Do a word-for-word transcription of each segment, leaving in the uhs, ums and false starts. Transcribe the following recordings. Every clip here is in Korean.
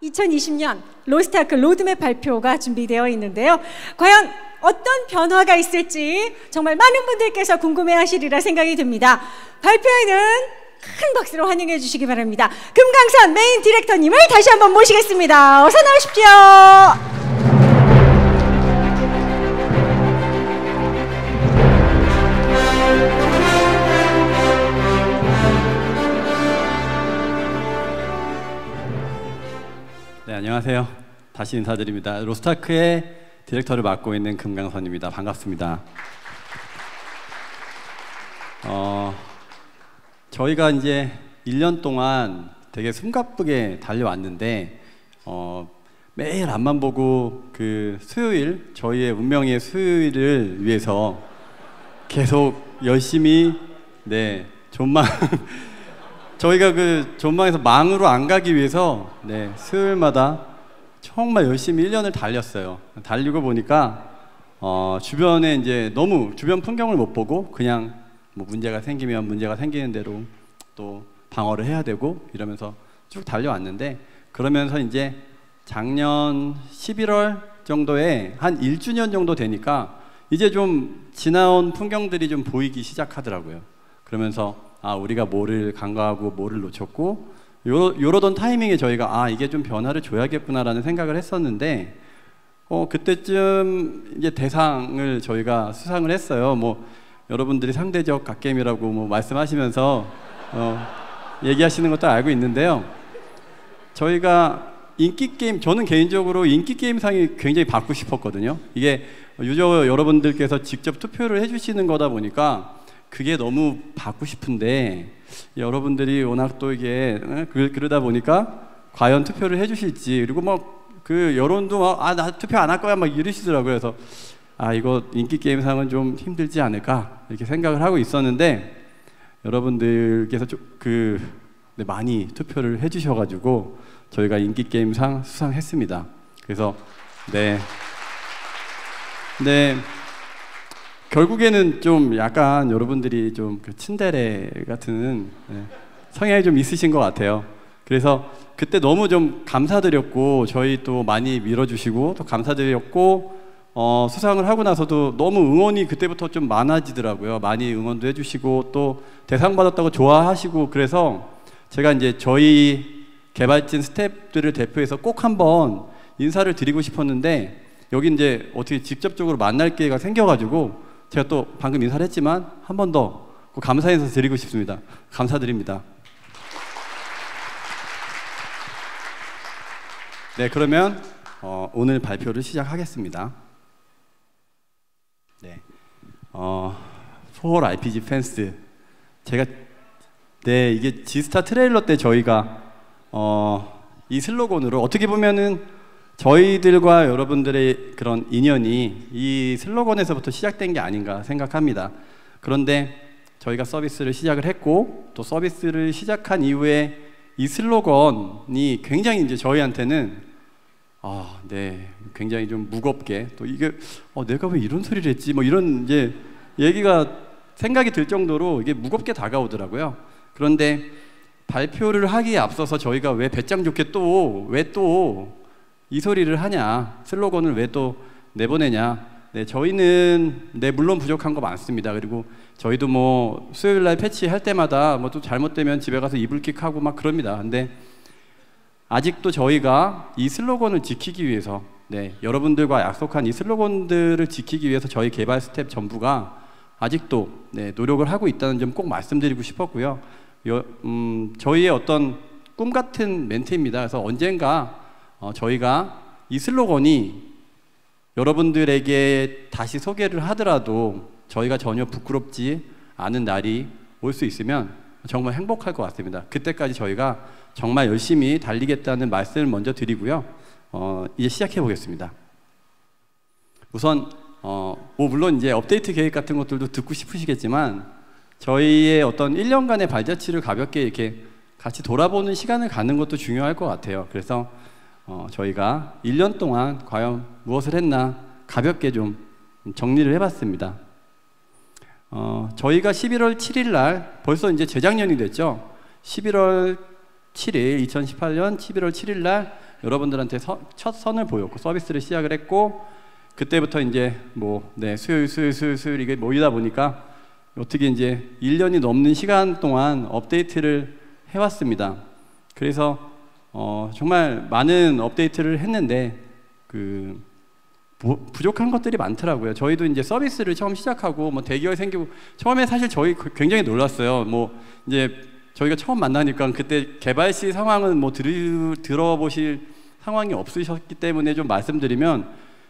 이천이십 년 로스트아크 로드맵 발표가 준비되어 있는데요. 과연 어떤 변화가 있을지 정말 많은 분들께서 궁금해하시리라 생각이 듭니다. 발표회는 큰 박수로 환영해 주시기 바랍니다. 금강산 메인 디렉터님을 다시 한번 모시겠습니다. 어서 나오십시오. 네, 안녕하세요. 다시 인사드립니다. 로스트아크의 디렉터를 맡고 있는 금강선입니다. 반갑습니다. 어, 저희가 이제 일 년 동안 되게 숨가쁘게 달려왔는데 어, 매일 앞만 보고 그 수요일, 저희의 운명의 수요일을 위해서 계속 열심히 네, 존망 저희가 그 전망에서 망으로 안 가기 위해서 네, 수요일마다 정말 열심히 일 년을 달렸어요. 달리고 보니까 어, 주변에 이제 너무 주변 풍경을 못 보고 그냥 뭐 문제가 생기면 문제가 생기는 대로 또 방어를 해야 되고 이러면서 쭉 달려왔는데, 그러면서 이제 작년 십일월 정도에 한 일 주년 정도 되니까 이제 좀 지나온 풍경들이 좀 보이기 시작하더라고요. 그러면서 아, 우리가 뭐를 간과하고 뭐를 놓쳤고 요, 요러던 타이밍에 저희가 아, 이게 좀 변화를 줘야겠구나라는 생각을 했었는데 어, 그때쯤 이제 대상을 저희가 수상을 했어요. 뭐 여러분들이 상대적 갓겜이라고 뭐 말씀하시면서 어, 얘기하시는 것도 알고 있는데요. 저희가 인기게임, 저는 개인적으로 인기게임상이 굉장히 받고 싶었거든요. 이게 유저 여러분들께서 직접 투표를 해주시는 거다 보니까 그게 너무 받고 싶은데 여러분들이 워낙 또 이게 그러다 보니까 과연 투표를 해주실지, 그리고 막 그 여론도 막 아, 나 투표 안 할 거야 막 이러시더라고요. 그래서 아, 이거 인기게임상은 좀 힘들지 않을까 이렇게 생각을 하고 있었는데 여러분들께서 좀 그 네, 많이 투표를 해주셔가지고 저희가 인기게임상 수상했습니다. 그래서 네, 네. 결국에는 좀 약간 여러분들이 좀 그 츤데레 같은 네, 성향이 좀 있으신 것 같아요. 그래서 그때 너무 좀 감사드렸고 저희 또 많이 밀어주시고 또 감사드렸고 어, 수상을 하고 나서도 너무 응원이 그때부터 좀 많아지더라고요. 많이 응원도 해주시고 또 대상 받았다고 좋아하시고, 그래서 제가 이제 저희 개발진 스태프들을 대표해서 꼭 한번 인사를 드리고 싶었는데 여기 이제 어떻게 직접적으로 만날 기회가 생겨가지고 제가 또 방금 인사를 했지만 한 번 더 감사 인사 드리고 싶습니다. 감사드립니다. 네, 그러면 어, 오늘 발표를 시작하겠습니다. 네, 어, For 알피지 Fans, 제가 네, 이게 지스타 트레일러 때 저희가 어, 이 슬로건으로 어떻게 보면은 저희들과 여러분들의 그런 인연이 이 슬로건에서부터 시작된 게 아닌가 생각합니다. 그런데 저희가 서비스를 시작을 했고 또 서비스를 시작한 이후에 이 슬로건이 굉장히 이제 저희한테는 아, 네, 굉장히 좀 무겁게 또 이게 어, 내가 왜 이런 소리를 했지? 뭐 이런 이제 얘기가 생각이 들 정도로 이게 무겁게 다가오더라고요. 그런데 발표를 하기에 앞서서 저희가 왜 배짱 좋게 또 왜 또 이 소리를 하냐, 슬로건을 왜 또 내보내냐. 네, 저희는 네, 물론 부족한 거 많습니다. 그리고 저희도 뭐 수요일 날 패치할 때마다 뭐 또 잘못되면 집에 가서 이불킥하고 막 그럽니다. 근데 아직도 저희가 이 슬로건을 지키기 위해서 네, 여러분들과 약속한 이 슬로건들을 지키기 위해서 저희 개발 스텝 전부가 아직도 네, 노력을 하고 있다는 점 꼭 말씀드리고 싶었고요. 여, 음, 저희의 어떤 꿈 같은 멘트입니다. 그래서 언젠가 어, 저희가 이 슬로건이 여러분들에게 다시 소개를 하더라도 저희가 전혀 부끄럽지 않은 날이 올 수 있으면 정말 행복할 것 같습니다. 그때까지 저희가 정말 열심히 달리겠다는 말씀을 먼저 드리고요. 어, 이제 시작해 보겠습니다. 우선 어, 뭐 물론 이제 업데이트 계획 같은 것들도 듣고 싶으시겠지만 저희의 어떤 일 년간의 발자취를 가볍게 이렇게 같이 돌아보는 시간을 갖는 것도 중요할 것 같아요. 그래서 어, 저희가 일 년 동안 과연 무엇을 했나 가볍게 좀 정리를 해봤습니다. 어, 저희가 십일월 칠일 날 벌써 이제 재작년이 됐죠. 십일월 칠일 이천십팔 년 십일월 칠일 날 여러분들한테 서, 첫 선을 보였고 서비스를 시작을 했고 그때부터 이제 뭐 네, 수요일 수요일 수요일 수요일 이게 모이다 보니까 어떻게 이제 일 년이 넘는 시간 동안 업데이트를 해왔습니다. 그래서 어, 정말 많은 업데이트를 했는데 그 부족한 것들이 많더라고요. 저희도 이제 서비스를 처음 시작하고 뭐 대기업이 생기고 처음에 사실 저희 굉장히 놀랐어요. 뭐 이제 저희가 처음 만나니까 그때 개발 시 상황은 뭐 들, 들어보실 상황이 없으셨기 때문에 좀 말씀드리면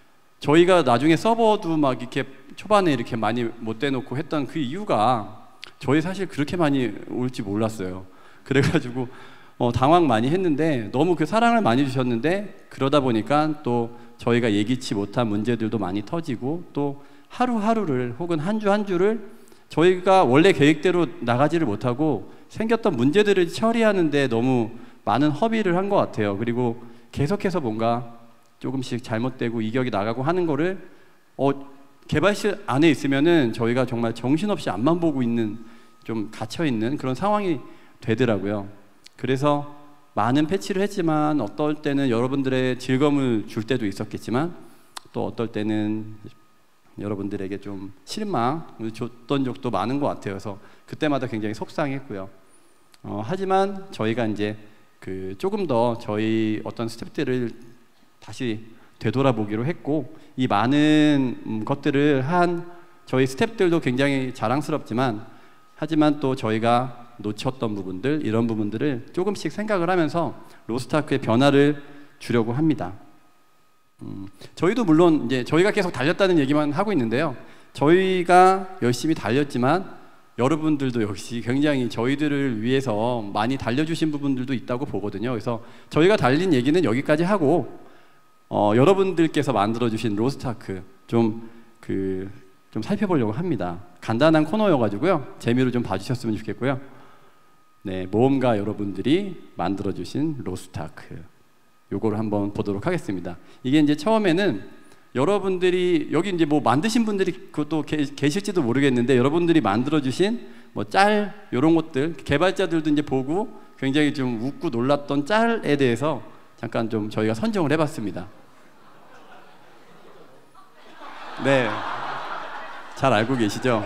저희가 나중에 서버도 막 이렇게 초반에 이렇게 많이 못 대놓고 했던 그 이유가 저희 사실 그렇게 많이 올지 몰랐어요. 그래가지고 어, 당황 많이 했는데 너무 그 사랑을 많이 주셨는데 그러다 보니까 또 저희가 예기치 못한 문제들도 많이 터지고 또 하루하루를 혹은 한 주 한 주를 저희가 원래 계획대로 나가지를 못하고 생겼던 문제들을 처리하는데 너무 많은 허비를 한 것 같아요. 그리고 계속해서 뭔가 조금씩 잘못되고 이격이 나가고 하는 거를 어, 개발실 안에 있으면은 저희가 정말 정신없이 앞만 보고 있는 좀 갇혀있는 그런 상황이 되더라고요. 그래서 많은 패치를 했지만 어떨 때는 여러분들의 즐거움을 줄 때도 있었겠지만 또 어떨 때는 여러분들에게 좀 실망을 줬던 적도 많은 것 같아요. 그래서 그때마다 굉장히 속상했고요. 어, 하지만 저희가 이제 그 조금 더 저희 어떤 스텝들을 다시 되돌아보기로 했고 이 많은 음, 것들을 한 저희 스텝들도 굉장히 자랑스럽지만 하지만 또 저희가 놓쳤던 부분들 이런 부분들을 조금씩 생각을 하면서 로스트아크의 변화를 주려고 합니다. 음, 저희도 물론 이제 저희가 계속 달렸다는 얘기만 하고 있는데요. 저희가 열심히 달렸지만 여러분들도 역시 굉장히 저희들을 위해서 많이 달려주신 부분들도 있다고 보거든요. 그래서 저희가 달린 얘기는 여기까지 하고 어, 여러분들께서 만들어주신 로스트아크 좀, 그, 좀 살펴보려고 합니다. 간단한 코너여가지고요. 재미로 좀 봐주셨으면 좋겠고요. 네, 모험가 여러분들이 만들어주신 로스트아크 요거를 한번 보도록 하겠습니다. 이게 이제 처음에는 여러분들이 여기 이제 뭐 만드신 분들이 그것도 게, 계실지도 모르겠는데 여러분들이 만들어주신 뭐 짤 요런 것들 개발자들도 이제 보고 굉장히 좀 웃고 놀랐던 짤에 대해서 잠깐 좀 저희가 선정을 해봤습니다. 네, 잘 알고 계시죠?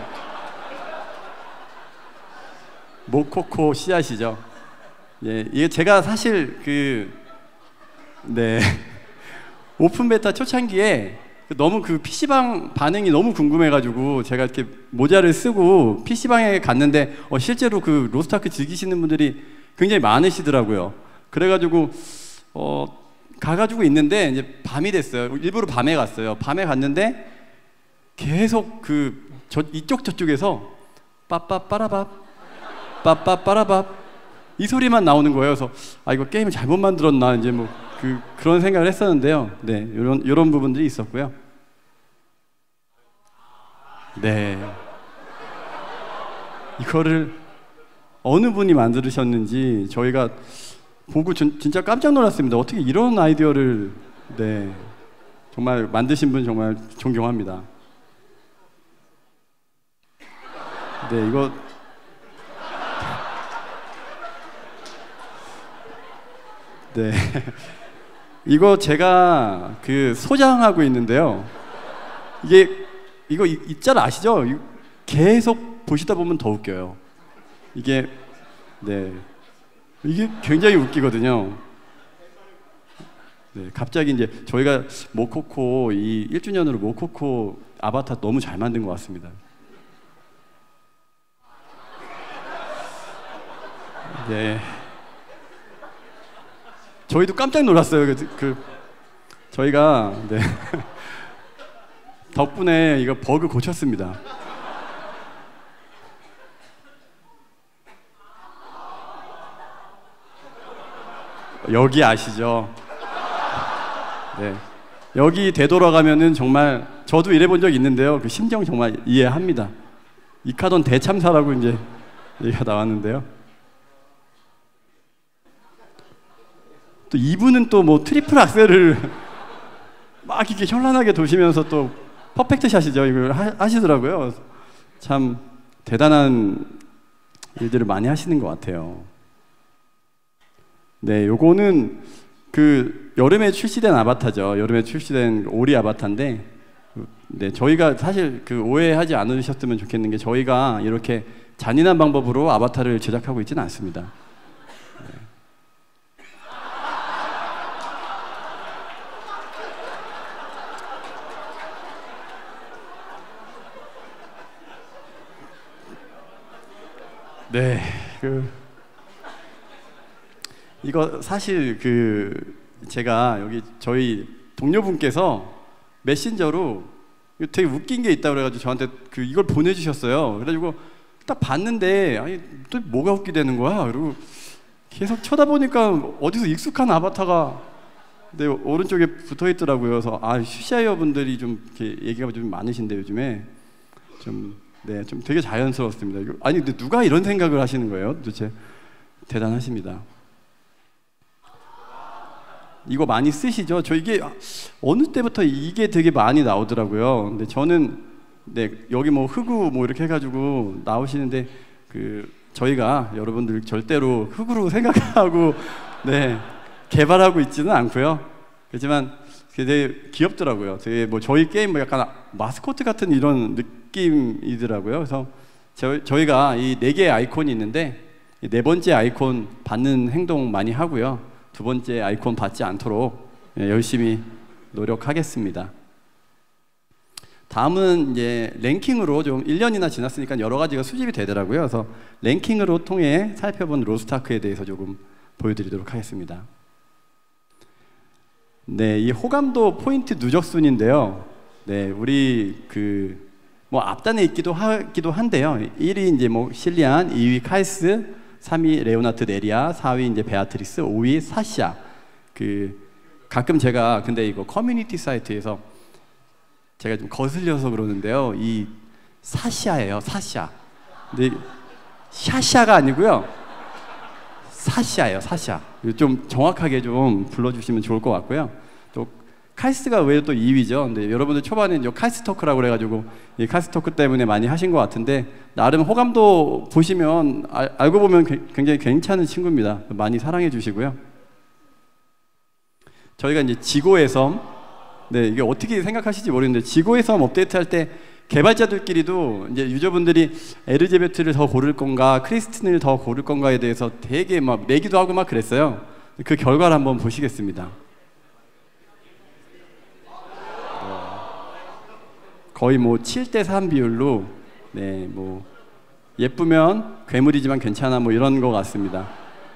모코코 씨앗이죠. 예, 이게 제가 사실 그 네 오픈 베타 초창기에 너무 그 피시방 반응이 너무 궁금해가지고 제가 이렇게 모자를 쓰고 피시방에 갔는데 어, 실제로 그 로스트아크 즐기시는 분들이 굉장히 많으시더라고요. 그래가지고 어, 가가지고 있는데 이제 밤이 됐어요. 일부러 밤에 갔어요. 밤에 갔는데 계속 그 저, 이쪽 저쪽에서 빠빠빠라밥 빠빠빠라밥 이 소리만 나오는 거예요. 그래서 아 이거 게임을 잘못 만들었나 이제 뭐 그 그런 생각을 했었는데요. 네, 이런 이런 부분들이 있었고요. 네, 이거를 어느 분이 만드셨는지 저희가 보고 전, 진짜 깜짝 놀랐습니다. 어떻게 이런 아이디어를 네 정말 만드신 분 정말 존경합니다. 네, 이거 네 이거 제가 그 소장하고 있는데요. 이게 이거 이 짤 아시죠? 계속 보시다 보면 더 웃겨요. 이게 네 이게 굉장히 웃기거든요. 네, 갑자기 이제 저희가 모코코 이 일 주년으로 모코코 아바타 너무 잘 만든 것 같습니다. 네. 저희도 깜짝 놀랐어요. 그, 그 저희가 네. 덕분에 이거 버그 고쳤습니다. 여기 아시죠? 네. 여기 되돌아가면은 정말 저도 이래본 적 있는데요. 그 심정 정말 이해합니다. 이카돈 대참사라고 이제 얘기가 나왔는데요. 또 이분은 또 뭐 트리플 악셀을 막 이렇게 현란하게 도시면서 또 퍼펙트 샷이죠. 이걸 하, 하시더라고요. 참 대단한 일들을 많이 하시는 것 같아요. 네, 요거는 그 여름에 출시된 아바타죠. 여름에 출시된 오리 아바타인데, 네, 저희가 사실 그 오해하지 않으셨으면 좋겠는 게 저희가 이렇게 잔인한 방법으로 아바타를 제작하고 있지는 않습니다. 네, 그 이거 사실 그 제가 여기 저희 동료분께서 메신저로 이거 되게 웃긴 게 있다 그래가지고 저한테 그 이걸 보내주셨어요. 그래가지고 딱 봤는데 아니 또 뭐가 웃기다는 거야. 그리고 계속 쳐다보니까 어디서 익숙한 아바타가 내 오른쪽에 붙어 있더라고요. 그래서 아 슈샤이어 분들이 좀 이렇게 얘기가 좀 많으신데 요즘에 좀 네, 좀 되게 자연스러웠습니다. 이거, 아니 근데 누가 이런 생각을 하시는 거예요? 도대체 대단하십니다. 이거 많이 쓰시죠? 저 이게 어느 때부터 이게 되게 많이 나오더라고요. 근데 저는 네, 여기 뭐 흑우 뭐 이렇게 해가지고 나오시는데 그 저희가 여러분들 절대로 흑우로 생각하고 네 개발하고 있지는 않고요. 그렇지만 되게 귀엽더라고요. 되게 뭐 저희 게임 뭐 약간 마스코트 같은 이런 느낌이더라고요. 그래서 저, 저희가 이 네 개의 아이콘이 있는데 이 네 번째 아이콘 받는 행동 많이 하고요. 두 번째 아이콘 받지 않도록 열심히 노력하겠습니다. 다음은 이제 랭킹으로 좀 일 년이나 지났으니까 여러 가지가 수집이 되더라고요. 그래서 랭킹으로 통해 살펴본 로스트아크에 대해서 조금 보여드리도록 하겠습니다. 네, 이 호감도 포인트 누적 순인데요. 네, 우리 그 뭐 앞단에 있기도 하기도 한데요. 일 위 이제 뭐 실리안, 이 위 칼스, 삼 위 레오나트 네리아, 사 위 이제 베아트리스, 오 위 사샤. 그 가끔 제가 근데 이거 커뮤니티 사이트에서 제가 좀 거슬려서 그러는데요. 이 사샤예요, 사샤. 근데 샤샤가 아니고요. 사샤예요, 사샤. 좀 정확하게 좀 불러주시면 좋을 것 같고요. 또 칼스가 왜 또 이 위죠? 근데 여러분들 초반에 이제 칼스토크라고 그래가지고 이 칼스토크 때문에 많이 하신 것 같은데 나름 호감도 보시면 알, 알고 보면 굉장히 괜찮은 친구입니다. 많이 사랑해 주시고요. 저희가 이제 지고의 섬, 네 이게 어떻게 생각하실지 모르겠는데 지고의 섬 업데이트할 때 개발자들끼리도 이제 유저분들이 엘지베트를 더 고를 건가 크리스틴을 더 고를 건가에 대해서 되게 막 내기도 하고 막 그랬어요. 그 결과를 한번 보시겠습니다. 거의 뭐 칠 대 삼 비율로 네 뭐 예쁘면 괴물이지만 괜찮아 뭐 이런 것 같습니다.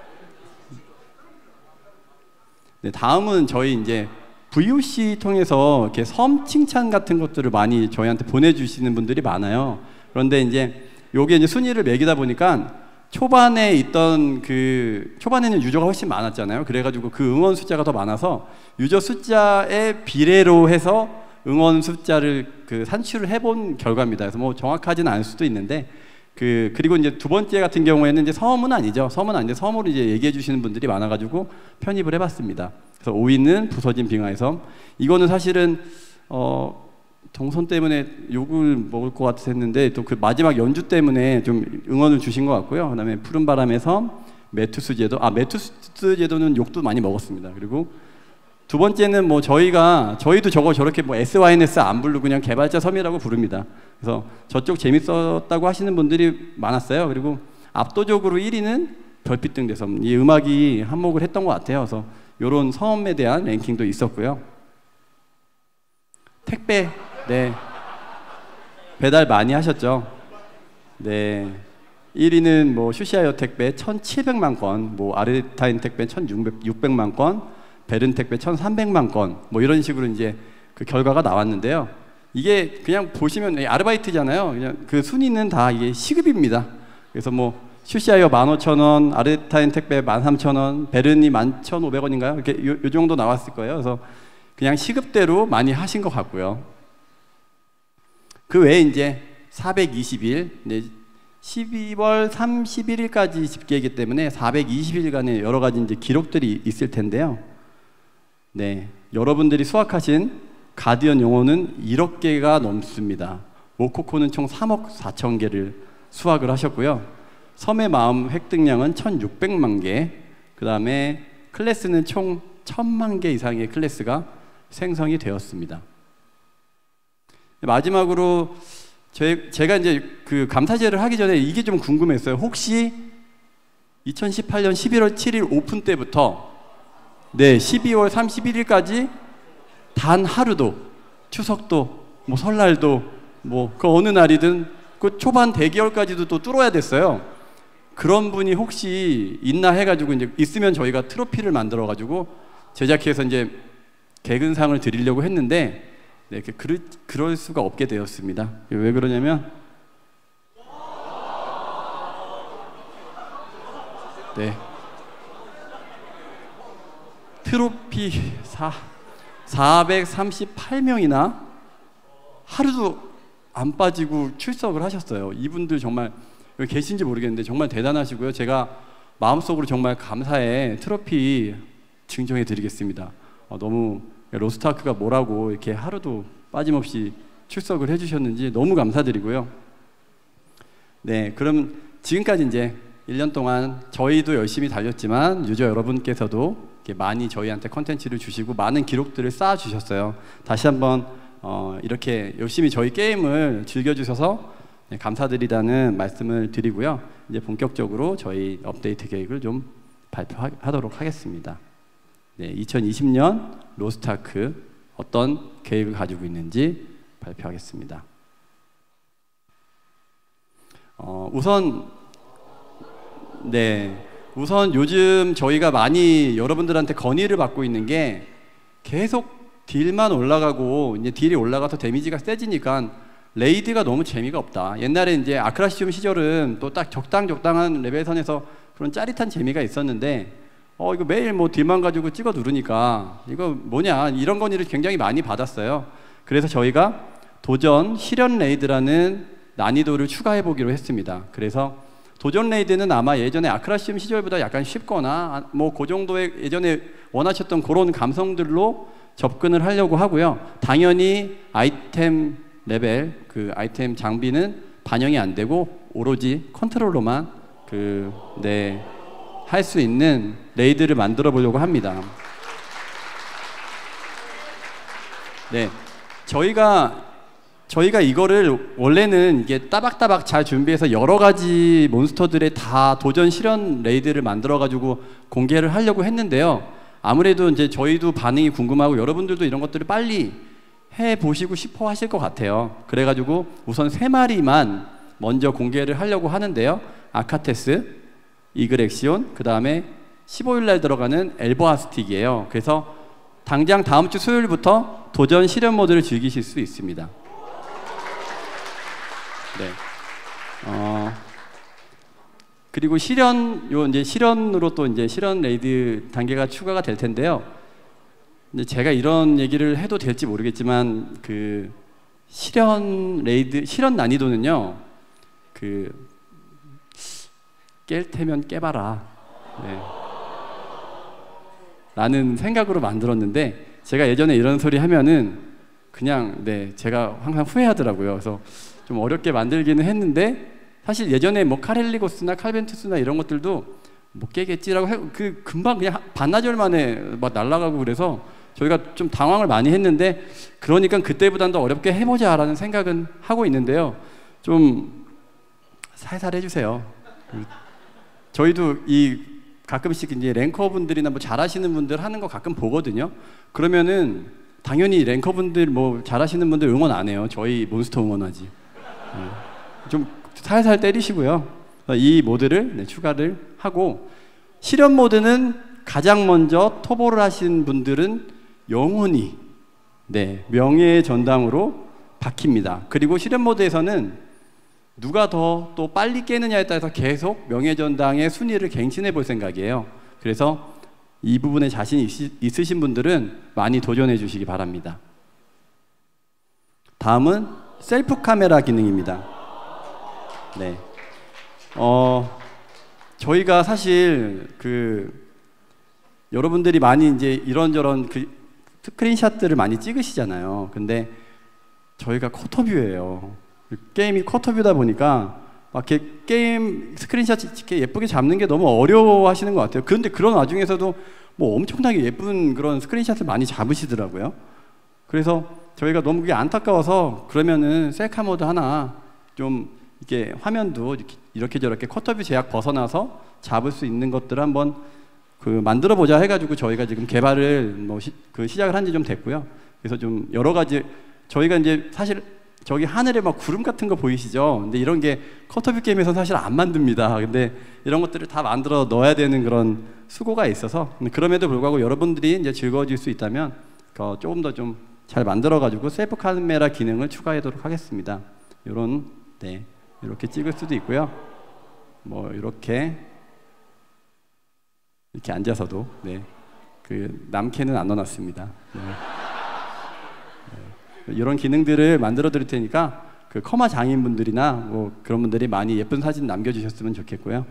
네, 다음은 저희 이제 브이오씨 통해서 이렇게 섬 칭찬 같은 것들을 많이 저희한테 보내주시는 분들이 많아요. 그런데 이제 요게 이제 순위를 매기다 보니까 초반에 있던 그 초반에는 유저가 훨씬 많았잖아요. 그래가지고 그 응원 숫자가 더 많아서 유저 숫자의 비례로 해서 응원 숫자를 그 산출을 해본 결과입니다. 그래서 뭐 정확하지는 않을 수도 있는데 그 그리고 이제 두 번째 같은 경우에는 이제 섬은 아니죠. 섬은 아닌데 섬으로 이제 얘기해 주시는 분들이 많아가지고 편입을 해봤습니다. 그래서 오 위는 부서진 빙하의 섬. 이거는 사실은 어 동선 때문에 욕을 먹을 것 같았는데 또 그 마지막 연주 때문에 좀 응원을 주신 것 같고요. 그다음에 푸른 바람의 섬, 메투스 제도. 아 메투스 제도는 욕도 많이 먹었습니다. 그리고 두 번째는 뭐 저희가 저희도 저거 저렇게 뭐 에스와이엔에스 안 부르고 그냥 개발자 섬이라고 부릅니다. 그래서 저쪽 재밌었다고 하시는 분들이 많았어요. 그리고 압도적으로 일 위는 별빛 등 대섬. 이 음악이 한몫을 했던 것 같아요. 그래서 이런 섬에 대한 랭킹도 있었고요. 택배, 네 배달 많이 하셨죠. 네 일 위는 뭐 슈시아이어 택배 천칠백만 건, 뭐 아르타인 택배 천육백만 건, 베른 택배 천삼백만 건, 뭐 이런 식으로 이제 그 결과가 나왔는데요. 이게 그냥 보시면 아르바이트잖아요. 그냥 그 순위는 다 이게 시급입니다. 그래서 뭐 슈시아이어 만 오천 원, 아르타인 택배 만 삼천 원, 베른이 만 천오백 원인가요? 이렇게 요, 요 정도 나왔을 거예요. 그래서 그냥 시급대로 많이 하신 것 같고요. 그 외에 이제 사백이십 일, 네, 십이월 삼십일 일까지 집계이기 때문에 사백이십 일간의 여러 가지 이제 기록들이 있을 텐데요. 네, 여러분들이 수확하신 가디언 용어는 일억 개가 넘습니다. 모코코는 총 삼억 사천 개를 수확을 하셨고요. 섬의 마음 획득량은 천육백만 개, 그 다음에 클래스는 총 천만 개 이상의 클래스가 생성이 되었습니다. 마지막으로 제, 제가 이제 그 감사제를 하기 전에 이게 좀 궁금했어요. 혹시 이천십팔 년 십일월 칠일 오픈 때부터 네, 십이월 삼십일일까지 단 하루도, 추석도, 뭐 설날도, 뭐 그 어느 날이든 그 초반 대기열까지도 또 뚫어야 됐어요. 그런 분이 혹시 있나 해가지고 이제 있으면 저희가 트로피를 만들어가지고 제작해서 이제 개근상을 드리려고 했는데 네, 그럴, 그럴 수가 없게 되었습니다. 왜 그러냐면 네. 트로피 사백삼십팔 명이나 하루도 안 빠지고 출석을 하셨어요. 이분들 정말 여기 계신지 모르겠는데 정말 대단하시고요. 제가 마음속으로 정말 감사의 트로피 증정해 드리겠습니다. 어, 너무 로스트아크가 뭐라고 이렇게 하루도 빠짐없이 출석을 해주셨는지 너무 감사드리고요. 네, 그럼 지금까지 이제 일 년 동안 저희도 열심히 달렸지만 유저 여러분께서도 이렇게 많이 저희한테 컨텐츠를 주시고 많은 기록들을 쌓아 주셨어요. 다시 한번 어, 이렇게 열심히 저희 게임을 즐겨주셔서 네, 감사드리다는 말씀을 드리고요. 이제 본격적으로 저희 업데이트 계획을 좀 발표하도록 하겠습니다. 네, 이천이십 년 로스트아크 어떤 계획을 가지고 있는지 발표하겠습니다. 어, 우선 네, 우선 요즘 저희가 많이 여러분들한테 건의를 받고 있는 게 계속 딜만 올라가고 이제 딜이 올라가서 데미지가 세지니까 레이드가 너무 재미가 없다. 옛날에 이제 아크라시움 시절은 또 딱 적당 적당한 레벨 선에서 그런 짜릿한 재미가 있었는데 어 이거 매일 뭐 딜만 가지고 찍어 누르니까 이거 뭐냐 이런 건의를 굉장히 많이 받았어요. 그래서 저희가 도전 실현 레이드라는 난이도를 추가해 보기로 했습니다. 그래서 도전 레이드는 아마 예전에 아크라시움 시절보다 약간 쉽거나 뭐 그 정도의 예전에 원하셨던 그런 감성들로 접근을 하려고 하고요. 당연히 아이템 레벨, 그 아이템 장비는 반영이 안 되고 오로지 컨트롤로만 그 네, 할 수 있는 레이드를 만들어 보려고 합니다. 네, 저희가 저희가 이거를 원래는 이게 따박따박 잘 준비해서 여러 가지 몬스터들의 다 도전 실현 레이드를 만들어 가지고 공개를 하려고 했는데요. 아무래도 이제 저희도 반응이 궁금하고 여러분들도 이런 것들을 빨리 해 보시고 싶어 하실 것 같아요. 그래 가지고 우선 세 마리만 먼저 공개를 하려고 하는데요. 아카테스, 이글엑시온, 그 다음에 십오일 날 들어가는 엘보아스틱이에요. 그래서 당장 다음 주 수요일부터 도전 실현 모드를 즐기실 수 있습니다. 네. 어, 그리고 실현, 요 이제 실현으로 또 이제 실현 레이드 단계가 추가가 될 텐데요. 근데 제가 이런 얘기를 해도 될지 모르겠지만 그 실현 레이드, 실현 난이도는요, 그 깰 테면 깨봐라. 네. 라는 생각으로 만들었는데 제가 예전에 이런 소리 하면은 그냥 네, 제가 항상 후회하더라고요. 그래서 좀 어렵게 만들기는 했는데 사실 예전에 뭐 카렐리고스나 칼벤투스나 이런 것들도 못 깨겠지라고 해, 그 금방 그냥 반나절 만에 막 날아가고 그래서 저희가 좀 당황을 많이 했는데 그러니까 그때보다는 더 어렵게 해보자라는 생각은 하고 있는데요. 좀 살살 해주세요. 저희도 이 가끔씩 이제 랭커 분들이나 뭐 잘하시는 분들 하는 거 가끔 보거든요. 그러면은 당연히 랭커 분들 뭐 잘하시는 분들 응원 안 해요. 저희 몬스터 응원하지. 좀 살살 때리시고요. 이 모드를 네, 추가를 하고 실현 모드는 가장 먼저 터보를 하신 분들은 영원히 네, 명예의 전당으로 바뀝니다. 그리고 실현 모드에서는 누가 더 또 빨리 깨느냐에 따라서 계속 명예전당의 순위를 갱신해 볼 생각이에요. 그래서 이 부분에 자신 있으, 있으신 분들은 많이 도전해 주시기 바랍니다. 다음은 셀프 카메라 기능입니다. 네. 어, 저희가 사실 그 여러분들이 많이 이제 이런저런 그 스크린샷들을 많이 찍으시잖아요. 근데 저희가 쿼터뷰예요. 게임이 쿼터뷰다 보니까 막 이렇게 게임 스크린샷 이렇게 예쁘게 잡는 게 너무 어려워하시는 것 같아요. 그런데 그런 와중에서도 뭐 엄청나게 예쁜 그런 스크린샷을 많이 잡으시더라고요. 그래서 저희가 너무 그게 안타까워서 그러면은 셀카 모드 하나 좀 이게 화면도 이렇게, 이렇게 저렇게 커터뷰 제약 벗어나서 잡을 수 있는 것들을 한번 그 만들어 보자 해가지고 저희가 지금 개발을 뭐 시, 그 시작을 한 지 좀 됐고요. 그래서 좀 여러 가지 저희가 이제 사실 저기 하늘에 막 구름 같은 거 보이시죠? 근데 이런 게 커터뷰 게임에서 사실 안 만듭니다. 근데 이런 것들을 다 만들어 넣어야 되는 그런 수고가 있어서 그럼에도 불구하고 여러분들이 이제 즐거워질 수 있다면 어, 조금 더 좀 잘 만들어 가지고 셀프 카메라 기능을 추가하도록 하겠습니다. 요런 네 이렇게 찍을 수도 있고요. 뭐 이렇게 이렇게 앉아서도 네 그 남캐는 안 넣어놨습니다. 네. 네. 이런 기능들을 만들어 드릴 테니까 그 커마 장인분들이나 뭐 그런 분들이 많이 예쁜 사진 남겨주셨으면 좋겠고요.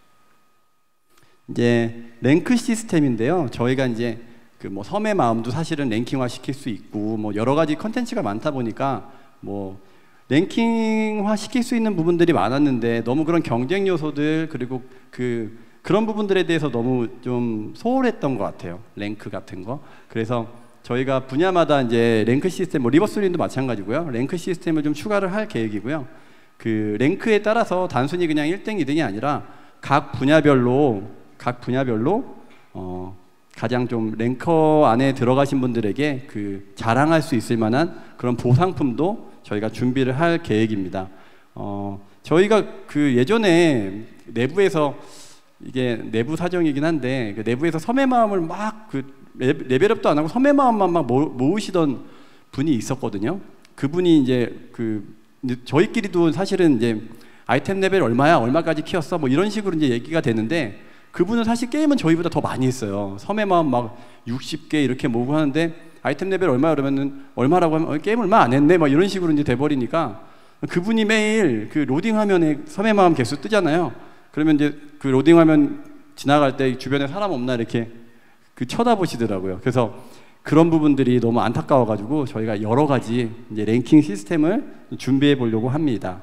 이제 랭크 시스템인데요. 저희가 이제 그 뭐 섬의 마음도 사실은 랭킹화 시킬 수 있고 뭐 여러 가지 컨텐츠가 많다 보니까 뭐 랭킹화 시킬 수 있는 부분들이 많았는데 너무 그런 경쟁 요소들 그리고 그 그런 부분들에 대해서 너무 좀 소홀했던 것 같아요. 랭크 같은 거. 그래서 저희가 분야마다 이제 랭크 시스템, 뭐 리버스린도 마찬가지고요. 랭크 시스템을 좀 추가를 할 계획이고요. 그 랭크에 따라서 단순히 그냥 일 등, 이 등이 아니라 각 분야별로 각 분야별로 어 가장 좀 랭커 안에 들어가신 분들에게 그 자랑할 수 있을 만한 그런 보상품도 저희가 준비를 할 계획입니다. 어 저희가 그 예전에 내부에서 이게 내부 사정이긴 한데 그 내부에서 섬의 마음을 막 그 레벨업도 안 하고 섬의 마음만 막 모으시던 분이 있었거든요. 그분이 이제 그 저희끼리도 사실은 이제 아이템 레벨 얼마야, 얼마까지 키웠어, 뭐 이런 식으로 이제 얘기가 되는데 그분은 사실 게임은 저희보다 더 많이 했어요. 섬의 마음 막 육십 개 이렇게 모으고 하는데 아이템 레벨 얼마야 그러면은 얼마라고 하면 어, 게임 얼마 안 했네, 막 이런 식으로 이제 돼버리니까 그분이 매일 그 로딩 화면에 섬의 마음 개수 뜨잖아요. 그러면 이제 그 로딩 화면 지나갈 때 주변에 사람 없나 이렇게 그 쳐다보시더라고요. 그래서 그런 부분들이 너무 안타까워가지고 저희가 여러 가지 이제 랭킹 시스템을 준비해 보려고 합니다.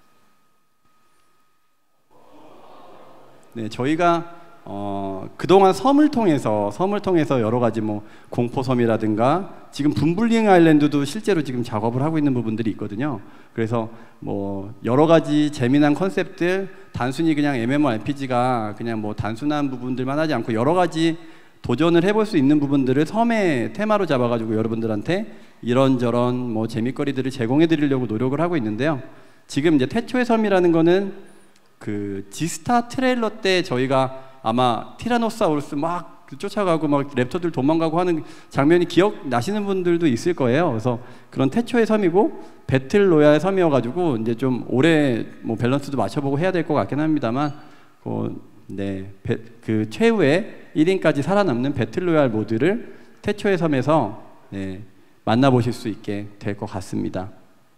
네, 저희가 어, 그동안 섬을 통해서 섬을 통해서 여러 가지 뭐 공포섬이라든가 지금 분블링 아일랜드도 실제로 지금 작업을 하고 있는 부분들이 있거든요. 그래서 뭐 여러 가지 재미난 컨셉들, 단순히 그냥 엠엠오알피지가 그냥 뭐 단순한 부분들만 하지 않고 여러 가지 도전을 해볼 수 있는 부분들을 섬의 테마로 잡아가지고 여러분들한테 이런저런 뭐 재미거리들을 제공해 드리려고 노력을 하고 있는데요. 지금 이제 태초의 섬이라는 거는 그 지스타 트레일러 때 저희가 아마 티라노사우루스 막 쫓아가고 막 랩터들 도망가고 하는 장면이 기억나시는 분들도 있을 거예요. 그래서 그런 태초의 섬이고 배틀 로얄 섬이어가지고 이제 좀 오래 뭐 밸런스도 맞춰보고 해야 될 것 같긴 합니다만, 어, 네, 배, 그 최후의 일 인까지 살아남는 배틀 로얄 모드를 태초의 섬에서 네, 만나보실 수 있게 될 것 같습니다.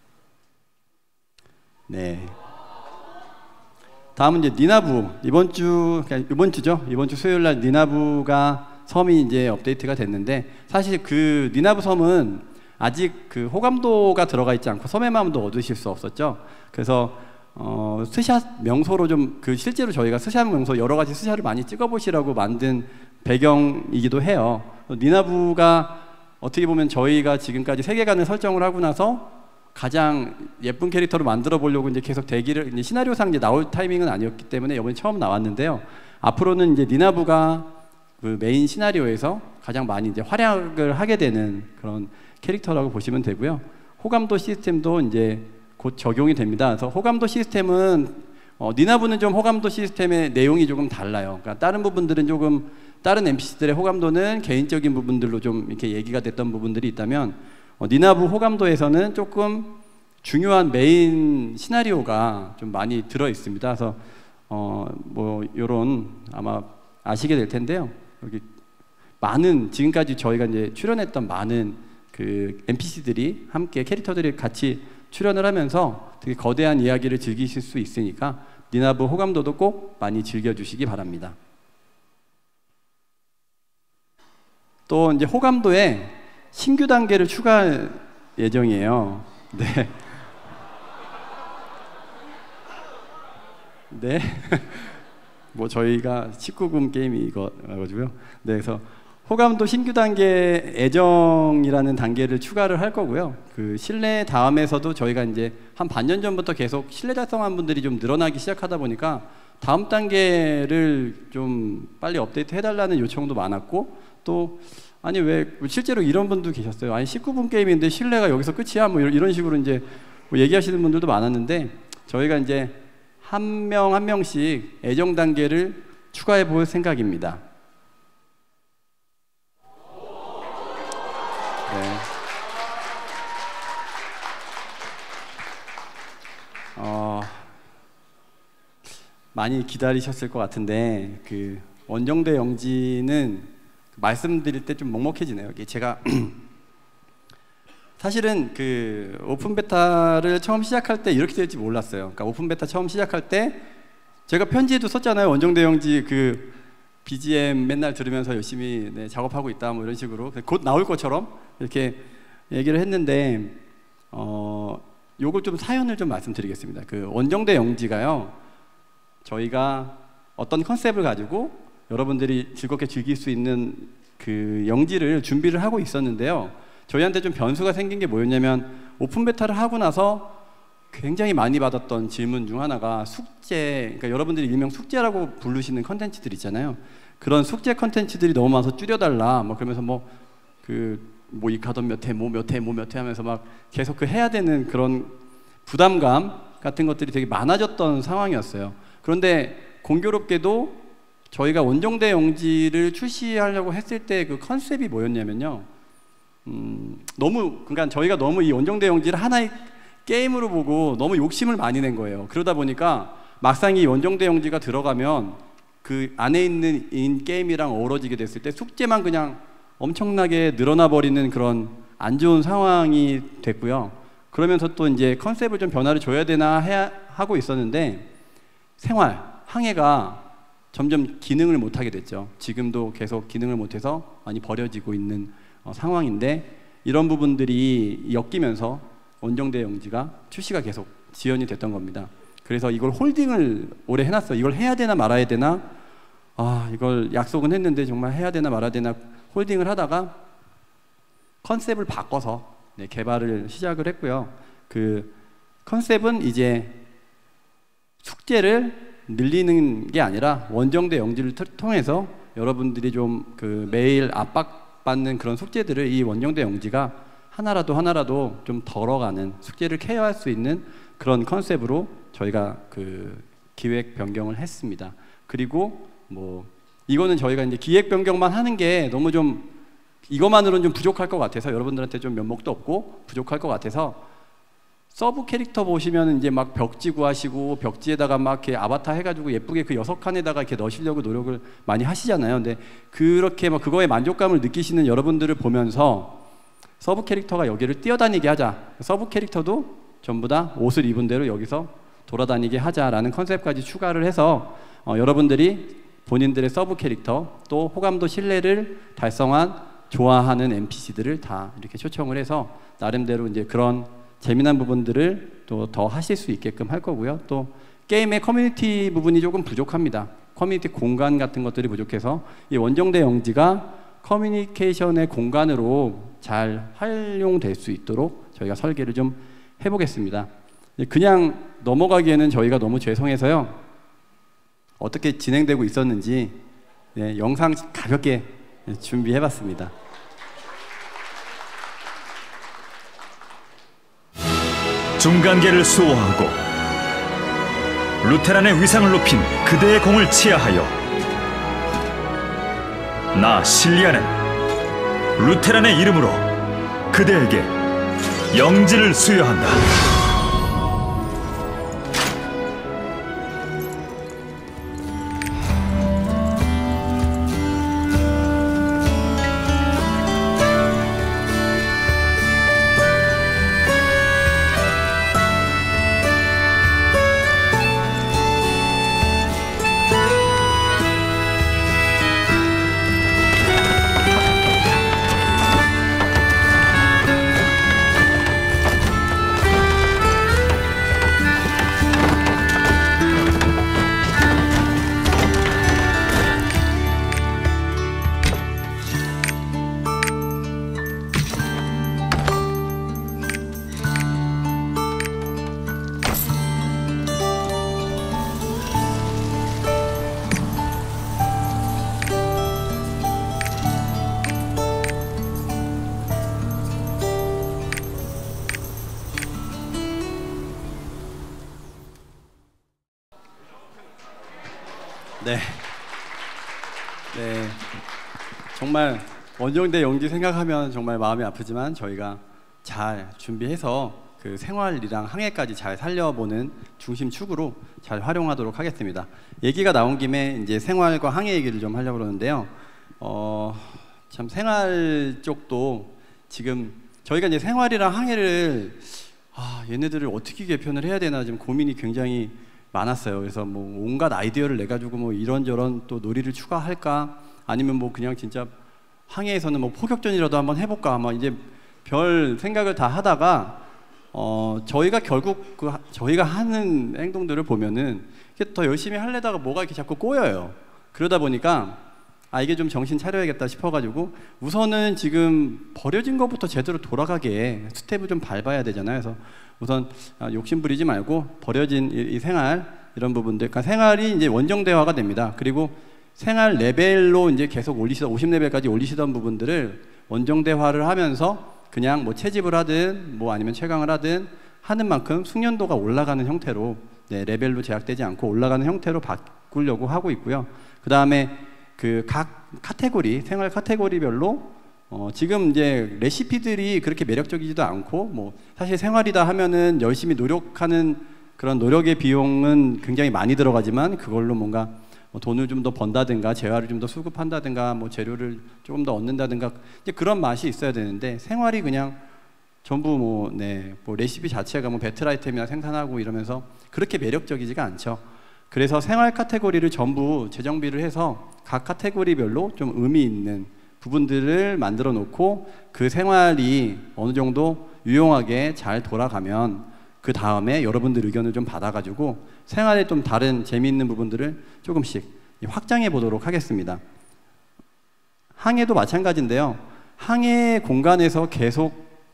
네. 다음은 이제 니나부. 이번 주, 이번 주죠. 이번 주 수요일 날 니나부가 섬이 이제 업데이트가 됐는데, 사실 그 니나부 섬은 아직 그 호감도가 들어가 있지 않고 섬의 마음도 얻으실 수 없었죠. 그래서 어, 스샷 명소로 좀 그 실제로 저희가 스샷 명소 여러 가지 스샷을 많이 찍어보시라고 만든 배경이기도 해요. 니나부가 어떻게 보면 저희가 지금까지 세계관을 설정을 하고 나서 가장 예쁜 캐릭터로 만들어 보려고 이제 계속 대기를, 이제 시나리오상 이제 나올 타이밍은 아니었기 때문에 이번에 처음 나왔는데요. 앞으로는 이제 니나부가 그 메인 시나리오에서 가장 많이 이제 활약을 하게 되는 그런 캐릭터라고 보시면 되고요. 호감도 시스템도 이제 곧 적용이 됩니다. 그래서 호감도 시스템은 어, 니나부는 좀 호감도 시스템의 내용이 조금 달라요. 그러니까 다른 부분들은 조금 다른 엠피씨들의 호감도는 개인적인 부분들로 좀 이렇게 얘기가 됐던 부분들이 있다면 어, 니나부 호감도에서는 조금 중요한 메인 시나리오가 좀 많이 들어 있습니다. 그래서 어, 뭐 요런 아마 아시게 될 텐데요. 여기 많은 지금까지 저희가 이제 출연했던 많은 그 엠피씨들이 함께 캐릭터들이 같이 출연을 하면서 되게 거대한 이야기를 즐기실 수 있으니까 니나부 호감도도 꼭 많이 즐겨주시기 바랍니다. 또 이제 호감도에 신규 단계를 추가할 예정이에요. 네. 네. 뭐 저희가 십구 금 게임이 이거 가지고요. 네, 그래서 호감도 신규 단계 애정이라는 단계를 추가를 할 거고요. 그 신뢰 다음에서도 저희가 이제 한 반년 전부터 계속 신뢰 달성한 분들이 좀 늘어나기 시작하다 보니까 다음 단계를 좀 빨리 업데이트 해달라는 요청도 많았고, 또 아니 왜 실제로 이런 분도 계셨어요. 아니 십구 분 게임인데 신뢰가 여기서 끝이야? 뭐 이런 식으로 이제 뭐 얘기하시는 분들도 많았는데, 저희가 이제 한 명 한 명씩 애정 단계를 추가해 볼 생각입니다. 네. 어, 많이 기다리셨을 것 같은데, 그 원정대 영지는 말씀드릴 때 좀 먹먹해지네요. 제가 사실은 그 오픈 베타를 처음 시작할 때 이렇게 될지 몰랐어요. 그러니까 오픈 베타 처음 시작할 때 제가 편지에도 썼잖아요. 원정대 영지 그 비지엠 맨날 들으면서 열심히 네, 작업하고 있다 뭐 이런 식으로 곧 나올 것처럼 이렇게 얘기를 했는데, 어 요걸 좀 사연을 좀 말씀드리겠습니다. 그 원정대 영지가요, 저희가 어떤 컨셉을 가지고 여러분들이 즐겁게 즐길 수 있는 그 영지를 준비를 하고 있었는데요, 저희한테 좀 변수가 생긴 게 뭐였냐면, 오픈 베타를 하고 나서 굉장히 많이 받았던 질문 중 하나가 숙제, 그러니까 여러분들이 일명 숙제라고 부르시는 컨텐츠들 있잖아요. 그런 숙제 컨텐츠들이 너무 많아서 줄여달라 뭐 그러면서 뭐 그 뭐 이카던 몇 회, 뭐 몇 회, 뭐 몇 회 하면서 막 계속 그 해야 되는 그런 부담감 같은 것들이 되게 많아졌던 상황이었어요. 그런데 공교롭게도 저희가 원정대 영지를 출시하려고 했을 때 그 컨셉이 뭐였냐면요, 음, 너무, 그러니까 저희가 너무 이 원정대 영지를 하나의 게임으로 보고 너무 욕심을 많이 낸 거예요. 그러다 보니까 막상 이 원정대 영지가 들어가면 그 안에 있는 인 게임이랑 어우러지게 됐을 때 숙제만 그냥 엄청나게 늘어나 버리는 그런 안 좋은 상황이 됐고요. 그러면서 또 이제 컨셉을 좀 변화를 줘야 되나 해야 하고 있었는데, 생활, 항해가 점점 기능을 못하게 됐죠. 지금도 계속 기능을 못해서 많이 버려지고 있는 어, 상황인데, 이런 부분들이 엮이면서 원정대 영지가 출시가 계속 지연이 됐던 겁니다. 그래서 이걸 홀딩을 오래 해놨어요. 이걸 해야 되나 말아야 되나, 아 이걸 약속은 했는데 정말 해야 되나 말아야 되나 홀딩을 하다가 컨셉을 바꿔서 네, 개발을 시작을 했고요. 그 컨셉은 이제 숙제를 늘리는 게 아니라 원정대 영지를 통해서 여러분들이 좀 그 매일 압박받는 그런 숙제들을 이 원정대 영지가 하나라도 하나라도 좀 덜어가는, 숙제를 케어할 수 있는 그런 컨셉으로 저희가 그 기획 변경을 했습니다. 그리고 뭐 이거는 저희가 이제 기획 변경만 하는 게 너무 좀 이것만으로는 좀 부족할 것 같아서, 여러분들한테 좀 면목도 없고 부족할 것 같아서, 서브 캐릭터 보시면 이제 막 벽지 구하시고 벽지에다가 막 이렇게 아바타 해가지고 예쁘게 그 여섯 칸에다가 이렇게 넣으시려고 노력을 많이 하시잖아요. 근데 그렇게 막 그거에 만족감을 느끼시는 여러분들을 보면서 서브 캐릭터가 여기를 뛰어다니게 하자, 서브 캐릭터도 전부 다 옷을 입은 대로 여기서 돌아다니게 하자라는 컨셉까지 추가를 해서 어, 여러분들이 본인들의 서브 캐릭터, 또 호감도 신뢰를 달성한 좋아하는 엔피씨들을 다 이렇게 초청을 해서 나름대로 이제 그런 재미난 부분들을 또 더 하실 수 있게끔 할 거고요. 또 게임의 커뮤니티 부분이 조금 부족합니다. 커뮤니티 공간 같은 것들이 부족해서 이 원정대 영지가 커뮤니케이션의 공간으로 잘 활용될 수 있도록 저희가 설계를 좀 해보겠습니다. 그냥 넘어가기에는 저희가 너무 죄송해서요, 어떻게 진행되고 있었는지 네, 영상 가볍게 준비해봤습니다. 중간계를 수호하고 루테란의 위상을 높인 그대의 공을 치하하여 나 실리아는 루테란의 이름으로 그대에게 영지를 수여한다. 네. 네. 정말 원정대 영지 생각하면 정말 마음이 아프지만 저희가 잘 준비해서 그 생활이랑 항해까지 잘 살려보는 중심 축으로 잘 활용하도록 하겠습니다. 얘기가 나온 김에 이제 생활과 항해 얘기를 좀 하려고 그러는데요. 어, 참 생활 쪽도 지금 저희가 이제 생활이랑 항해를 아, 얘네들을 어떻게 개편을 해야 되나 지금 고민이 굉장히 많았어요. 그래서 뭐 온갖 아이디어를 내 가지고 뭐 이런저런 또 놀이를 추가할까 아니면 뭐 그냥 진짜 항해에서는 뭐 포격전이라도 한번 해볼까 아마 이제 별 생각을 다 하다가 어 저희가 결국 그 저희가 하는 행동들을 보면은 이게 더 열심히 하려다가 뭐가 이렇게 자꾸 꼬여요. 그러다 보니까 아 이게 좀 정신 차려야겠다 싶어가지고 우선은 지금 버려진 것부터 제대로 돌아가게 스텝을 좀 밟아야 되잖아요. 그래서 우선 아, 욕심 부리지 말고 버려진 이, 이 생활 이런 부분들, 그러니까 생활이 이제 원정대화가 됩니다. 그리고 생활 레벨로 이제 계속 올리시던 오십 레벨까지 올리시던 부분들을 원정대화를 하면서 그냥 뭐 채집을 하든 뭐 아니면 채광을 하든 하는 만큼 숙련도가 올라가는 형태로 네, 레벨로 제약되지 않고 올라가는 형태로 바꾸려고 하고 있고요. 그 다음에 그 각 카테고리 생활 카테고리별로 어 지금 이제 레시피들이 그렇게 매력적이지도 않고 뭐 사실 생활이다 하면은 열심히 노력하는 그런 노력의 비용은 굉장히 많이 들어가지만 그걸로 뭔가 뭐 돈을 좀 더 번다든가 재화를 좀 더 수급한다든가 뭐 재료를 조금 더 얻는다든가 이제 그런 맛이 있어야 되는데 생활이 그냥 전부 뭐, 네, 뭐 레시피 자체가 뭐 배틀 아이템이나 생산하고 이러면서 그렇게 매력적이지가 않죠. 그래서 생활 카테고리를 전부 재정비를 해서 각 카테고리별로 좀 의미 있는 부분들을 만들어 놓고 그 생활이 어느 정도 유용하게 잘 돌아가면 그 다음에 여러분들 의견을 좀 받아가지고 생활에 좀 다른 재미있는 부분들을 조금씩 확장해 보도록 하겠습니다. 항해도 마찬가지인데요. 항해 공간에서 계속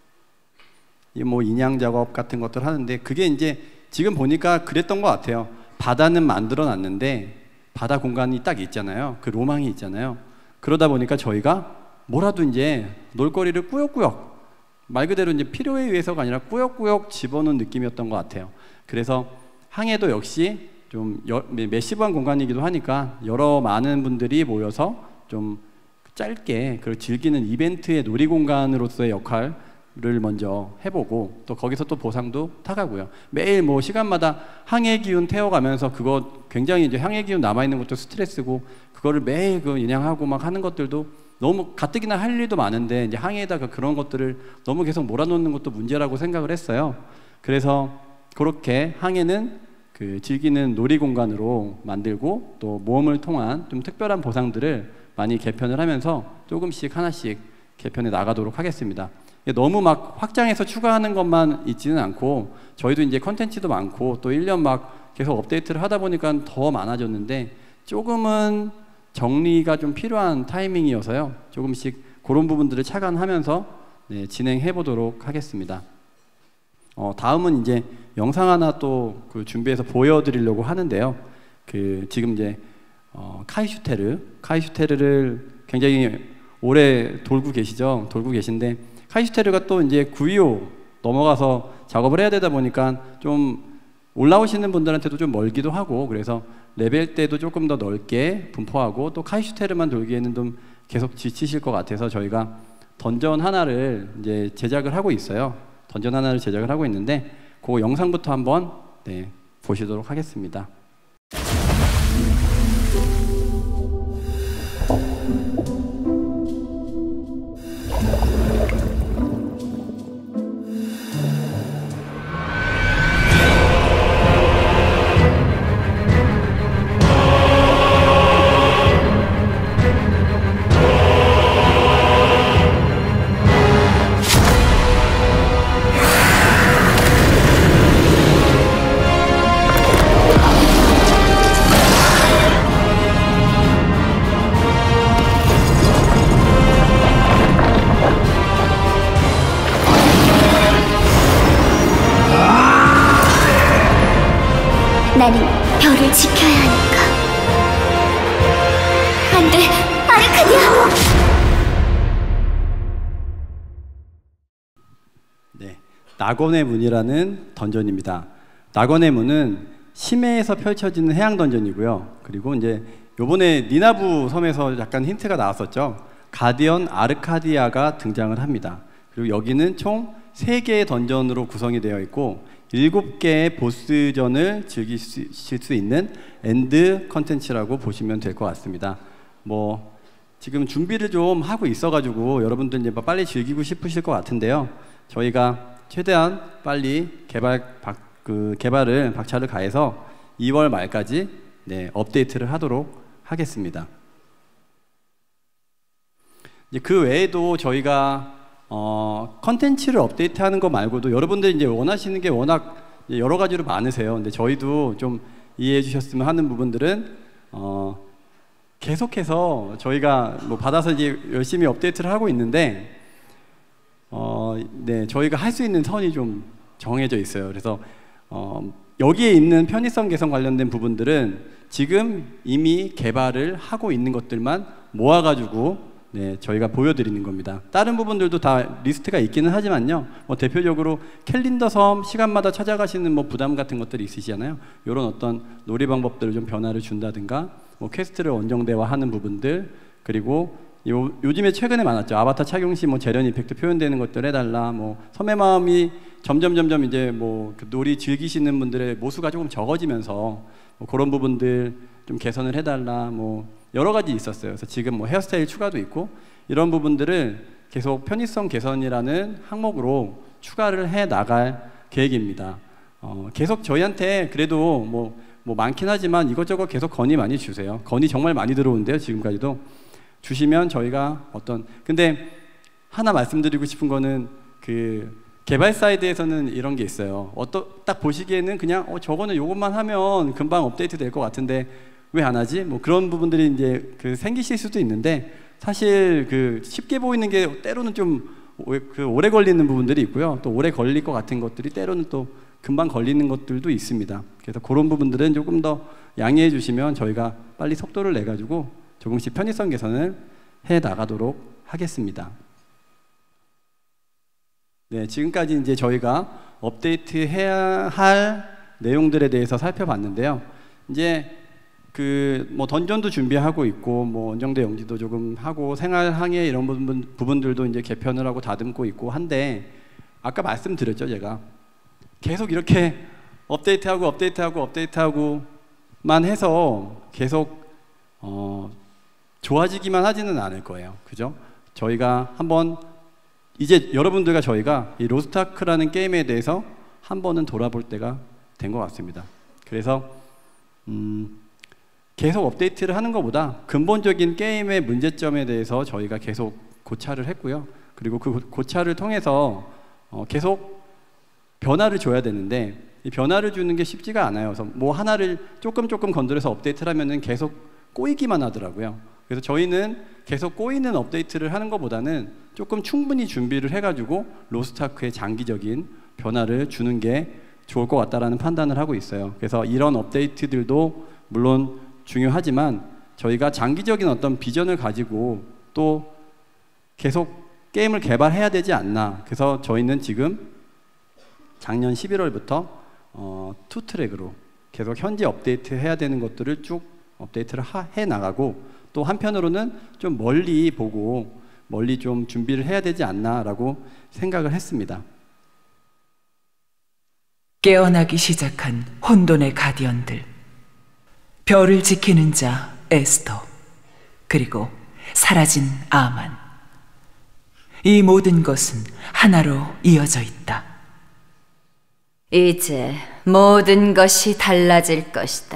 뭐 인양 작업 같은 것들 하는데 그게 이제 지금 보니까 그랬던 것 같아요. 바다는 만들어 놨는데 바다 공간이 딱 있잖아요. 그 로망이 있잖아요. 그러다 보니까 저희가 뭐라도 이제 놀거리를 꾸역꾸역 말 그대로 이제 필요에 의해서가 아니라 꾸역꾸역 집어넣은 느낌이었던 것 같아요. 그래서 항해도 역시 좀 매시브한 공간이기도 하니까 여러 많은 분들이 모여서 좀 짧게 그걸 즐기는 이벤트의 놀이공간으로서의 역할을 먼저 해보고 또 거기서 또 보상도 타가고요. 매일 뭐 시간마다 항해 기운 태워가면서 그거 굉장히 이제 항해 기운 남아있는 것도 스트레스고 그거를 매일 그 인양하고 막 하는 것들도 너무 가뜩이나 할 일도 많은데 이제 항해에다가 그런 것들을 너무 계속 몰아놓는 것도 문제라고 생각을 했어요. 그래서 그렇게 항해는 그 즐기는 놀이공간으로 만들고 또 모험을 통한 좀 특별한 보상들을 많이 개편을 하면서 조금씩 하나씩 개편해 나가도록 하겠습니다. 너무 막 확장해서 추가하는 것만 있지는 않고 저희도 이제 컨텐츠도 많고 또 일 년 막 계속 업데이트를 하다 보니까 더 많아졌는데 조금은 정리가 좀 필요한 타이밍이어서요. 조금씩 그런 부분들을 차관하면서 네, 진행해 보도록 하겠습니다. 어, 다음은 이제 영상 하나 또 그 준비해서 보여드리려고 하는데요. 그 지금 이제 어, 카이슈테르, 카이슈테르를 굉장히 오래 돌고 계시죠. 돌고 계신데 카이슈테르가 또 이제 구이오 넘어가서 작업을 해야 되다 보니까 좀 올라오시는 분들한테도 좀 멀기도 하고 그래서 레벨대도 조금 더 넓게 분포하고 또 카이슈테르만 돌기에는 좀 계속 지치실 것 같아서 저희가 던전 하나를 이제 제작을 하고 있어요. 던전 하나를 제작을 하고 있는데 그 영상부터 한번 네, 보시도록 하겠습니다. 나는 별을 지켜야 하니까. 안 돼, 아르카디아! 네, 낙원의 문이라는 던전입니다. 낙원의 문은 심해에서 펼쳐지는 해양 던전이고요. 그리고 이제 요번에 니나부 섬에서 약간 힌트가 나왔었죠. 가디언 아르카디아가 등장을 합니다. 그리고 여기는 총 세 개의 던전으로 구성이 되어 있고 일곱 개의 보스전을 즐기실 수 있는 엔드 컨텐츠라고 보시면 될 것 같습니다. 뭐 지금 준비를 좀 하고 있어가지고 여러분들 이제 빨리 즐기고 싶으실 것 같은데요. 저희가 최대한 빨리 개발 박, 그 개발을 박차를 가해서 이월 말까지 네, 업데이트를 하도록 하겠습니다. 이제 그 외에도 저희가 어, 컨텐츠를 업데이트하는 거 말고도 여러분들이 이제 원하시는 게 워낙 여러 가지로 많으세요. 근데 저희도 좀 이해해 주셨으면 하는 부분들은 어, 계속해서 저희가 뭐 받아서 이제 열심히 업데이트를 하고 있는데 어, 네, 저희가 할 수 있는 선이 좀 정해져 있어요. 그래서 어, 여기에 있는 편의성 개선 관련된 부분들은 지금 이미 개발을 하고 있는 것들만 모아가지고 네, 저희가 보여드리는 겁니다. 다른 부분들도 다 리스트가 있기는 하지만요. 뭐 대표적으로 캘린더 섬 시간마다 찾아가시는 뭐 부담 같은 것들이 있으시잖아요. 이런 어떤 놀이 방법들을 좀 변화를 준다든가, 뭐 퀘스트를 원정대화하는 부분들, 그리고 요, 요즘에 최근에 많았죠. 아바타 착용 시 뭐 재련 이펙트 표현되는 것들 해달라. 뭐 섬의 마음이 점점 점점 이제 뭐 그 놀이 즐기시는 분들의 모수가 조금 적어지면서 뭐 그런 부분들 좀 개선을 해달라. 뭐 여러 가지 있었어요. 그래서 지금 뭐 헤어스타일 추가도 있고 이런 부분들을 계속 편의성 개선이라는 항목으로 추가를 해 나갈 계획입니다. 어, 계속 저희한테 그래도 뭐, 뭐 많긴 하지만 이것저것 계속 건의 많이 주세요. 건의 정말 많이 들어오는데요. 지금까지도 주시면 저희가 어떤 근데 하나 말씀드리고 싶은 거는 그 개발 사이드에서는 이런 게 있어요. 어떠, 딱 보시기에는 그냥 어, 저거는 요것만 하면 금방 업데이트 될 것 같은데 왜 안 하지? 뭐 그런 부분들이 이제 그 생기실 수도 있는데 사실 그 쉽게 보이는 게 때로는 좀 그 오래 걸리는 부분들이 있고요. 또 오래 걸릴 것 같은 것들이 때로는 또 금방 걸리는 것들도 있습니다. 그래서 그런 부분들은 조금 더 양해해 주시면 저희가 빨리 속도를 내 가지고 조금씩 편의성 개선을 해 나가도록 하겠습니다. 네, 지금까지 이제 저희가 업데이트해야 할 내용들에 대해서 살펴봤는데요. 이제 그 뭐 던전도 준비하고 있고 뭐 원정대 영지도 조금 하고 생활 항해 이런 부분, 부분들도 이제 개편을 하고 다듬고 있고 한데 아까 말씀드렸죠. 제가 계속 이렇게 업데이트하고 업데이트하고 업데이트하고만 해서 계속 어, 좋아지기만 하지는 않을 거예요. 그죠? 저희가 한번 이제 여러분들과 저희가 이 로스트아크라는 게임에 대해서 한 번은 돌아볼 때가 된 것 같습니다. 그래서 음, 계속 업데이트를 하는 것보다 근본적인 게임의 문제점에 대해서 저희가 계속 고찰을 했고요. 그리고 그 고찰을 통해서 어, 계속 변화를 줘야 되는데 이 변화를 주는 게 쉽지가 않아요. 그래서 뭐 하나를 조금 조금 건드려서 업데이트를 하면은 계속 꼬이기만 하더라고요. 그래서 저희는 계속 꼬이는 업데이트를 하는 것보다는 조금 충분히 준비를 해가지고 로스트아크의 장기적인 변화를 주는 게 좋을 것 같다라는 판단을 하고 있어요. 그래서 이런 업데이트들도 물론 중요하지만 저희가 장기적인 어떤 비전을 가지고 또 계속 게임을 개발해야 되지 않나. 그래서 저희는 지금 작년 십일월부터 어, 투 트랙으로 계속 현재 업데이트 해야 되는 것들을 쭉 업데이트를 하, 해 나가고 또 한편으로는 좀 멀리 보고 멀리 좀 준비를 해야 되지 않나라고 생각을 했습니다. 깨어나기 시작한 혼돈의 가디언들, 별을 지키는 자 에스터, 그리고 사라진 아만. 이 모든 것은 하나로 이어져 있다. 이제 모든 것이 달라질 것이다.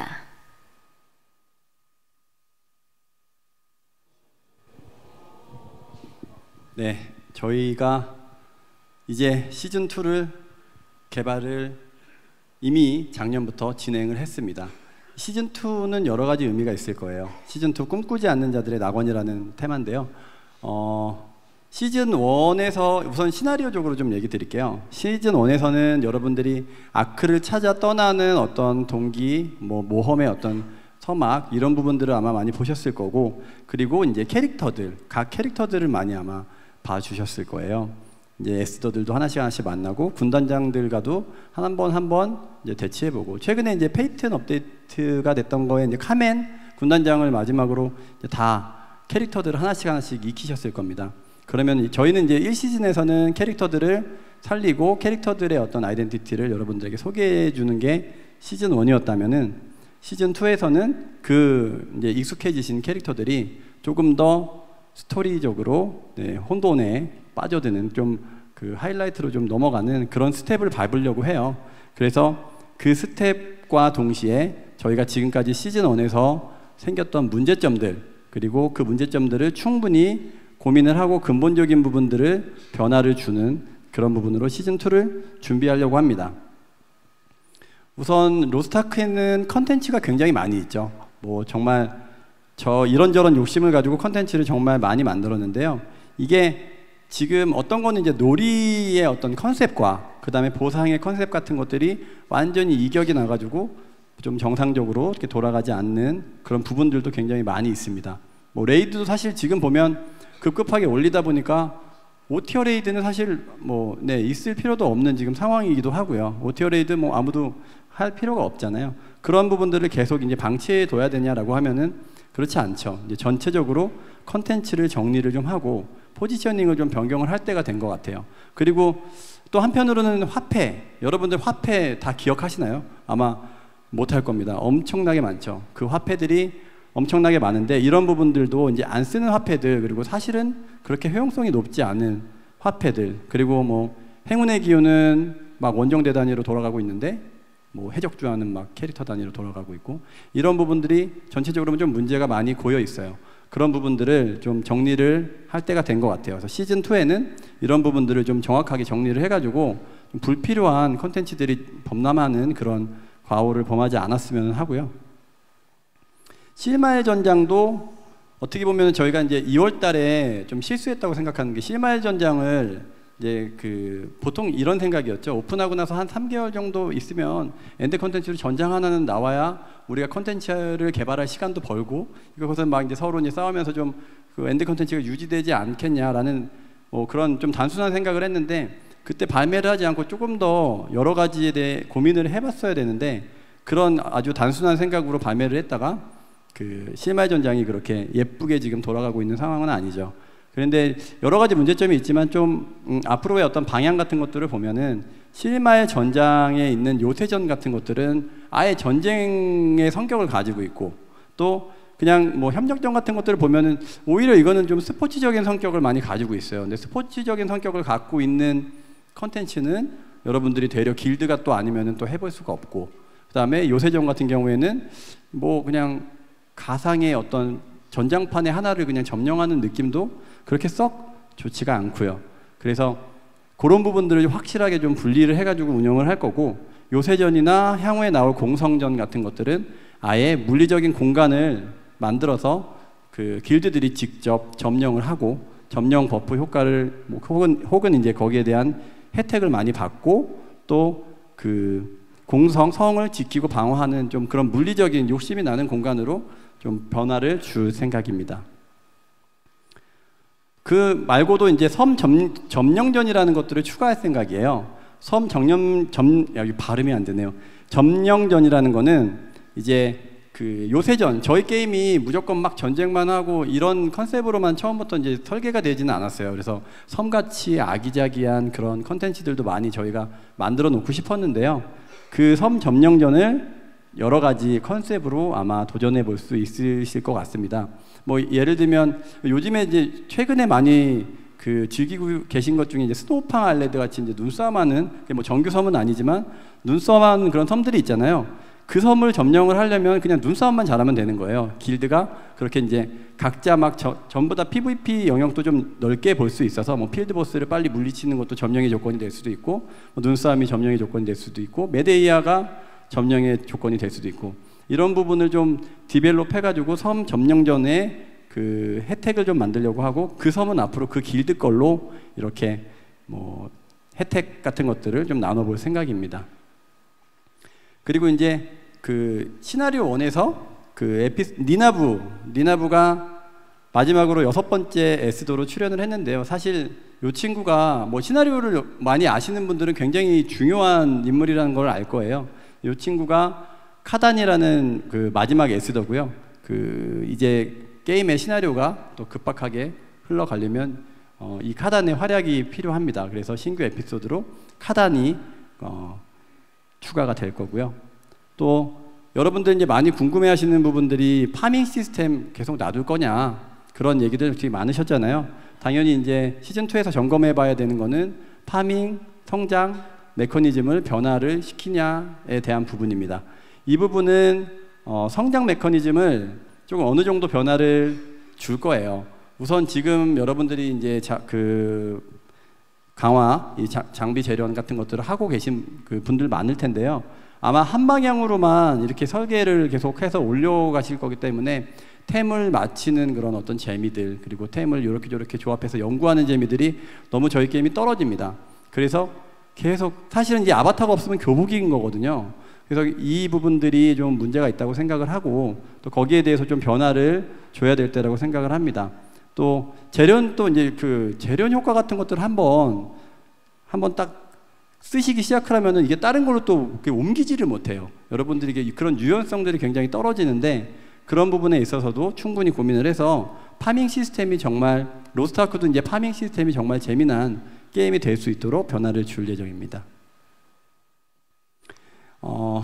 네, 저희가 이제 시즌이를 개발을 이미 작년부터 진행을 했습니다. 시즌이는 여러 가지 의미가 있을 거예요. 시즌이 꿈꾸지 않는 자들의 낙원이라는 테마인데요. 어, 시즌일에서 우선 시나리오적으로 좀 얘기 드릴게요. 시즌일에서는 여러분들이 아크를 찾아 떠나는 어떤 동기, 뭐 모험의 어떤 서막 이런 부분들을 아마 많이 보셨을 거고, 그리고 이제 캐릭터들, 각 캐릭터들을 많이 아마 봐주셨을 거예요. 이제 에스더들도 하나씩 하나씩 만나고 군단장들과도 한 번 한 번 이제 대치해보고, 최근에 이제 페이튼 업데이트가 됐던 거에 이제 카멘 군단장을 마지막으로 이제 다 캐릭터들을 하나씩 하나씩 익히셨을 겁니다. 그러면 저희는 이제 일 시즌에서는 캐릭터들을 살리고 캐릭터들의 어떤 아이덴티티를 여러분들에게 소개해 주는 게 시즌 원이었다면은 시즌 투에서는 그 이제 익숙해지신 캐릭터들이 조금 더 스토리적으로 네, 혼돈에 빠져드는 좀 그 하이라이트로 좀 넘어가는 그런 스텝을 밟으려고 해요. 그래서 그 스텝과 동시에 저희가 지금까지 시즌 원에서 생겼던 문제점들, 그리고 그 문제점들을 충분히 고민을 하고 근본적인 부분들을 변화를 주는 그런 부분으로 시즌 투를 준비하려고 합니다. 우선 로스트아크에는 컨텐츠가 굉장히 많이 있죠. 뭐 정말 저 이런저런 욕심을 가지고 컨텐츠를 정말 많이 만들었는데요. 이게 지금 어떤 거는 이제 놀이의 어떤 컨셉과 그 다음에 보상의 컨셉 같은 것들이 완전히 이격이 나가지고 좀 정상적으로 이렇게 돌아가지 않는 그런 부분들도 굉장히 많이 있습니다. 뭐 레이드도 사실 지금 보면 급급하게 올리다 보니까 오티어 레이드는 사실 뭐 네, 있을 필요도 없는 지금 상황이기도 하고요. 오티어 레이드 뭐 아무도 할 필요가 없잖아요. 그런 부분들을 계속 이제 방치해 둬야 되냐라고 하면은 그렇지 않죠. 이제 전체적으로 컨텐츠를 정리를 좀 하고 포지셔닝을 좀 변경을 할 때가 된 것 같아요. 그리고 또 한편으로는 화폐, 여러분들 화폐 다 기억하시나요? 아마 못할 겁니다. 엄청나게 많죠. 그 화폐들이 엄청나게 많은데 이런 부분들도 이제 안 쓰는 화폐들, 그리고 사실은 그렇게 효용성이 높지 않은 화폐들, 그리고 뭐 행운의 기운은 막 원정대 단위로 돌아가고 있는데 뭐 해적주와는 막 캐릭터 단위로 돌아가고 있고, 이런 부분들이 전체적으로 좀 문제가 많이 고여 있어요. 그런 부분들을 좀 정리를 할 때가 된 것 같아요. 그래서 시즌 투에는 이런 부분들을 좀 정확하게 정리를 해가지고 좀 불필요한 컨텐츠들이 범람하는 그런 과오를 범하지 않았으면 하고요. 실마의 전장도 어떻게 보면 저희가 이제 이월 달에 좀 실수했다고 생각하는 게, 실마의 전장을 이제 그 보통 이런 생각이었죠. 오픈하고 나서 한 삼 개월 정도 있으면 엔드 컨텐츠로 전장 하나는 나와야 우리가 컨텐츠를 개발할 시간도 벌고, 이것은 막 이제 서로 이제 싸우면서 좀 그 엔드 컨텐츠가 유지되지 않겠냐라는 뭐 그런 좀 단순한 생각을 했는데, 그때 발매를 하지 않고 조금 더 여러 가지에 대해 고민을 해봤어야 되는데, 그런 아주 단순한 생각으로 발매를 했다가 그 실마의 전장이 그렇게 예쁘게 지금 돌아가고 있는 상황은 아니죠. 그런데 여러 가지 문제점이 있지만 좀 음, 앞으로의 어떤 방향 같은 것들을 보면은 실마의 전장에 있는 요새전 같은 것들은 아예 전쟁의 성격을 가지고 있고, 또 그냥 뭐 협력전 같은 것들을 보면은 오히려 이거는 좀 스포츠적인 성격을 많이 가지고 있어요. 근데 스포츠적인 성격을 갖고 있는 컨텐츠는 여러분들이 되려 길드가 또 아니면은 또 해볼 수가 없고, 그 다음에 요새전 같은 경우에는 뭐 그냥 가상의 어떤 전장판의 하나를 그냥 점령하는 느낌도 그렇게 썩 좋지가 않고요. 그래서 그런 부분들을 확실하게 좀 분리를 해가지고 운영을 할 거고, 요새전이나 향후에 나올 공성전 같은 것들은 아예 물리적인 공간을 만들어서 그 길드들이 직접 점령을 하고, 점령 버프 효과를 뭐 혹은 혹은 이제 거기에 대한 혜택을 많이 받고, 또 그 공성 성을 지키고 방어하는 좀 그런 물리적인 욕심이 나는 공간으로 좀 변화를 줄 생각입니다. 그 말고도 이제 섬 점, 점령전이라는 것들을 추가할 생각이에요. 섬 점령 점 여기 발음이 안 되네요. 점령전이라는 거는 이제 그 요새전, 저희 게임이 무조건 막 전쟁만 하고 이런 컨셉으로만 처음부터 이제 설계가 되지는 않았어요. 그래서 섬같이 아기자기한 그런 컨텐츠들도 많이 저희가 만들어 놓고 싶었는데요. 그 섬 점령전을 여러 가지 컨셉으로 아마 도전해 볼 수 있으실 것 같습니다. 뭐 예를 들면 요즘에 이제 최근에 많이 그 즐기고 계신 것 중에 이제 스노우팡 아일랜드 같이 이제 눈싸움하는, 뭐 정규 섬은 아니지만 눈싸움하는 그런 섬들이 있잖아요. 그 섬을 점령을 하려면 그냥 눈싸움만 잘하면 되는 거예요. 길드가 그렇게 이제 각자 막 저, 전부 다 피브이피 영역도 좀 넓게 볼 수 있어서 뭐 필드 보스를 빨리 물리치는 것도 점령의 조건이 될 수도 있고, 뭐 눈싸움이 점령의 조건이 될 수도 있고, 메데이아가 점령의 조건이 될 수도 있고, 이런 부분을 좀 디벨롭 해가지고 섬 점령전에 그 혜택을 좀 만들려고 하고, 그 섬은 앞으로 그 길드 걸로 이렇게 뭐 혜택 같은 것들을 좀 나눠볼 생각입니다. 그리고 이제 그 시나리오 원에서 그 에피 니나부 니나부가 마지막으로 여섯 번째 에스도로 출연을 했는데요. 사실 이 친구가 뭐 시나리오를 많이 아시는 분들은 굉장히 중요한 인물이라는 걸 알 거예요. 이 친구가 카단이라는 그 마지막 에스더고요. 그 이제 게임의 시나리오가 또 급박하게 흘러가려면 어, 이 카단의 활약이 필요합니다. 그래서 신규 에피소드로 카단이 어, 추가가 될 거고요. 또 여러분들 이제 많이 궁금해하시는 부분들이 파밍 시스템 계속 놔둘 거냐 그런 얘기들 되게 많으셨잖아요. 당연히 이제 시즌 투에서 점검해봐야 되는 거는 파밍, 성장 메커니즘을 변화를 시키냐에 대한 부분입니다. 이 부분은 어, 성장 메커니즘을 조금 어느 정도 변화를 줄 거예요. 우선 지금 여러분들이 이제 자, 그 강화, 이 자, 장비 재련 같은 것들을 하고 계신 그 분들 많을 텐데요. 아마 한 방향으로만 이렇게 설계를 계속해서 올려가실 거기 때문에 템을 맞히는 그런 어떤 재미들, 그리고 템을 이렇게 저렇게 조합해서 연구하는 재미들이 너무 저희 게임이 떨어집니다. 그래서 계속 사실은 이제 아바타가 없으면 교복인 거거든요. 그래서 이 부분들이 좀 문제가 있다고 생각을 하고 또 거기에 대해서 좀 변화를 줘야 될 때라고 생각을 합니다. 또 재련 또 이제 그 재련 효과 같은 것들을 한번 한번 딱 쓰시기 시작하면은 이게 다른 걸로 또 옮기지를 못해요. 여러분들이 이게 그런 유연성들이 굉장히 떨어지는데 그런 부분에 있어서도 충분히 고민을 해서 파밍 시스템이 정말 로스트 아크도 이제 파밍 시스템이 정말 재미난 게임이 될 수 있도록 변화를 줄 예정입니다. 어,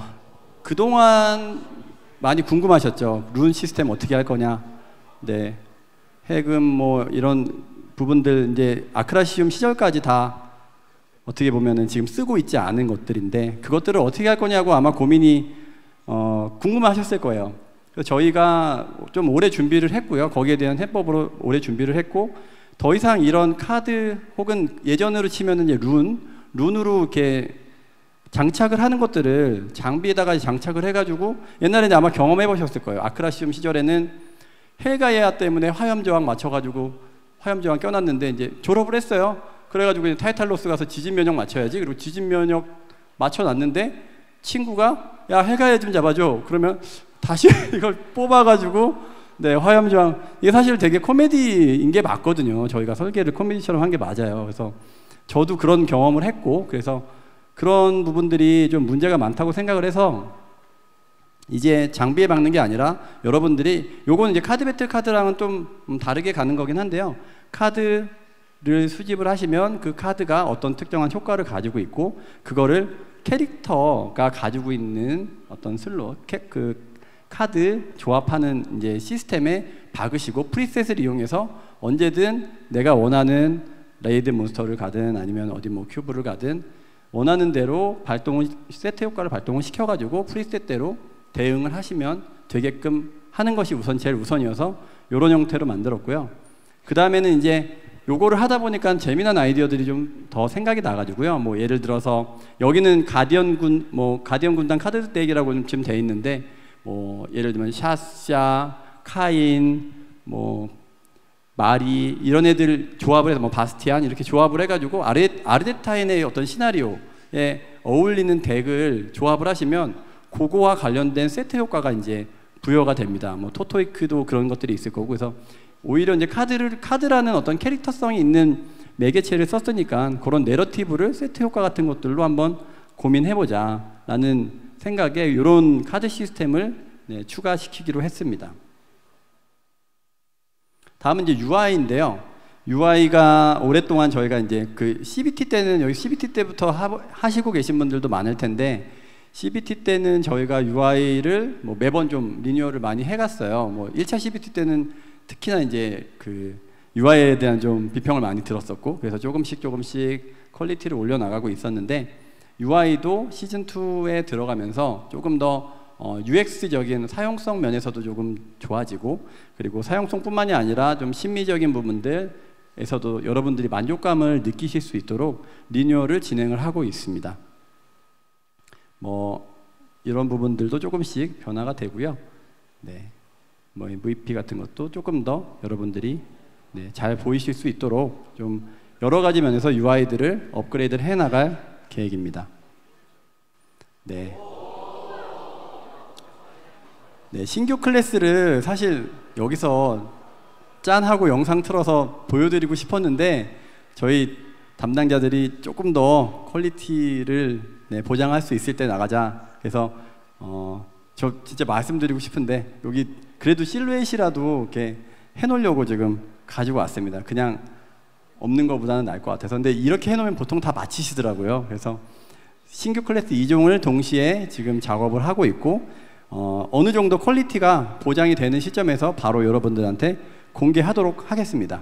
그동안 많이 궁금하셨죠? 룬 시스템 어떻게 할 거냐? 네, 해금 뭐 이런 부분들 이제 아크라시움 시절까지 다 어떻게 보면은 지금 쓰고 있지 않은 것들인데 그것들을 어떻게 할 거냐고 아마 고민이 어, 궁금하셨을 거예요. 그래서 저희가 좀 오래 준비를 했고요. 거기에 대한 해법으로 오래 준비를 했고 더 이상 이런 카드 혹은 예전으로 치면은 이제 룬, 룬으로 이렇게 장착을 하는 것들을 장비에다가 장착을 해가지고 옛날에는 아마 경험해 보셨을 거예요. 아크라시움 시절에는 헬가이아 때문에 화염저항 맞춰가지고 화염저항 껴놨는데 이제 졸업을 했어요. 그래가지고 이제 타이탈로스 가서 지진 면역 맞춰야지. 그리고 지진 면역 맞춰놨는데 친구가 야 헬가이아 좀 잡아줘. 그러면 다시 이걸 뽑아가지고 네 화염저항 이게 사실 되게 코미디인 게 맞거든요. 저희가 설계를 코미디처럼 한 게 맞아요. 그래서 저도 그런 경험을 했고 그래서 그런 부분들이 좀 문제가 많다고 생각을 해서 이제 장비에 박는 게 아니라 여러분들이 요거는 이제 카드 배틀 카드랑은 좀 다르게 가는 거긴 한데요. 카드를 수집을 하시면 그 카드가 어떤 특정한 효과를 가지고 있고 그거를 캐릭터가 가지고 있는 어떤 슬롯, 캐, 그 카드 조합하는 이제 시스템에 박으시고 프리셋을 이용해서 언제든 내가 원하는 레이드 몬스터를 가든 아니면 어디 뭐 큐브를 가든 원하는 대로 발동을 세트 효과를 발동을 시켜가지고 프리셋대로 대응을 하시면 되게끔 하는 것이 우선 제일 우선이어서 이런 형태로 만들었고요. 그 다음에는 이제 요거를 하다 보니까 재미난 아이디어들이 좀 더 생각이 나가지고요. 뭐 예를 들어서 여기는 가디언 군, 뭐 가디언 군단 카드 덱이라고 지금 돼 있는데 뭐 예를 들면 샤샤, 카인, 뭐 마리 이런 애들 조합을 해서 뭐 바스티안 이렇게 조합을 해가지고 아르, 아르데타인의 어떤 시나리오에 어울리는 덱을 조합을 하시면 그거와 관련된 세트 효과가 이제 부여가 됩니다. 뭐 토토이크도 그런 것들이 있을 거고 그래서 오히려 이제 카드를 카드라는 어떤 캐릭터성이 있는 매개체를 썼으니까 그런 내러티브를 세트 효과 같은 것들로 한번 고민해보자라는 생각에 이런 카드 시스템을 네, 추가시키기로 했습니다. 다음은 이제 유아이인데요. 유아이가 오랫동안 저희가 이제 그 씨비티 때는 여기 씨비티 때부터 하, 하시고 계신 분들도 많을 텐데 씨비티 때는 저희가 유아이를 뭐 매번 좀 리뉴얼을 많이 해갔어요. 뭐 일 차 씨비티 때는 특히나 이제 그 유아이에 대한 좀 비평을 많이 들었었고 그래서 조금씩 조금씩 퀄리티를 올려나가고 있었는데 유아이도 시즌 투에 들어가면서 조금 더 어, 유엑스적인 사용성 면에서도 조금 좋아지고 그리고 사용성뿐만이 아니라 좀 심미적인 부분들에서도 여러분들이 만족감을 느끼실 수 있도록 리뉴얼을 진행을 하고 있습니다. 뭐 이런 부분들도 조금씩 변화가 되고요. 네, 뭐 엠브이피 같은 것도 조금 더 여러분들이 네, 잘 보이실 수 있도록 좀 여러 가지 면에서 유아이들을 업그레이드를 해나갈 계획입니다. 네. 네, 신규 클래스를 사실 여기서 짠하고 영상 틀어서 보여드리고 싶었는데 저희 담당자들이 조금 더 퀄리티를 네, 보장할 수 있을 때 나가자. 그래서 어, 저 진짜 말씀드리고 싶은데 여기 그래도 실루엣이라도 이렇게 해놓으려고 지금 가지고 왔습니다. 그냥 없는 것보다는 나을 것 같아서. 근데 이렇게 해놓으면 보통 다 마치시더라고요. 그래서 신규 클래스 이 종을 동시에 지금 작업을 하고 있고 어, 어느 정도 퀄리티가 보장이 되는 시점에서 바로 여러분들한테 공개하도록 하겠습니다.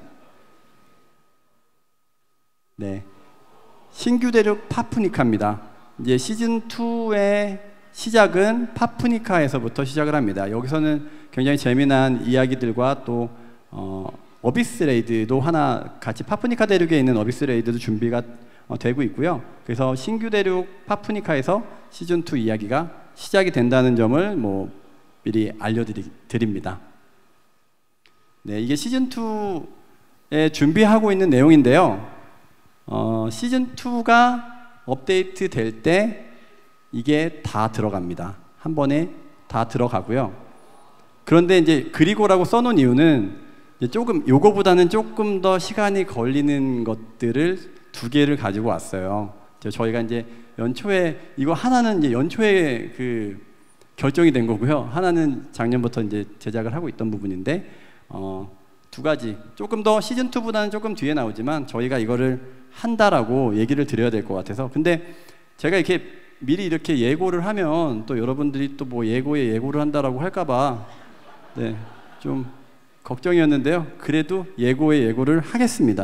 네, 신규 대륙 파프니카입니다. 이제 시즌 이의 시작은 파프니카에서부터 시작을 합니다. 여기서는 굉장히 재미난 이야기들과 또 어, 어비스 레이드도 하나 같이 파프니카 대륙에 있는 어비스 레이드도 준비가 어, 되고 있고요. 그래서 신규 대륙 파프니카에서 시즌 이 이야기가 시작이 된다는 점을 뭐 미리 알려드립니다. 네, 이게 시즌 이에 준비하고 있는 내용인데요. 어, 시즌 이가 업데이트 될 때 이게 다 들어갑니다. 한 번에 다 들어가고요. 그런데 이제 그리고라고 써놓은 이유는 이제 조금 요거보다는 조금 더 시간이 걸리는 것들을 두 개를 가지고 왔어요. 저희가 이제 연초에 이거 하나는 이제 연초에 그 결정이 된 거고요. 하나는 작년부터 이제 제작을 하고 있던 부분인데 어, 두 가지 조금 더 시즌 이보다는 조금 뒤에 나오지만 저희가 이거를 한다라고 얘기를 드려야 될 것 같아서. 근데 제가 이렇게 미리 이렇게 예고를 하면 또 여러분들이 또 뭐 예고에 예고를 한다라고 할까봐 네, 좀 걱정이었는데요. 그래도 예고에 예고를 하겠습니다.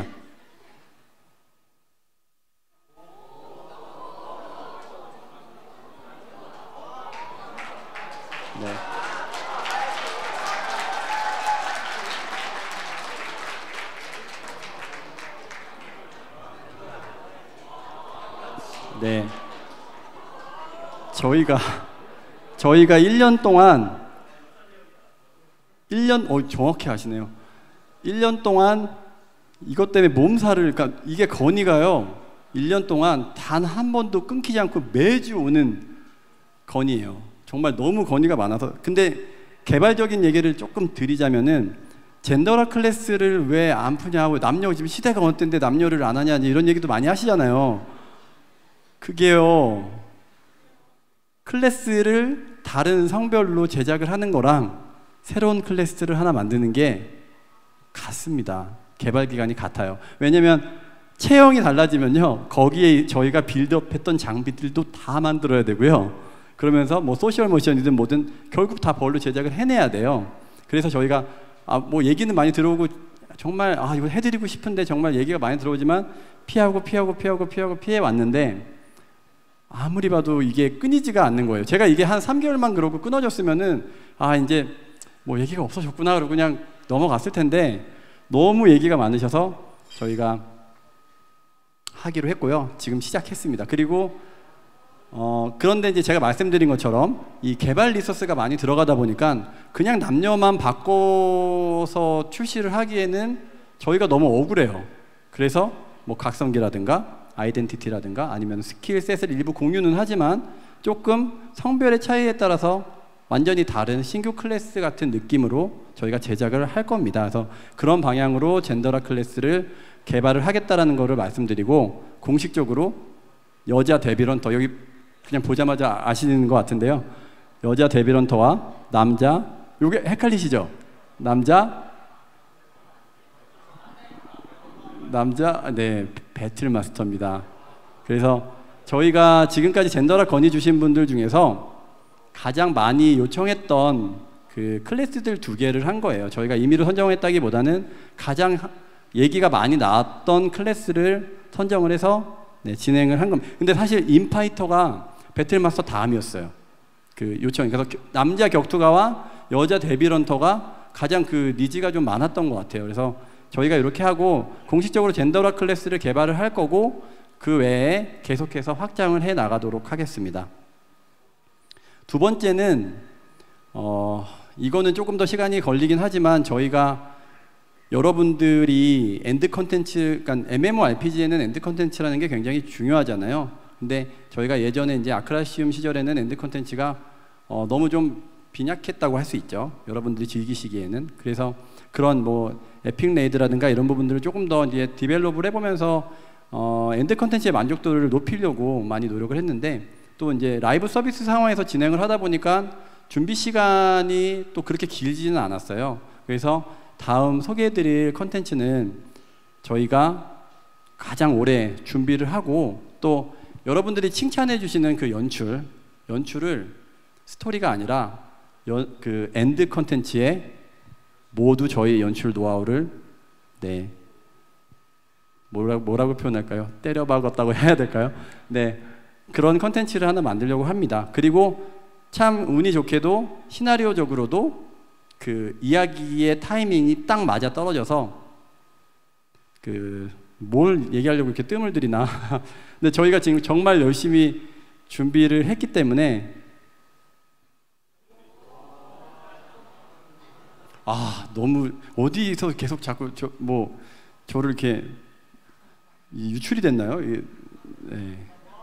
네. 네. 저희가 저희가 일 년 동안 일 년 어 정확히 아시네요. 일 년 동안 이것 때문에 몸살을, 그러니까 이게 건의가요. 일 년 동안 단 한 번도 끊기지 않고 매주 오는 건의예요. 정말 너무 건의가 많아서. 근데 개발적인 얘기를 조금 드리자면은 젠더라 클래스를 왜 안 푸냐고, 남녀 지금 시대가 어느 때인데 남녀를 안 하냐 이런 얘기도 많이 하시잖아요. 그게요, 클래스를 다른 성별로 제작을 하는 거랑 새로운 클래스를 하나 만드는 게 같습니다. 개발 기간이 같아요. 왜냐면 체형이 달라지면요, 거기에 저희가 빌드업했던 장비들도 다 만들어야 되고요. 그러면서 뭐 소셜 모션이든 뭐든 결국 다 벌로 제작을 해내야 돼요. 그래서 저희가 아 뭐 얘기는 많이 들어오고 정말 아 이거 해드리고 싶은데 정말 얘기가 많이 들어오지만 피하고 피하고 피하고 피하고 피해 왔는데 아무리 봐도 이게 끊이지가 않는 거예요. 제가 이게 한 삼 개월만 그러고 끊어졌으면은 아 이제 뭐 얘기가 없어졌구나 그러고 그냥 넘어갔을 텐데 너무 얘기가 많으셔서 저희가 하기로 했고요. 지금 시작했습니다. 그리고 어 그런데 이제 제가 말씀드린 것처럼 이 개발 리소스가 많이 들어가다 보니까 그냥 남녀만 바꿔서 출시를 하기에는 저희가 너무 억울해요. 그래서 뭐 각성기라든가 아이덴티티라든가 아니면 스킬셋을 일부 공유는 하지만 조금 성별의 차이에 따라서 완전히 다른 신규 클래스 같은 느낌으로 저희가 제작을 할 겁니다. 그래서 그런 방향으로 젠더라 클래스를 개발을 하겠다라는 거를 말씀드리고, 공식적으로 여자 데빌런터, 여기 그냥 보자마자 아시는 것 같은데요. 여자 데빌런터와 남자, 요게 헷갈리시죠? 남자 남자 네 배틀 마스터입니다. 그래서 저희가 지금까지 젠더라 건의 주신 분들 중에서 가장 많이 요청했던 그 클래스들 두 개를 한 거예요. 저희가 임의로 선정했다기보다는 가장 얘기가 많이 나왔던 클래스를 선정을 해서 네, 진행을 한 겁니다. 근데 사실 인파이터가 배틀마스터 다음이었어요. 그 요청이. 그래서 남자 격투가와 여자 데빌런터가 가장 그 니즈가 좀 많았던 것 같아요. 그래서 저희가 이렇게 하고 공식적으로 젠더라 클래스를 개발을 할 거고 그 외에 계속해서 확장을 해 나가도록 하겠습니다. 두 번째는 어, 이거는 조금 더 시간이 걸리긴 하지만 저희가 여러분들이 엔드 컨텐츠, 그러니까 엠엠오알피지에는 엔드 컨텐츠라는 게 굉장히 중요하잖아요. 근데 저희가 예전에 이제 아크라시움 시절에는 엔드 컨텐츠가 어, 너무 좀 빈약했다고 할 수 있죠. 여러분들이 즐기시기에는. 그래서 그런 뭐 에픽 레이드라든가 이런 부분들을 조금 더 이제 디벨롭을 해보면서 어, 엔드 컨텐츠의 만족도를 높이려고 많이 노력을 했는데, 또 이제 라이브 서비스 상황에서 진행을 하다 보니까 준비 시간이 또 그렇게 길지는 않았어요. 그래서 다음 소개해드릴 컨텐츠는 저희가 가장 오래 준비를 하고 또 여러분들이 칭찬해 주시는 그 연출, 연출을 스토리가 아니라 연, 그 엔드 컨텐츠에 모두 저희 연출 노하우를 네 뭐라고, 뭐라고 표현할까요? 때려박았다고 해야 될까요? 네, 그런 컨텐츠를 하나 만들려고 합니다. 그리고 참 운이 좋게도 시나리오적으로도 그 이야기의 타이밍이 딱 맞아 떨어져서 그 뭘 얘기하려고 이렇게 뜸을 들이나 근데 저희가 지금 정말 열심히 준비를 했기 때문에 아 너무 어디서 계속 자꾸 저 뭐 저를 이렇게 유출이 됐나요? 네.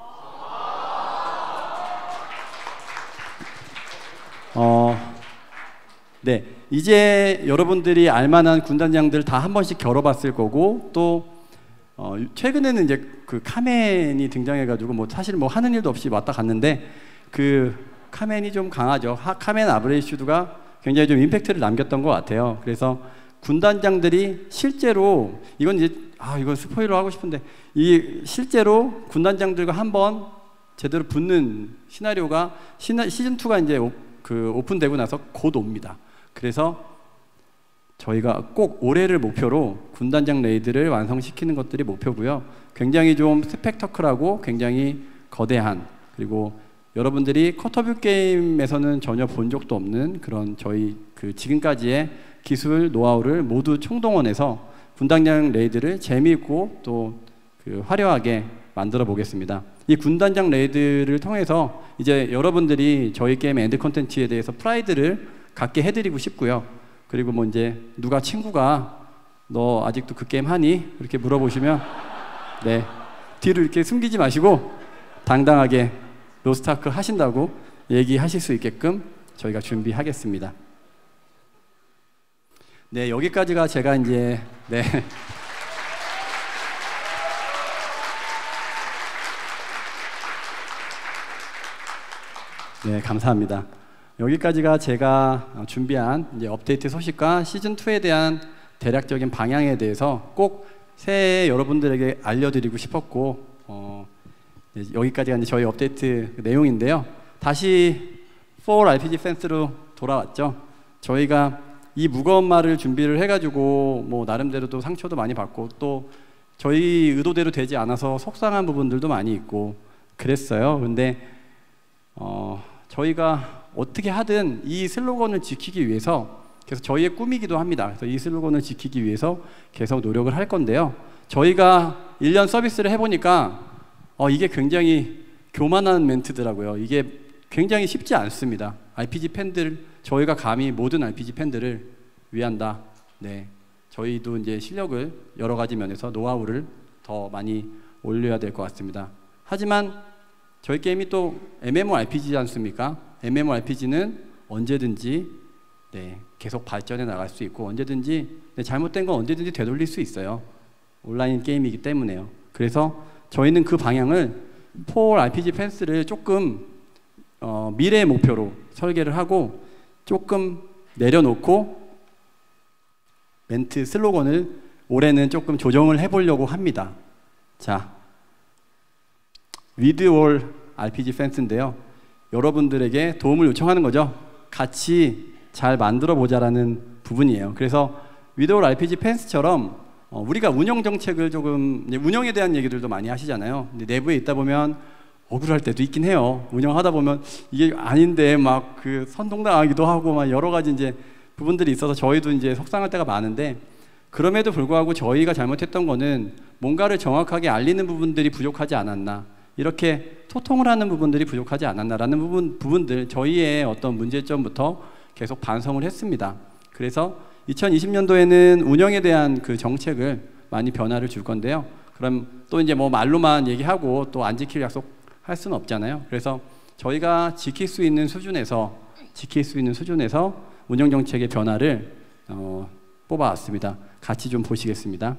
어, 네 이제 여러분들이 알만한 군단장들 다 한 번씩 겨뤄봤을 거고 또 어, 최근에는 이제 그 카멘이 등장해가지고 뭐 사실 뭐 하는 일도 없이 왔다 갔는데 그 카멘이 좀 강하죠. 하, 카멘 아브레이슈드가 굉장히 좀 임팩트를 남겼던 것 같아요. 그래서 군단장들이 실제로 이건 이제 아 이건 스포일러 하고 싶은데 이 실제로 군단장들과 한번 제대로 붙는 시나리오가 시나, 시즌 투가 이제 오, 그 오픈되고 나서 곧 옵니다. 그래서 저희가 꼭 올해를 목표로 군단장 레이드를 완성시키는 것들이 목표고요. 굉장히 좀 스펙터클하고 굉장히 거대한 그리고 여러분들이 쿼터뷰 게임에서는 전혀 본 적도 없는 그런 저희 그 지금까지의 기술 노하우를 모두 총동원해서 군단장 레이드를 재미있고 또 그 화려하게 만들어 보겠습니다. 이 군단장 레이드를 통해서 이제 여러분들이 저희 게임 엔드 콘텐츠에 대해서 프라이드를 갖게 해드리고 싶고요. 그리고 뭐 이제 누가 친구가 너 아직도 그 게임 하니? 이렇게 물어보시면 네 뒤로 이렇게 숨기지 마시고 당당하게 로스트아크 하신다고 얘기하실 수 있게끔 저희가 준비하겠습니다. 네 여기까지가 제가 이제 네 네, 감사합니다. 여기까지가 제가 준비한 이제 업데이트 소식과 시즌 투에 대한 대략적인 방향에 대해서 꼭 새해 여러분들에게 알려드리고 싶었고 어, 여기까지가 이제 저희 업데이트 내용인데요. 다시 포 알피지 팬스로 돌아왔죠. 저희가 이 무거운 말을 준비를 해가지고 뭐 나름대로도 상처도 많이 받고 또 저희 의도대로 되지 않아서 속상한 부분들도 많이 있고 그랬어요. 근데 어, 저희가 어떻게 하든 이 슬로건을 지키기 위해서 그래서 저희의 꿈이기도 합니다. 그래서 이 슬로건을 지키기 위해서 계속 노력을 할 건데요. 저희가 일 년 서비스를 해보니까 어, 이게 굉장히 교만한 멘트더라고요. 이게 굉장히 쉽지 않습니다. 알피지 팬들, 저희가 감히 모든 알피지 팬들을 위한다. 네, 저희도 이제 실력을 여러 가지 면에서 노하우를 더 많이 올려야 될 것 같습니다. 하지만 저희 게임이 또 엠엠오알피지지 않습니까? 엠엠오알피지는 언제든지 네, 계속 발전해 나갈 수 있고 언제든지 네, 잘못된 건 언제든지 되돌릴 수 있어요. 온라인 게임이기 때문에요. 그래서 저희는 그 방향을 포 알피지 펜스를 조금 어, 미래의 목표로 설계를 하고 조금 내려놓고 멘트 슬로건을 올해는 조금 조정을 해보려고 합니다. 자, With all 알피지 팬스인데요. 여러분들에게 도움을 요청하는 거죠. 같이 잘 만들어 보자라는 부분이에요. 그래서 With all 알피지 팬스처럼 어, 우리가 운영 정책을 조금 운영에 대한 얘기들도 많이 하시잖아요. 근데 내부에 있다 보면 억울할 때도 있긴 해요. 운영하다 보면 이게 아닌데 막 그 선동당하기도 하고 막 여러 가지 이제 부분들이 있어서 저희도 이제 속상할 때가 많은데 그럼에도 불구하고 저희가 잘못했던 거는 뭔가를 정확하게 알리는 부분들이 부족하지 않았나. 이렇게 소통을 하는 부분들이 부족하지 않았나라는 부분, 부분들 저희의 어떤 문제점부터 계속 반성을 했습니다. 그래서 이천이십 년도에는 운영에 대한 그 정책을 많이 변화를 줄 건데요. 그럼 또 이제 뭐 말로만 얘기하고 또 안 지킬 약속 할 수는 없잖아요. 그래서 저희가 지킬 수 있는 수준에서 지킬 수 있는 수준에서 운영 정책의 변화를 어, 뽑아왔습니다. 같이 좀 보시겠습니다.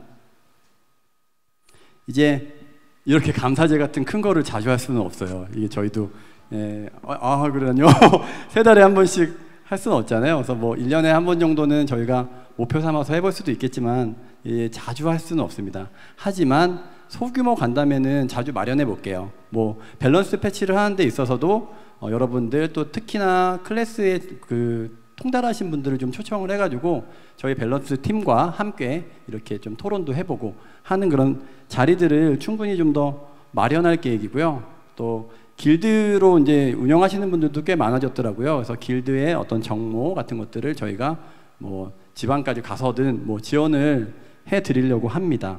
이제 이렇게 감사제 같은 큰 거를 자주 할 수는 없어요. 이게 저희도 예, 아, 아 그러요. 세 달에 한 번씩 할 수는 없잖아요. 그래서 뭐 일 년에 한 번 정도는 저희가 목표 삼아서 해볼 수도 있겠지만 예, 자주 할 수는 없습니다. 하지만 소규모 간담회는 자주 마련해 볼게요. 뭐 밸런스 패치를 하는 데 있어서도 어, 여러분들 또 특히나 클래스에 그 통달하신 분들을 좀 초청을 해가지고 저희 밸런스 팀과 함께 이렇게 좀 토론도 해보고 하는 그런 자리들을 충분히 좀 더 마련할 계획이고요. 또 길드로 이제 운영하시는 분들도 꽤 많아졌더라고요. 그래서 길드의 어떤 정모 같은 것들을 저희가 뭐 지방까지 가서든 뭐 지원을 해드리려고 합니다.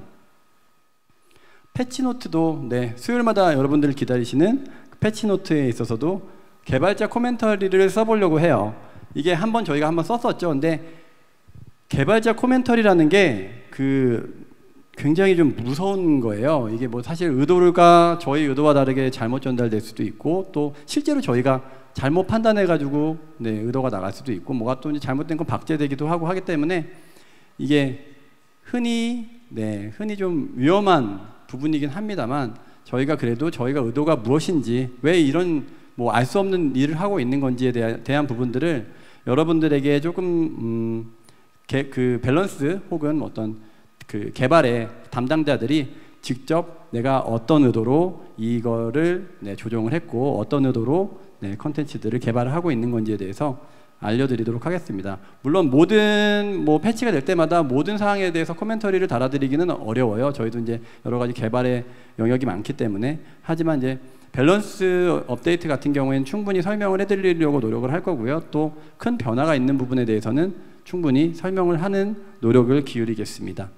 패치노트도 네, 수요일마다 여러분들 기다리시는 패치노트에 있어서도 개발자 코멘터리를 써보려고 해요. 이게 한번 저희가 한번 썼었죠. 근데 개발자 코멘터리라는 게 그 굉장히 좀 무서운 거예요. 이게 뭐 사실 의도가 저희 의도와 다르게 잘못 전달될 수도 있고 또 실제로 저희가 잘못 판단해가지고 네, 의도가 나갈 수도 있고 뭐가 또 잘못된 건 박제되기도 하고 하기 때문에 이게 흔히 네, 흔히 좀 위험한 부분이긴 합니다만 저희가 그래도 저희가 의도가 무엇인지 왜 이런 뭐 알 수 없는 일을 하고 있는 건지에 대한, 대한 부분들을 여러분들에게 조금 음, 개, 그 밸런스 혹은 어떤 그 개발의 담당자들이 직접 내가 어떤 의도로 이거를 네, 조정을 했고 어떤 의도로 네, 컨텐츠들을 개발을 하고 있는 건지에 대해서 알려드리도록 하겠습니다. 물론 모든 뭐 패치가 될 때마다 모든 사항에 대해서 코멘터리를 달아드리기는 어려워요. 저희도 이제 여러 가지 개발의 영역이 많기 때문에. 하지만 이제 밸런스 업데이트 같은 경우에는 충분히 설명을 해드리려고 노력을 할 거고요. 또 큰 변화가 있는 부분에 대해서는 충분히 설명을 하는 노력을 기울이겠습니다.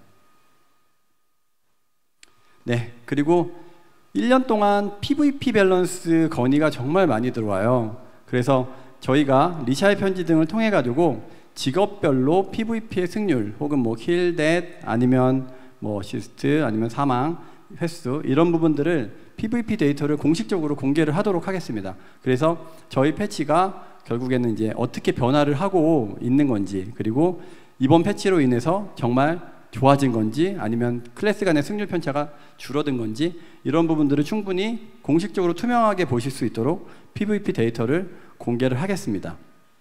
네, 그리고 일 년 동안 피브이피 밸런스 건의가 정말 많이 들어와요. 그래서 저희가 리샤의 편지 등을 통해 가지고 직업별로 피브이피의 승률 혹은 뭐 킬, 뎃 아니면 뭐 어시스트 아니면 사망 횟수 이런 부분들을 피브이피 데이터를 공식적으로 공개를 하도록 하겠습니다. 그래서 저희 패치가 결국에는 이제 어떻게 변화를 하고 있는 건지 그리고 이번 패치로 인해서 정말 좋아진 건지 아니면 클래스 간의 승률 편차가 줄어든 건지 이런 부분들을 충분히 공식적으로 투명하게 보실 수 있도록 피브이피 데이터를 공개를 하겠습니다.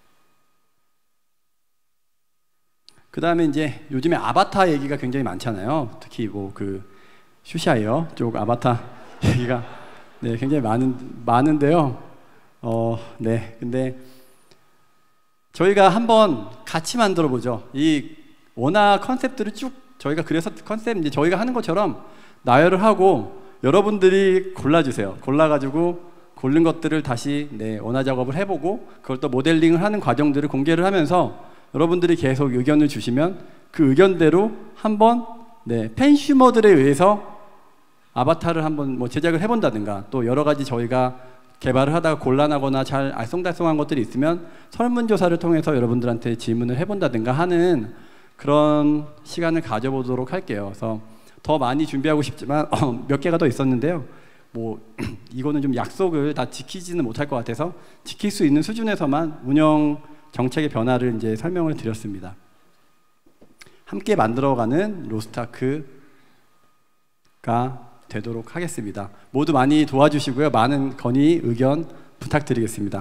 그 다음에 이제 요즘에 아바타 얘기가 굉장히 많잖아요. 특히 뭐 그 슈샤이어 쪽 아바타 얘기가 네, 굉장히 많은, 많은데요. 어, 네. 근데 저희가 한번 같이 만들어 보죠. 이 원화 컨셉들을 쭉 저희가 그래서 컨셉 이제 저희가 하는 것처럼 나열을 하고 여러분들이 골라주세요. 골라가지고 고른 것들을 다시 네, 원화 작업을 해보고 그걸 또 모델링을 하는 과정들을 공개를 하면서 여러분들이 계속 의견을 주시면 그 의견대로 한번 네, 팬슈머들에 의해서 아바타를 한번 뭐 제작을 해본다든가 또 여러 가지 저희가 개발을 하다가 곤란하거나 잘 알쏭달쏭한 것들이 있으면 설문조사를 통해서 여러분들한테 질문을 해본다든가 하는 그런 시간을 가져보도록 할게요. 그래서 더 많이 준비하고 싶지만 어, 몇 개가 더 있었는데요. 뭐 이거는 좀 약속을 다 지키지는 못할 것 같아서 지킬 수 있는 수준에서만 운영 정책의 변화를 이제 설명을 드렸습니다. 함께 만들어가는 로스트아크가 되도록 하겠습니다. 모두 많이 도와주시고요. 많은 건의, 의견 부탁드리겠습니다.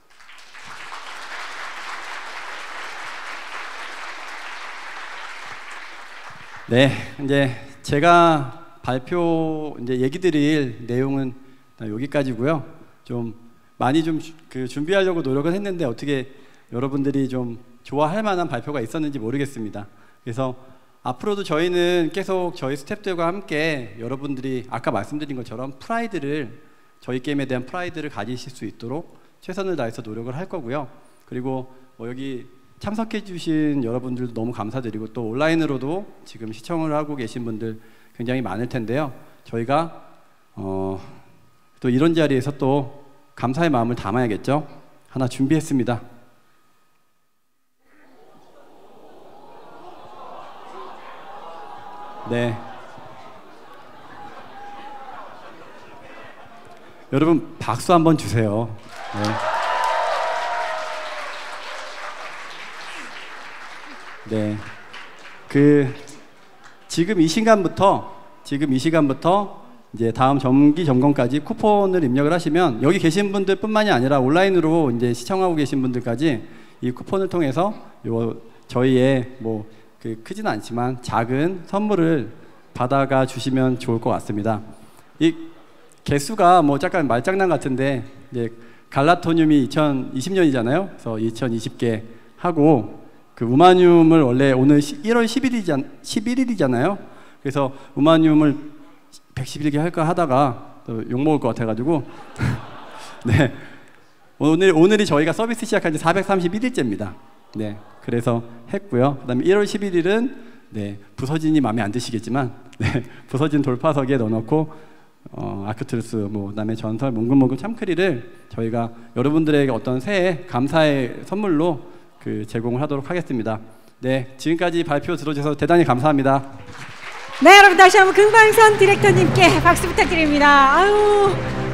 네, 이제 제가 발표 이제 얘기 드릴 내용은 여기까지고요. 좀 많이 좀 그 준비하려고 노력을 했는데 어떻게 여러분들이 좀 좋아할 만한 발표가 있었는지 모르겠습니다. 그래서 앞으로도 저희는 계속 저희 스태프들과 함께 여러분들이 아까 말씀드린 것처럼 프라이드를 저희 게임에 대한 프라이드를 가지실 수 있도록 최선을 다해서 노력을 할 거고요. 그리고 뭐 여기 참석해 주신 여러분들도 너무 감사드리고 또 온라인으로도 지금 시청을 하고 계신 분들 굉장히 많을 텐데요. 저희가 어, 또 이런 자리에서 또 감사의 마음을 담아야겠죠. 하나 준비했습니다. 네. 여러분 박수 한번 주세요. 네. 네. 그 지금 이 시간부터 지금 이 시간부터 이제 다음 정기 점검까지 쿠폰을 입력을 하시면 여기 계신 분들뿐만이 아니라 온라인으로 이제 시청하고 계신 분들까지 이 쿠폰을 통해서 요 저희의 뭐 그 크지는 않지만 작은 선물을 받아가 주시면 좋을 것 같습니다. 이 개수가 뭐 약간 말장난 같은데 이제 갈라토늄이 이천이십 년이잖아요. 그래서 이천이십 개 하고 그 우마늄을 원래 오늘 일월 십일일이잖아요. 그래서 우마늄을 백십일 개 할까 하다가 또 욕먹을 것 같아가지고 네 오늘, 오늘이 저희가 서비스 시작한 지 사백삼십일 일째입니다. 네, 그래서 했고요. 그 다음에 일월 십일일은 네, 부서진이 마음에 안 드시겠지만 네, 부서진 돌파석에 넣어놓고 어, 아크투루스, 뭐, 그 다음에 전설, 몽글몽글 참크리를 저희가 여러분들에게 어떤 새해 감사의 선물로 그 제공을 하도록 하겠습니다. 네, 지금까지 발표 들어주셔서 대단히 감사합니다. 네, 여러분 다시 한번 금광선 디렉터님께 박수 부탁드립니다. 아유,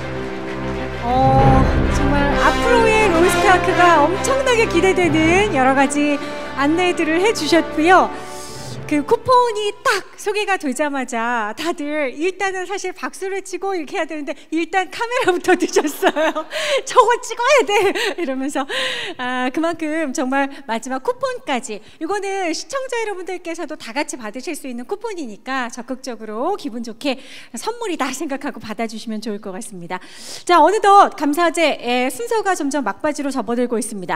어, 정말 앞으로의 로스트아크가 엄청나게 기대되는 여러 가지 안내들을 해주셨고요. 그 쿠폰이 딱 소개가 되자마자 다들 일단은 사실 박수를 치고 이렇게 해야 되는데 일단 카메라부터 드셨어요. 저거 찍어야 돼 이러면서 아, 그만큼 정말 마지막 쿠폰까지 이거는 시청자 여러분들께서도 다 같이 받으실 수 있는 쿠폰이니까 적극적으로 기분 좋게 선물이다 생각하고 받아주시면 좋을 것 같습니다. 자, 어느덧 감사제의 순서가 점점 막바지로 접어들고 있습니다.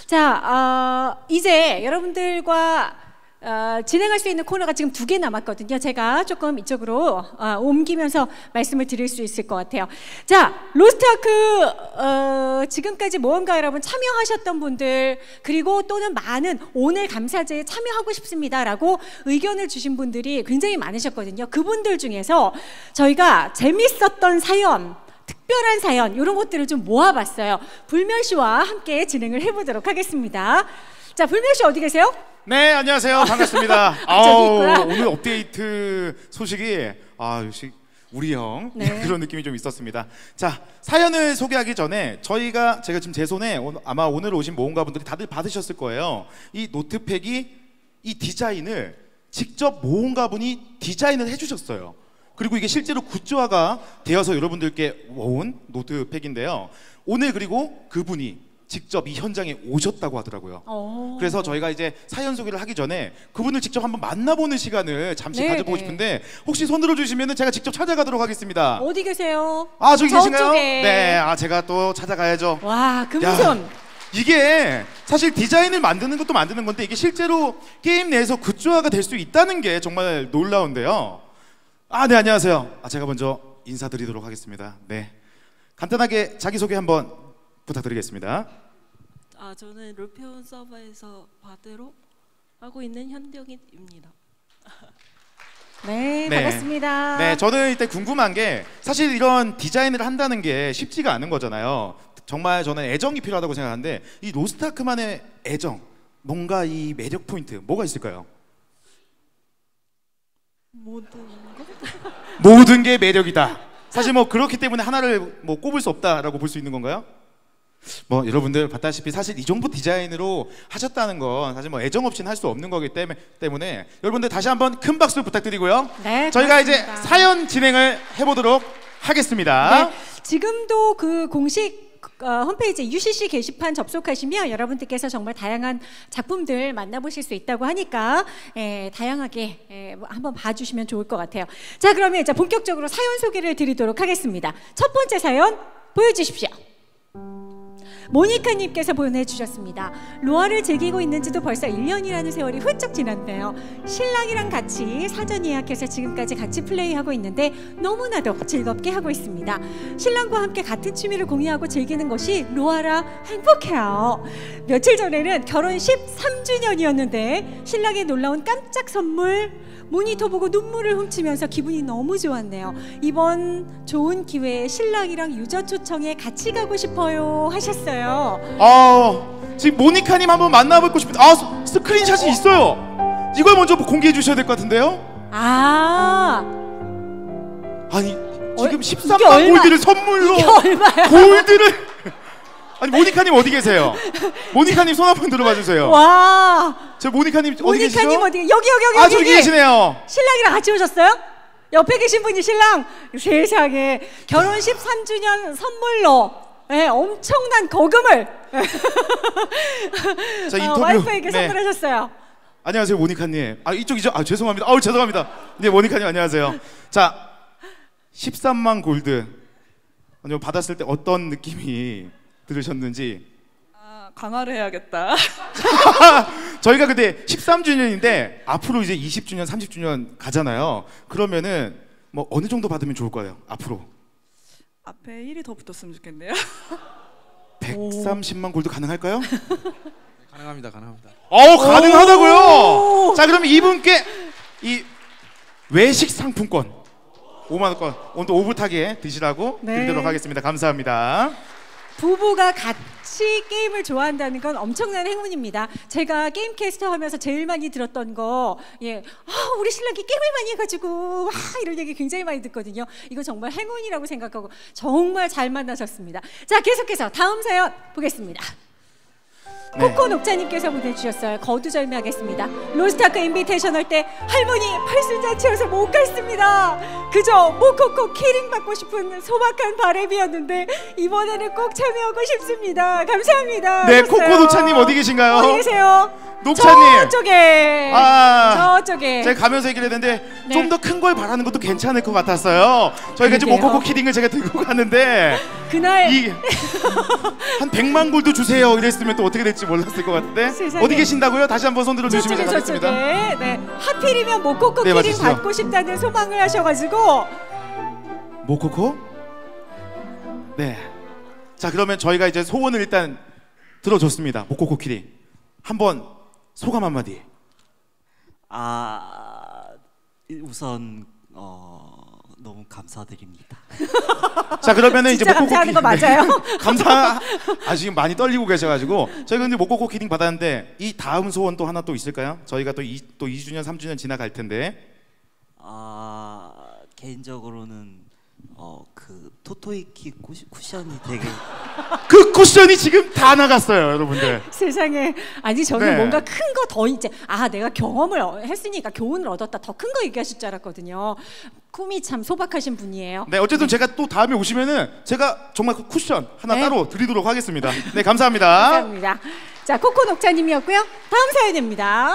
자, 어, 이제 여러분들과 어, 진행할 수 있는 코너가 지금 두 개 남았거든요. 제가 조금 이쪽으로 어, 옮기면서 말씀을 드릴 수 있을 것 같아요. 자, 로스트아크 어, 지금까지 모험가 여러분 참여하셨던 분들 그리고 또는 많은 오늘 감사제에 참여하고 싶습니다 라고 의견을 주신 분들이 굉장히 많으셨거든요. 그분들 중에서 저희가 재밌었던 사연, 특별한 사연 이런 것들을 좀 모아봤어요. 불멸씨와 함께 진행을 해보도록 하겠습니다. 자, 불멸씨 어디 계세요? 네, 안녕하세요. 반갑습니다. 아우, 오늘 업데이트 소식이 아 역시 우리 형 네. 그런 느낌이 좀 있었습니다. 자, 사연을 소개하기 전에 저희가 제가 지금 제 손에 아마 오늘 오신 모험가분들이 다들 받으셨을 거예요. 이 노트팩이 이 디자인을 직접 모험가분이 디자인을 해주셨어요. 그리고 이게 실제로 굿즈화가 되어서 여러분들께 온 노트팩인데요. 오늘 그리고 그분이 직접 이 현장에 오셨다고 하더라고요. 오. 그래서 저희가 이제 사연 소개를 하기 전에 그분을 직접 한번 만나보는 시간을 잠시 네, 가져보고 네. 싶은데 혹시 손 들어주시면 제가 직접 찾아가도록 하겠습니다. 어디 계세요? 아, 저기 계신가요? 네, 아 제가 또 찾아가야죠. 와, 금손. 이게 사실 디자인을 만드는 것도 만드는 건데 이게 실제로 게임 내에서 굿즈화가 될 수 있다는 게 정말 놀라운데요. 아, 네, 안녕하세요. 아, 제가 먼저 인사드리도록 하겠습니다. 네, 간단하게 자기소개 한번 부탁드리겠습니다. 아, 저는 롤페온 서버에서 바드로 하고 있는 현경입니다. 네, 네, 반갑습니다. 네, 저는 이때 궁금한 게 사실 이런 디자인을 한다는 게 쉽지가 않은 거잖아요. 정말 저는 애정이 필요하다고 생각하는데 이 로스트아크만의 애정, 뭔가 이 매력 포인트 뭐가 있을까요? 모든 것? 모든 게 매력이다. 사실 뭐 그렇기 때문에 하나를 뭐 꼽을 수 없다라고 볼 수 있는 건가요? 뭐 여러분들 봤다시피 사실 이 정도 디자인으로 하셨다는 건 사실 뭐 애정 없이는 할 수 없는 거기 때문에, 때문에 여러분들 다시 한번 큰 박수 부탁드리고요. 네, 저희가 고맙습니다. 이제 사연 진행을 해보도록 하겠습니다. 네, 지금도 그 공식 어, 홈페이지 유씨씨 게시판 접속하시면 여러분들께서 정말 다양한 작품들 만나보실 수 있다고 하니까 에, 다양하게 에, 한번 봐주시면 좋을 것 같아요. 자, 그러면 이제 본격적으로 사연 소개를 드리도록 하겠습니다. 첫 번째 사연 보여주십시오. 모니카님께서 보내주셨습니다. 로아를 즐기고 있는지도 벌써 일 년이라는 세월이 훌쩍 지났네요. 신랑이랑 같이 사전 예약해서 지금까지 같이 플레이하고 있는데 너무나도 즐겁게 하고 있습니다. 신랑과 함께 같은 취미를 공유하고 즐기는 것이 로아라 행복해요. 며칠 전에는 결혼 십삼 주년이었는데 신랑의 놀라운 깜짝 선물 모니터 보고 눈물을 훔치면서 기분이 너무 좋았네요. 이번 좋은 기회에 신랑이랑 유저 초청에 같이 가고 싶어요 하셨어요. 아, 지금 모니카님 한번 만나뵙고 싶은데 아, 스크린샷이 있어요. 이걸 먼저 공개해 주셔야 될 것 같은데요. 아, 아니 지금 어, 십삼만 골드를 선물로 골드를 아니 모니카님 어디 계세요? 모니카님 손 한번 들어봐 주세요. 와, 저 모니카님 어디 모니카님 계시죠? 어디? 여기 여기 여기. 아, 저기 계시네요. 신랑이랑 같이 오셨어요? 옆에 계신 분이 신랑. 세상에 결혼 십삼 주년 선물로 네, 엄청난 거금을 자, 인터뷰. 어, 와이프에게 네. 선물하셨어요. 안녕하세요, 모니카님. 아, 이쪽이죠? 아, 죄송합니다. 아우, 죄송합니다. 네, 모니카님 안녕하세요. 자, 십삼만 골드 받았을 때 어떤 느낌이 들으셨는지. 아, 강화를 해야겠다. 저희가 근데 십삼 주년인데 앞으로 이제 이십 주년, 삼십 주년 가잖아요. 그러면은 뭐 어느 정도 받으면 좋을 거예요, 앞으로? 앞에 일이 더 붙었으면 좋겠네요. 백삼십만 골드 가능할까요? 가능합니다, 가능합니다. 어, 가능하다고요? 자, 그러면 이분께 이 외식 상품권 오만 원권 오늘 오붓하게 드시라고 네. 드리도록 하겠습니다. 감사합니다. 부부가 같이 게임을 좋아한다는 건 엄청난 행운입니다. 제가 게임 캐스터 하면서 제일 많이 들었던 거, 예, 아, 우리 신랑이 게임을 많이 해가지고, 와, 이런 얘기 굉장히 많이 듣거든요. 이거 정말 행운이라고 생각하고 정말 잘 만나셨습니다. 자, 계속해서 다음 사연 보겠습니다. 네. 코코 녹차님께서 보내주셨어요. 거두절미하겠습니다. 로스트아크 인비테이셔널 때 할머니 팔순잔치여서 못 갔습니다. 그저 모코코 키링 받고 싶은 소박한 바람이었는데 이번에는 꼭 참여하고 싶습니다. 감사합니다. 네, 하셨어요. 코코 녹차님 어디 계신가요? 어디 계세요? 녹차님. 저쪽에. 아, 저쪽에. 제가 가면서 얘기를 했는데 네. 좀 더 큰 걸 바라는 것도 괜찮을 것 같았어요. 저희가 지금 그러게요. 모코코 키링을 제가 들고 가는데 그날 이, 한 백만 골드 주세요 이랬으면 또 어떻게 될지 몰랐을 것 같은데. 세상에. 어디 계신다고요? 다시 한번 손 들어주시면 저쪽에 감사하겠습니다. 저쪽에. 네. 하필이면 모코코 네, 키링 맞으시죠? 받고 싶다는 소망을 하셔가지고. 모코코? 네. 자, 그러면 저희가 이제 소원을 일단 들어줬습니다. 모코코 키링. 한번 소감 한마디. 아, 우선 어, 너무 감사드립니다. 자, 그러면은 이제 진짜 모코코 감사하는 거 키링- 맞아요? 네. 감사. 아, 지금 많이 떨리고 계셔가지고 저희가 근데 모코코 키링 받았는데 이 다음 소원 또 하나 또 있을까요? 저희가 또, 이, 또 이 주년, 삼 주년 지나갈 텐데. 아, 개인적으로는 어, 그 토토이키 쿠시, 쿠션이 되게 그 쿠션이 지금 다 나갔어요, 여러분들. 세상에. 아니 저는 네. 뭔가 큰 거 더 이제 아 내가 경험을 어- 했으니까 교훈을 얻었다 더 큰 거 얘기하실 줄 알았거든요. 꿈이 참 소박하신 분이에요. 네, 어쨌든 제가 또 다음에 오시면은 제가 정말 그 쿠션 하나 네. 따로 드리도록 하겠습니다. 네, 감사합니다. 감사합니다. 자, 코코 녹차님이었고요. 다음 사연입니다.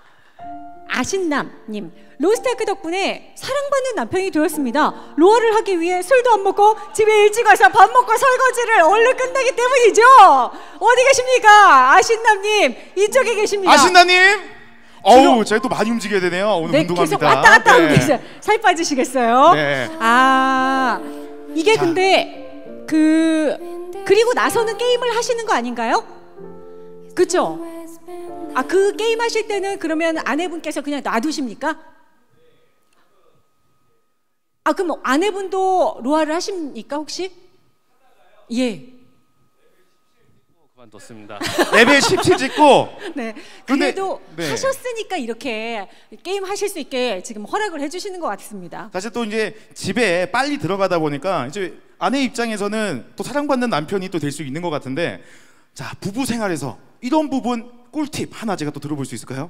아신남님, 로스트아크 덕분에 사랑받는 남편이 되었습니다. 로아를 하기 위해 술도 안 먹고 집에 일찍 와서 밥 먹고 설거지를 얼른 끝내기 때문이죠. 어디 계십니까? 아신남님, 이쪽에 계십니다. 아신나님. 어우, 제가 또 많이 움직여야 되네요. 오늘 네, 운동합니다. 계속 왔다 갔다 하고 네. 계세요. 살 빠지시겠어요? 네. 아, 이게 자. 근데 그 그리고 나서는 게임을 하시는 거 아닌가요? 그렇죠? 아, 그 게임 하실 때는 그러면 아내분께서 그냥 놔두십니까? 아, 그럼 아내분도 로아를 하십니까 혹시? 예. 그만뒀습니다. 레벨 십칠 찍고. 네. 근데- 그래도 네. 하셨으니까 이렇게 게임 하실 수 있게 지금 허락을 해주시는 것 같습니다. 사실 또 이제 집에 빨리 들어가다 보니까 이제 아내 입장에서는 또 사랑받는 남편이 또 될 수 있는 것 같은데, 자, 부부 생활에서 이런 부분 꿀팁 하나 제가 또 들어볼 수 있을까요?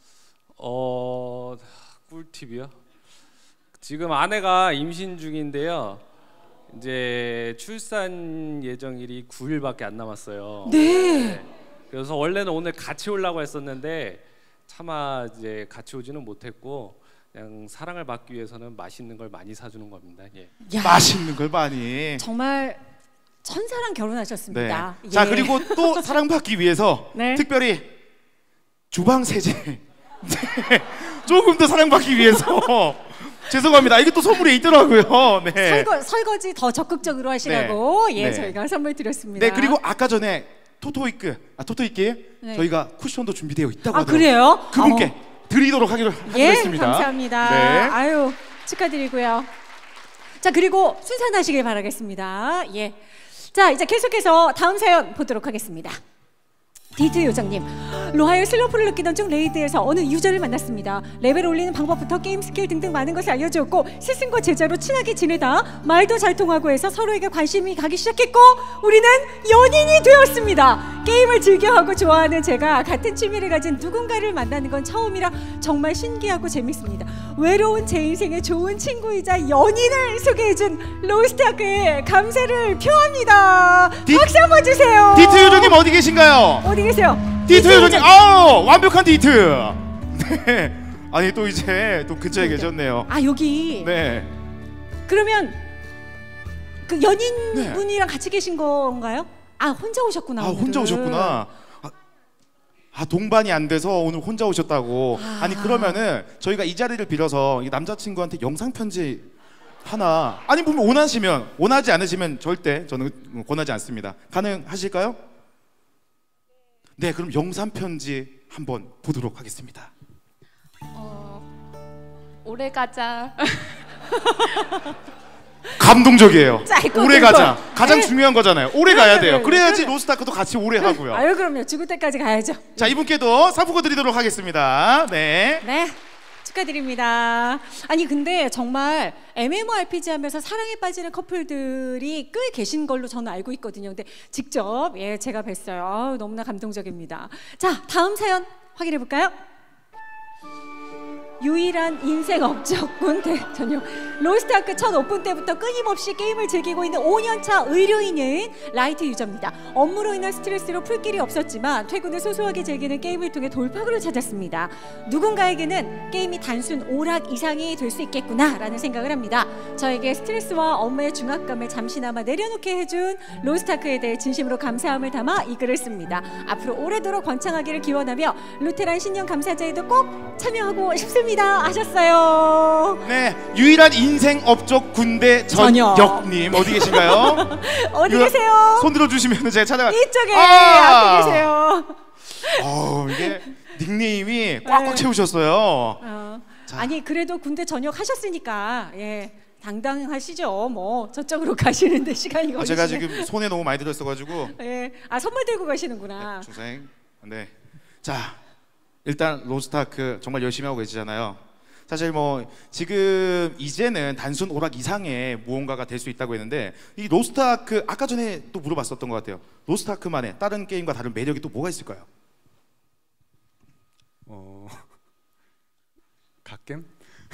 어, 꿀팁이요? 지금 아내가 임신 중인데요. 이제 출산 예정일이 구 일밖에 안 남았어요. 네. 그래서 원래는 오늘 같이 오려고 했었는데 차마 이제 같이 오지는 못했고 그냥 사랑을 받기 위해서는 맛있는 걸 많이 사주는 겁니다. 예. 야, 맛있는 걸 많이. 정말 천사랑 네. 결혼하셨습니다. 자, 예. 그리고 또 사랑받기 위해서 네. 특별히 주방 세제 네. 조금 더 사랑받기 위해서 죄송합니다. 이게 또 선물에 있더라고요. 네. 설거, 설거지 더 적극적으로 하시라고 네. 예 네. 저희가 선물 드렸습니다. 네, 그리고 아까 전에 토토이크, 아 토토이크에 네. 저희가 쿠션도 준비되어 있다고 아, 하더라고요. 그래요? 그분께 어. 드리도록 하기로 예, 하겠습니다. 감사합니다. 네. 아유, 축하드리고요. 자, 그리고 순산하시길 바라겠습니다. 예. 자, 이제 계속해서 다음 사연 보도록 하겠습니다. 디트 요정님, 로하의 슬로프를 느끼던 중 레이드에서 어느 유저를 만났습니다. 레벨 올리는 방법부터 게임 스킬 등등 많은 것을 알려주었고 스승과 제자로 친하게 지내다 말도 잘 통하고 해서 서로에게 관심이 가기 시작했고 우리는 연인이 되었습니다. 게임을 즐겨하고 좋아하는 제가 같은 취미를 가진 누군가를 만나는 건 처음이라 정말 신기하고 재밌습니다. 외로운 제 인생의 좋은 친구이자 연인을 소개해준 로스트아크에 감사를 표합니다. 디, 박수 한번 주세요. 디트 요정님 어디 계신가요? 어디 계세요? 디트 요정님, 아 완벽한 디트. 네. 아니 또 이제 또 근처에 계셨네요. 아 여기. 네. 그러면 그 연인분이랑 네. 같이 계신 건가요? 아 혼자 오셨구나. 아 혼자 오셨구나. 아, 아 동반이 안 돼서 오늘 혼자 오셨다고. 아. 아니 그러면은 저희가 이 자리를 빌어서 이 남자친구한테 영상 편지 하나. 아니 보면 원하시면, 원하지 않으시면 절대 저는 권하지 않습니다. 가능하실까요? 네, 그럼 영상 편지 한번 보도록 하겠습니다. 어, 오래 가자. 감동적이에요. 오래 가자. 가장 네. 중요한 거잖아요. 오래 가야 돼요. 그래야지 로스트아크도 같이 오래 하고요. 아유 그럼요. 죽을 때까지 가야죠. 자, 이분께도 상품권 드리도록 하겠습니다. 네. 네. 축하드립니다. 아니 근데 정말 엠엠오알피지 하면서 사랑에 빠지는 커플들이 꽤 계신 걸로 저는 알고 있거든요. 근데 직접 예 제가 뵀어요. 아우, 너무나 감동적입니다. 자, 다음 사연 확인해 볼까요? 유일한 인생 업적군 대전용 로스트아크 첫 오픈 때부터 끊임없이 게임을 즐기고 있는 오 년차 의료인인 라이트 유저입니다. 업무로 인한 스트레스로 풀 길이 없었지만 퇴근 후 소소하게 즐기는 게임을 통해 돌파구를 찾았습니다. 누군가에게는 게임이 단순 오락 이상이 될 수 있겠구나 라는 생각을 합니다. 저에게 스트레스와 업무의 중압감을 잠시나마 내려놓게 해준 로스트아크에 대해 진심으로 감사함을 담아 이 글을 씁니다. 앞으로 오래도록 번창하기를 기원하며 루테란 신년 감사제에도 꼭 참여하고 싶습니다. 하셨어요. 네, 유일한 인생 업적 군대 전역님 어디 계신가요? 어디 계세요? 손 들어주시면 제가 찾아가. 이쪽에 아! 앞에 계세요. 어, 이게 닉네임이 꽉꽉 네. 채우셨어요. 어. 아니 그래도 군대 전역 하셨으니까 예 당당하시죠. 뭐 저쪽으로 가시는데 시간이 걸리시네. 아, 제가 지금 손에 너무 많이 들었어가지고. 예, 아 선물 들고 가시는구나. 네, 주생. 네, 자. 일단 로스트아크 정말 열심히 하고 계시잖아요. 사실 뭐 지금 이제는 단순 오락 이상의 무언가가 될 수 있다고 했는데 이 로스트아크 아까 전에 또 물어봤었던 것 같아요. 로스트아크만의 다른 게임과 다른 매력이 또 뭐가 있을까요? 어... 갓겜?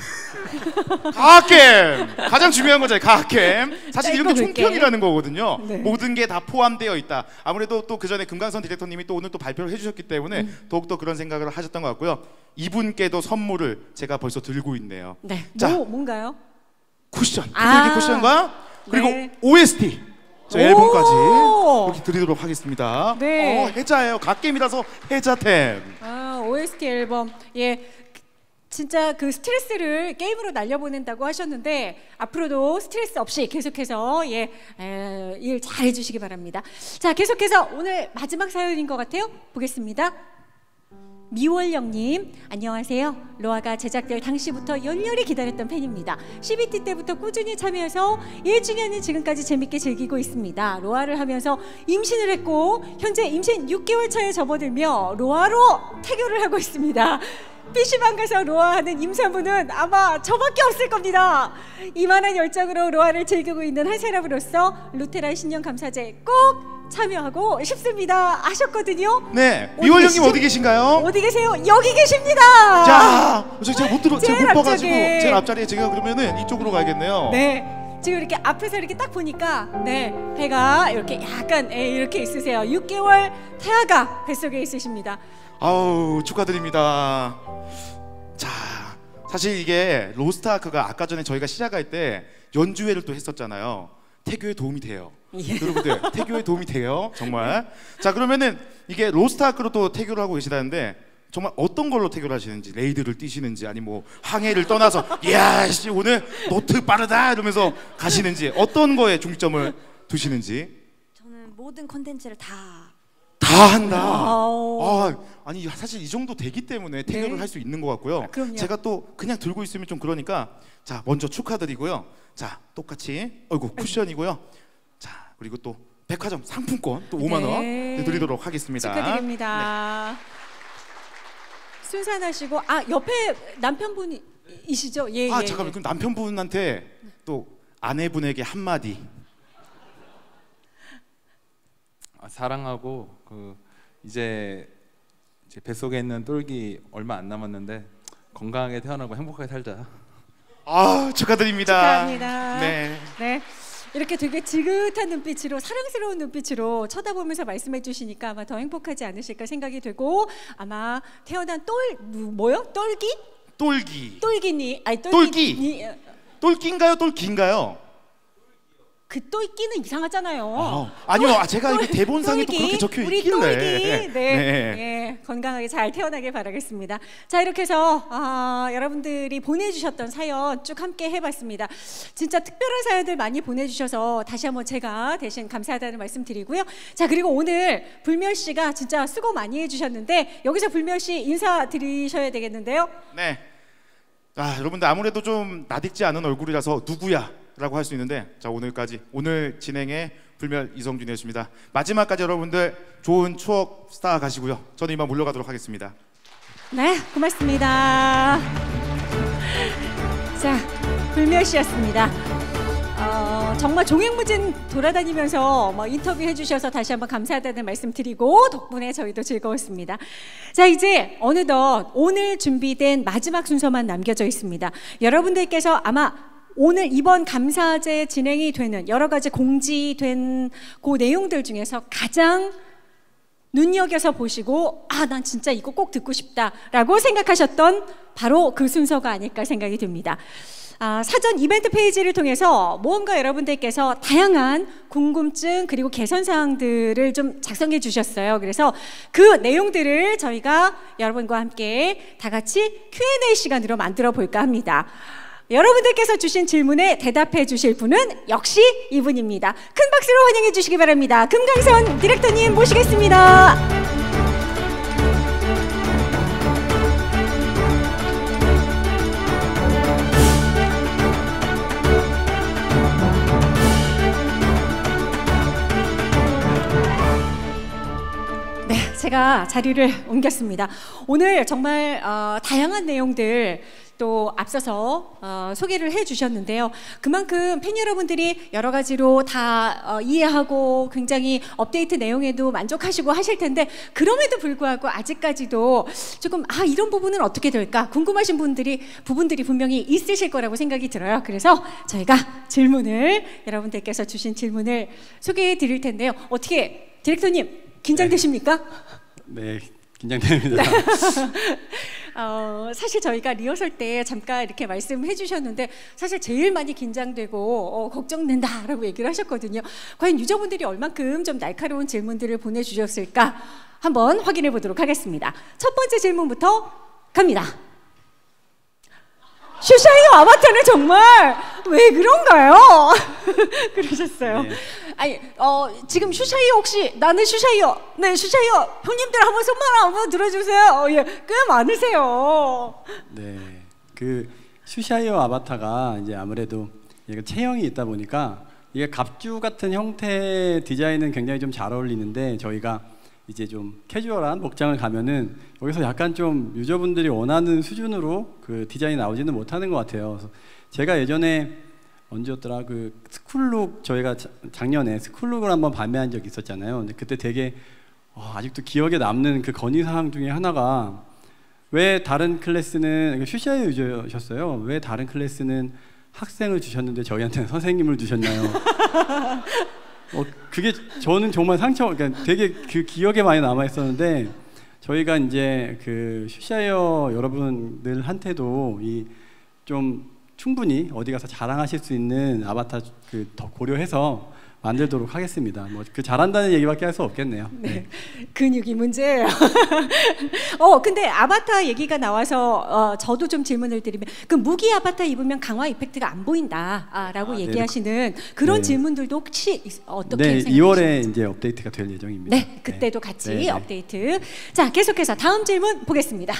갓겜! 가장 중요한 거잖아요. 갓겜. 사실 이런 게 짧고 굵게. 총평이라는 거거든요. 네. 모든 게 다 포함되어 있다. 아무래도 또 그 전에 금강선 디렉터님이 또 오늘 또 발표를 해주셨기 때문에 음. 더욱더 그런 생각을 하셨던 것 같고요. 이분께도 선물을 제가 벌써 들고 있네요. 네. 자, 뭐 뭔가요? 쿠션. 아. 토토이키 쿠션과 그리고 네. 오에스티. 저 오. 앨범까지 이렇게 드리도록 하겠습니다. 네. 어, 해자예요. 갓게임이라서 해자템. 아 오에스티 앨범 예. 진짜 그 스트레스를 게임으로 날려보낸다고 하셨는데 앞으로도 스트레스 없이 계속해서 예, 에, 일 잘 해주시기 바랍니다. 자, 계속해서 오늘 마지막 사연인 것 같아요. 보겠습니다. 미월령님 안녕하세요. 로아가 제작될 당시부터 열렬히 기다렸던 팬입니다. 씨비티 때부터 꾸준히 참여해서 일 주년인 지금까지 재밌게 즐기고 있습니다. 로아를 하면서 임신을 했고 현재 임신 육 개월 차에 접어들며 로아로 태교를 하고 있습니다. 피시방 가서 로아하는 임산부는 아마 저밖에 없을 겁니다. 이만한 열정으로 로아를 즐기고 있는 한 사람으로서 루테란 신년 감사제 꼭 참여하고 싶습니다 하셨거든요. 네, 미월령님 어디 계신가요? 어디 계세요? 여기 계십니다. 자, 저 제가 못 들어, 제가 못 봐가지고 앞쪽에. 제일 앞자리에 제가 그러면은 이쪽으로 가야겠네요. 네, 지금 이렇게 앞에서 이렇게 딱 보니까 네 배가 이렇게 약간 예, 이렇게 있으세요. 육 개월 태아가 뱃속에 있으십니다. 아우 축하드립니다. 자, 사실 이게 로스트아크가 아까 전에 저희가 시작할 때 연주회를 또 했었잖아요. 태교에 도움이 돼요. 예. 여러분들 태교에 도움이 돼요. 정말. 자, 그러면은 이게 로스트아크로 또 태교를 하고 계시다는데 정말 어떤 걸로 태교를 하시는지, 레이드를 뛰시는지 아니 뭐 항해를 떠나서 이야 씨 오늘 노트 빠르다 이러면서 가시는지 어떤 거에 중점을 두시는지. 저는 모든 콘텐츠를 다 다 한다. 아우. 아, 아니 사실 이 정도 되기 때문에 태교를 네. 할 수 있는 것 같고요. 그럼요. 제가 또 그냥 들고 있으면 좀 그러니까 자 먼저 축하드리고요. 자 똑같이 어이구 쿠션이고요. 자 그리고 또 백화점 상품권 또 오만 원 네. 드리도록 하겠습니다. 축하드립니다. 네. 순산하시고 아 옆에 남편분이시죠? 예, 아 예, 잠깐만 예. 그럼 남편분한테 또 아내분에게 한마디. 아, 사랑하고 그 이제 제 뱃속에 있는 똘기 얼마 안 남았는데 건강하게 태어나고 행복하게 살자. 아 축하드립니다. 축하합니다. 네. 네. 이렇게 되게 지긋한 눈빛으로 사랑스러운 눈빛으로 쳐다보면서 말씀해 주시니까 아마 더 행복하지 않으실까 생각이 되고 아마 태어난 똘 뭐요? 똘기? 똘기. 똘기니 아니 똘기. 똘기. 똘기인가요? 똘기인가요? 그 똘기는 이상하잖아요. 아, 아니요, 아, 제가 이게 대본상에도 똘기, 그렇게 적혀 우리 있길래. 똘기, 네, 네. 네, 건강하게 잘 태어나길 바라겠습니다. 자, 이렇게 해서 아, 여러분들이 보내주셨던 사연 쭉 함께 해봤습니다. 진짜 특별한 사연들 많이 보내주셔서 다시 한번 제가 대신 감사하다는 말씀 드리고요. 자, 그리고 오늘 불멸 씨가 진짜 수고 많이 해주셨는데 여기서 불멸 씨 인사 드리셔야 되겠는데요. 네. 자, 여러분들 아무래도 좀 낯익지 않은 얼굴이라서 누구야? 라고 할 수 있는데 자 오늘까지 오늘 진행의 불멸 이성준이었습니다. 마지막까지 여러분들 좋은 추억 쌓아 가시고요. 저는 이만 물러가도록 하겠습니다. 네, 고맙습니다. 자, 불멸 씨였습니다. 어, 정말 종횡무진 돌아다니면서 뭐 인터뷰 해주셔서 다시 한번 감사하다는 말씀 드리고 덕분에 저희도 즐거웠습니다. 자, 이제 어느덧 오늘 준비된 마지막 순서만 남겨져 있습니다. 여러분들께서 아마 오늘 이번 감사제 진행이 되는 여러 가지 공지된 그 내용들 중에서 가장 눈여겨서 보시고 아, 난 진짜 이거 꼭 듣고 싶다라고 생각하셨던 바로 그 순서가 아닐까 생각이 듭니다. 아, 사전 이벤트 페이지를 통해서 모험가 여러분들께서 다양한 궁금증 그리고 개선 사항들을 좀 작성해 주셨어요. 그래서 그 내용들을 저희가 여러분과 함께 다 같이 큐 앤 에이 시간으로 만들어 볼까 합니다. 여러분들께서 주신 질문에 대답해 주실 분은 역시 이분입니다. 큰 박수로 환영해 주시기 바랍니다. 금강선 디렉터님 모시겠습니다. 네, 제가 자리를 옮겼습니다. 오늘 정말 어, 다양한 내용들 또 앞서서 어, 소개를 해주셨는데요. 그만큼 팬 여러분들이 여러 가지로 다 어, 이해하고 굉장히 업데이트 내용에도 만족하시고 하실 텐데 그럼에도 불구하고 아직까지도 조금 아 이런 부분은 어떻게 될까 궁금하신 분들이 부분들이 분명히 있으실 거라고 생각이 들어요. 그래서 저희가 질문을 여러분들께서 주신 질문을 소개해 드릴 텐데요. 어떻게 디렉터님 긴장되십니까? 네. 긴장됩니다. 어, 사실 저희가 리허설 때 잠깐 이렇게 말씀해 주셨는데 사실 제일 많이 긴장되고 어, 걱정된다라고 얘기를 하셨거든요. 과연 유저분들이 얼만큼 좀 날카로운 질문들을 보내주셨을까 한번 확인해 보도록 하겠습니다. 첫 번째 질문부터 갑니다. 슈샤이어 아바타는 정말 왜 그런가요? 그러셨어요. 네. 아니, 어, 지금 슈샤이어 혹시 나는 슈샤이어, 네 슈샤이어 형님들 한번 손만 한번 들어주세요. 어, 예, 꽤 많으세요. 네, 그 슈샤이어 아바타가 이제 아무래도 얘가 체형이 있다 보니까 이게 갑주 같은 형태의 디자인은 굉장히 좀 잘 어울리는데 저희가 이제 좀 캐주얼한 목장을 가면은 여기서 약간 좀 유저분들이 원하는 수준으로 그 디자인이 나오지는 못하는 것 같아요. 그래서 제가 예전에 언제였더라 그 스쿨룩 저희가 자, 작년에 스쿨룩을 한번 판매한 적이 있었잖아요. 근데 그때 되게 어, 아직도 기억에 남는 그 건의 사항 중에 하나가 왜 다른 클래스는 슈샤이어 유저셨어요. 왜 다른 클래스는 학생을 주셨는데 저희한테는 선생님을 주셨나요? 어, 그게 저는 정말 상처, 그러니까 되게 그 기억에 많이 남아 있었는데 저희가 이제 그 슈샤이어 여러분들한테도 이 좀 충분히 어디 가서 자랑하실 수 있는 아바타 그 더 고려해서 만들도록 하겠습니다. 뭐 그 잘한다는 얘기밖에 할 수 없겠네요. 네. 네. 근육이 문제예요. 어, 근데 아바타 얘기가 나와서 어, 저도 좀 질문을 드리면 그 무기 아바타 입으면 강화 이펙트가 안 보인다라고 아, 얘기하시는 네. 그런 네. 질문들도 혹시 어떻게 네, 생각하시는지? 이월에 이제 업데이트가 될 예정입니다. 네, 그때도 네. 같이 네, 네. 업데이트. 자, 계속해서 다음 질문 보겠습니다.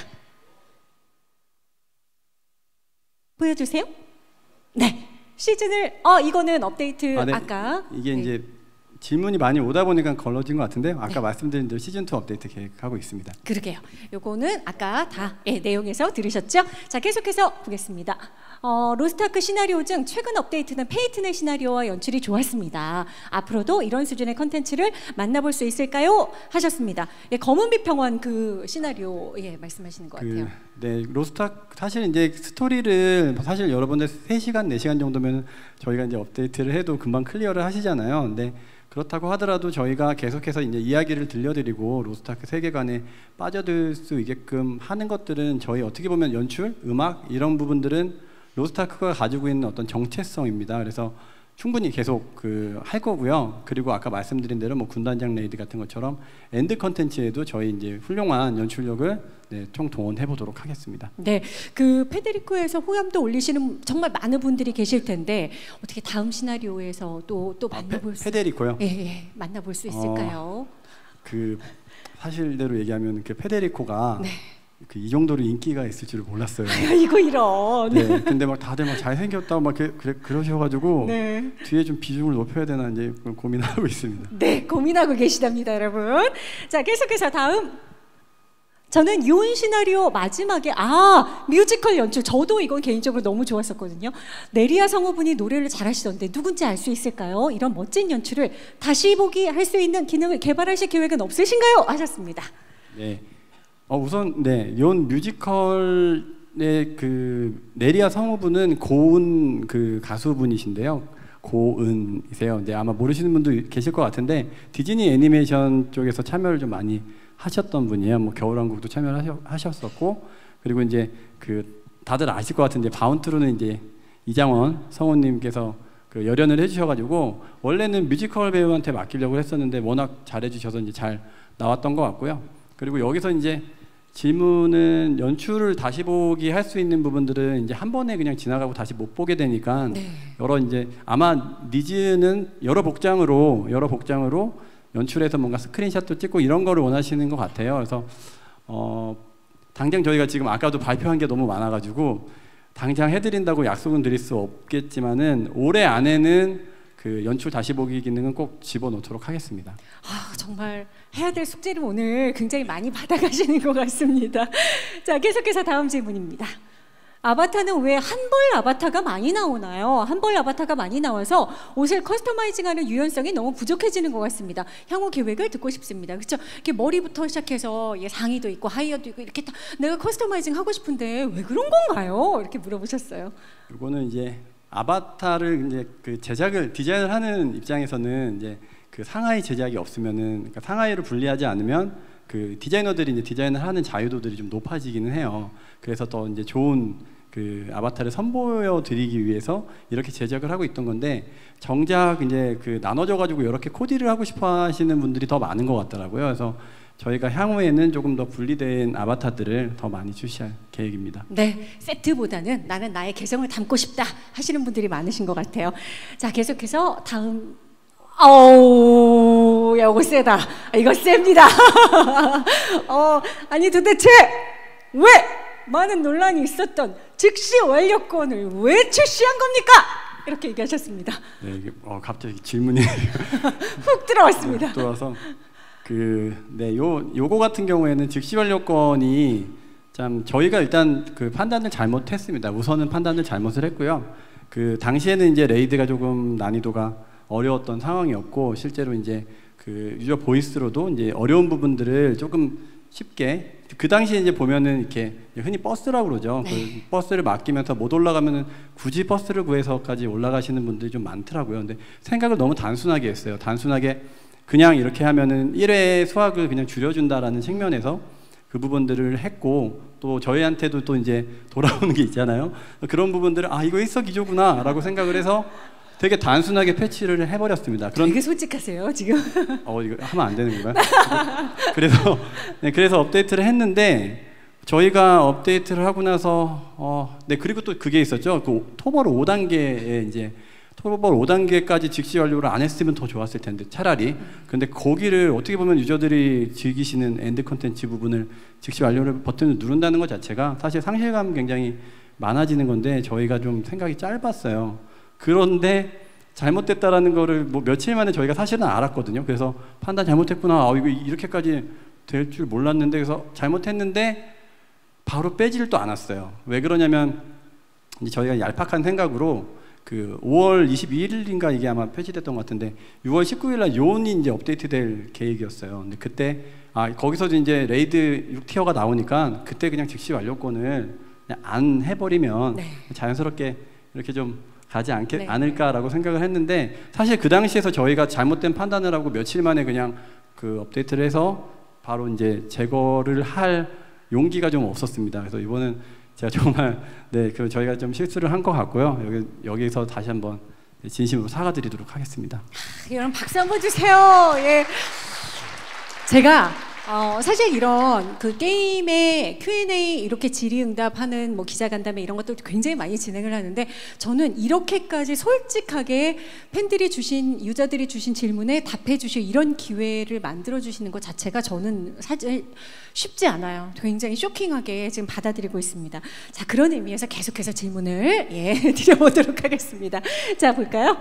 보여주세요. 네, 시즌을 어 이거는 업데이트 아, 네. 아까 이게 네. 이제 질문이 많이 오다 보니까 걸러진 것 같은데요. 아까 네. 말씀드린 대로 시즌 투 업데이트 계획하고 있습니다. 그러게요. 요거는 아까 다 예, 내용에서 들으셨죠? 자, 계속해서 보겠습니다. 어, 로스트아크 시나리오 중 최근 업데이트는 페이튼의 시나리오와 연출이 좋았습니다. 앞으로도 이런 수준의 컨텐츠를 만나볼 수 있을까요? 하셨습니다. 예, 검은빛 평원 그 시나리오 예, 말씀하시는 것 같아요. 그, 네, 로스트아크 사실 이제 스토리를 사실 여러분들 세 시간, 네 시간 정도면 저희가 이제 업데이트를 해도 금방 클리어를 하시잖아요. 근데 그렇다고 하더라도 저희가 계속해서 이제 이야기를 들려드리고 로스트아크 세계관에 빠져들 수 있게끔 하는 것들은 저희 어떻게 보면 연출, 음악 이런 부분들은 로스트아크가 가지고 있는 어떤 정체성입니다. 그래서 충분히 계속 그 할 거고요. 그리고 아까 말씀드린 대로 뭐 군단장 레이드 같은 것처럼 엔드 컨텐츠에도 저희 이제 훌륭한 연출력을 네, 총 동원해 보도록 하겠습니다. 네, 그 페데리코에서 호감도 올리시는 정말 많은 분들이 계실 텐데 어떻게 다음 시나리오에서 또 또 만나볼 아, 수? 페데리코요? 예, 예, 만나볼 수 있을까요? 어, 그 사실대로 얘기하면 그 페데리코가 네. 그 이 정도로 인기가 있을 줄을 몰랐어요. 이거 이런. 네, 근데 막 다들 막 잘생겼다고 막 그래, 그래, 그러셔가지고 네. 뒤에 좀 비중을 높여야 되나 이제 고민하고 있습니다. 네, 고민하고 계시답니다, 여러분. 자, 계속해서 다음. 저는 윤 시나리오 마지막에 아 뮤지컬 연출 저도 이건 개인적으로 너무 좋았었거든요. 네리아 성우분이 노래를 잘하시던데 누군지 알 수 있을까요? 이런 멋진 연출을 다시 보기 할 수 있는 기능을 개발하실 계획은 없으신가요? 하셨습니다. 네. 어, 우선 네, 연 뮤지컬의 그 네리아 성우분은 고은 그 가수분이신데요. 고은이세요. 이제 아마 모르시는 분도 계실 것 같은데 디즈니 애니메이션 쪽에서 참여를 좀 많이 하셨던 분이에요. 뭐 겨울왕국도 참여를 하셨었고 그리고 이제 그 다들 아실 것 같은데 바운트로는 이제 이장원 성우님께서 그 열연을 해주셔가지고 원래는 뮤지컬 배우한테 맡기려고 했었는데 워낙 잘해주셔서 이제 잘 나왔던 것 같고요. 그리고 여기서 이제 질문은 연출을 다시 보기 할 수 있는 부분들은 이제 한 번에 그냥 지나가고 다시 못 보게 되니까 네. 여러 이제 아마 니즈는 여러 복장으로 여러 복장으로 연출해서 뭔가 스크린샷도 찍고 이런 거를 원하시는 것 같아요. 그래서 어, 당장 저희가 지금 아까도 발표한 게 너무 많아가지고 당장 해드린다고 약속은 드릴 수 없겠지만은 올해 안에는 그 연출 다시 보기 기능은 꼭 집어넣도록 하겠습니다. 아, 정말 해야 될 숙제를 오늘 굉장히 많이 받아가시는 것 같습니다. 자, 계속해서 다음 질문입니다. 아바타는 왜 한 벌 아바타가 많이 나오나요? 한 벌 아바타가 많이 나와서 옷을 커스터마이징하는 유연성이 너무 부족해지는 것 같습니다. 향후 계획을 듣고 싶습니다. 그렇죠? 이렇게 머리부터 시작해서 예, 상의도 있고 하이어도 있고 이렇게 다 내가 커스터마이징 하고 싶은데 왜 그런 건가요? 이렇게 물어보셨어요. 이거는 이제 아바타를 이제 그 제작을 디자인을 하는 입장에서는 이제 그 상하이 제작이 없으면은 그러니까 상하이를 분리하지 않으면 그 디자이너들이 이제 디자인을 하는 자유도들이 좀 높아지기는 해요. 그래서 더 이제 좋은 그 아바타를 선보여 드리기 위해서 이렇게 제작을 하고 있던 건데 정작 이제 그 나눠져 가지고 이렇게 코디를 하고 싶어 하시는 분들이 더 많은 것 같더라고요. 그래서 저희가 향후에는 조금 더 분리된 아바타들을 더 많이 출시할 계획입니다. 네, 세트보다는 나는 나의 개성을 담고 싶다 하시는 분들이 많으신 것 같아요. 자, 계속해서 다음. 어우, 야, 이거 세다. 이거 셉니다. 어, 아니 도대체 왜 많은 논란이 있었던 즉시 완료권을 왜 출시한 겁니까? 이렇게 얘기하셨습니다. 네, 이게 어, 갑자기 질문이 훅 들어왔습니다. 들어와서 그, 네, 요 요거 같은 경우에는 즉시 완료권이 참 저희가 일단 그 판단을 잘못했습니다. 우선은 판단을 잘못을 했고요. 그 당시에는 이제 레이드가 조금 난이도가 어려웠던 상황이었고 실제로 이제 그 유저 보이스로도 이제 어려운 부분들을 조금 쉽게 그 당시에 이제 보면은 이렇게 흔히 버스라고 그러죠. 네. 그 버스를 맡기면서 못 올라가면은 굳이 버스를 구해서까지 올라가시는 분들이 좀 많더라고요. 근데 생각을 너무 단순하게 했어요. 단순하게 그냥 이렇게 하면은 일 회 수학을 그냥 줄여준다라는 측면에서 그 부분들을 했고 또 저희한테도 또 이제 돌아오는 게 있잖아요. 그런 부분들을 아 이거 일석이조구나 라고 생각을 해서 되게 단순하게 패치를 해버렸습니다. 그런 되게 솔직하세요 지금. 어 이거 하면 안 되는구나. 그래서 네, 그래서 업데이트를 했는데 저희가 업데이트를 하고 나서 어, 네 그리고 또 그게 있었죠. 그 토벌 오 단계에 이제 토벌 오 단계까지 즉시 완료를 안 했으면 더 좋았을 텐데 차라리. 근데 거기를 어떻게 보면 유저들이 즐기시는 엔드 컨텐츠 부분을 즉시 완료를 버튼을 누른다는 것 자체가 사실 상실감 굉장히 많아지는 건데 저희가 좀 생각이 짧았어요. 그런데 잘못됐다라는 거를 뭐 며칠 만에 저희가 사실은 알았거든요. 그래서 판단 잘못했구나. 아, 이거 이렇게까지 될 줄 몰랐는데 그래서 잘못했는데 바로 빼지를 또 않았어요. 왜 그러냐면 이제 저희가 얄팍한 생각으로 그 오월 이십이일인가 이게 아마 폐지됐던 것 같은데 유월 십구일날 요온이 이제 업데이트될 계획이었어요. 근데 그때 아 거기서 이제 레이드 육 티어가 나오니까 그때 그냥 즉시 완료권을 그냥 안 해버리면 네. 자연스럽게 이렇게 좀 가지 않게, 네. 않을까라고 생각을 했는데 사실 그 당시에서 저희가 잘못된 판단을 하고 며칠 만에 그냥 그 업데이트를 해서 바로 이제 제거를 할 용기가 좀 없었습니다. 그래서 이번은 제가 정말 네, 그 저희가 좀 실수를 한 것 같고요. 여기 여기서 다시 한번 진심으로 사과드리도록 하겠습니다. 여러분 박수 한번 주세요. 예. 제가 어, 사실 이런 그 게임의 큐 앤 에이 이렇게 질의응답하는 뭐 기자간담회 이런 것도 굉장히 많이 진행을 하는데 저는 이렇게까지 솔직하게 팬들이 주신 유저들이 주신 질문에 답해 주실 이런 기회를 만들어 주시는 것 자체가 저는 사실 쉽지 않아요. 굉장히 쇼킹하게 지금 받아들이고 있습니다. 자, 그런 의미에서 계속해서 질문을 예, 드려보도록 하겠습니다. 자, 볼까요?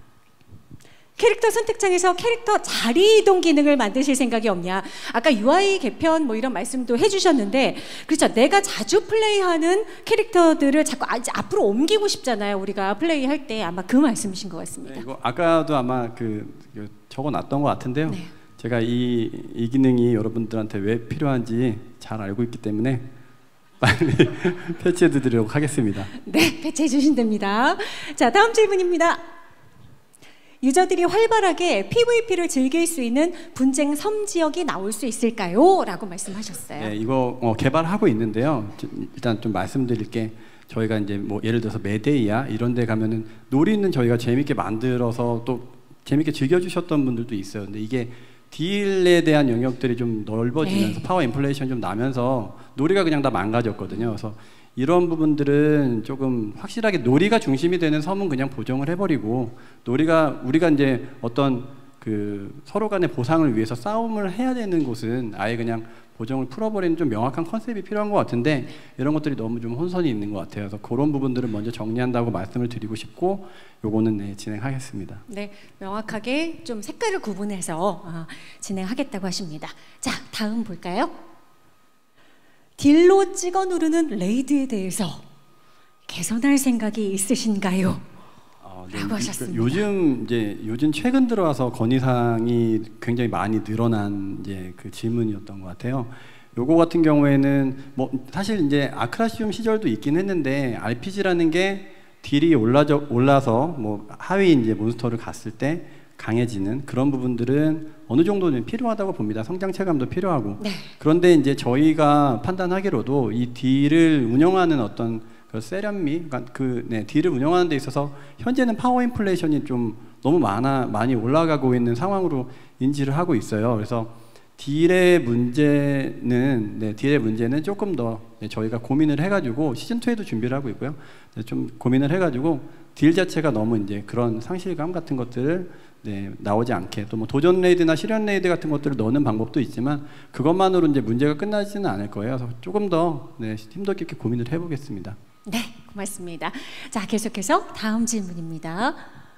캐릭터 선택창에서 캐릭터 자리 이동 기능을 만드실 생각이 없냐? 아까 유아이 개편 뭐 이런 말씀도 해주셨는데 그렇죠. 내가 자주 플레이하는 캐릭터들을 자꾸 아, 앞으로 옮기고 싶잖아요. 우리가 플레이할 때 아마 그 말씀이신 것 같습니다. 네, 이거 아까도 아마 그 적어놨던 것 같은데요. 네. 제가 이, 이 기능이 여러분들한테 왜 필요한지 잘 알고 있기 때문에 빨리 패치해 드리도록 하겠습니다. 네, 패치해 주신답니다. 자, 다음 질문입니다. 유저들이 활발하게 피브이피를 즐길 수 있는 분쟁 섬 지역이 나올 수 있을까요? 라고 말씀하셨어요. 네, 이거 어, 개발하고 있는데요. 일단 좀 말씀드릴 게 저희가 이제 뭐 예를 들어서 메데이아 이런 데 가면은 놀이는 저희가 재밌게 만들어서 또 재밌게 즐겨주셨던 분들도 있어요. 근데 이게 딜에 대한 영역들이 좀 넓어지면서 네. 파워 인플레이션 좀 나면서 놀이가 그냥 다 망가졌거든요. 그래서 이런 부분들은 조금 확실하게 놀이가 중심이 되는 섬은 그냥 보정을 해버리고 놀이가 우리가 이제 어떤 그 서로 간의 보상을 위해서 싸움을 해야 되는 곳은 아예 그냥 보정을 풀어버리는 좀 명확한 컨셉이 필요한 것 같은데 이런 것들이 너무 좀 혼선이 있는 것 같아요. 그래서 그런 부분들을 먼저 정리한다고 말씀을 드리고 싶고 요거는 네, 진행하겠습니다. 네, 명확하게 좀 색깔을 구분해서 어, 진행하겠다고 하십니다. 자, 다음 볼까요? 딜로 찍어 누르는 레이드에 대해서 개선할 생각이 있으신가요? 어, 네, 라고 하셨습니다. 요즘 이제 요즘 최근 들어와서 건의사항이 굉장히 많이 늘어난 이제 그 질문이었던 것 같아요. 요거 같은 경우에는 뭐 사실 이제 아크라시움 시절도 있긴 했는데 알피지라는 게 딜이 올라져 올라서 뭐 하위 이제 몬스터를 갔을 때 강해지는 그런 부분들은 어느 정도는 필요하다고 봅니다. 성장 체감도 필요하고. 네. 그런데 이제 저희가 판단하기로도 이 딜을 운영하는 어떤 그 세련미, 그러니까 그 네, 딜을 운영하는 데 있어서 현재는 파워 인플레이션이 좀 너무 많아 많이 올라가고 있는 상황으로 인지를 하고 있어요. 그래서 딜의 문제는 네, 딜의 문제는 조금 더 네, 저희가 고민을 해가지고 시즌 투에도 준비를 하고 있고요. 네, 좀 고민을 해가지고 딜 자체가 너무 이제 그런 상실감 같은 것들을 네, 나오지 않게 또 뭐 도전 레이드나 실현 레이드 같은 것들을 넣는 방법도 있지만 그것만으로 이제 문제가 끝나지는 않을 거예요. 그래서 조금 더 네, 힘도 깊게 고민을 해보겠습니다. 네, 고맙습니다. 자, 계속해서 다음 질문입니다.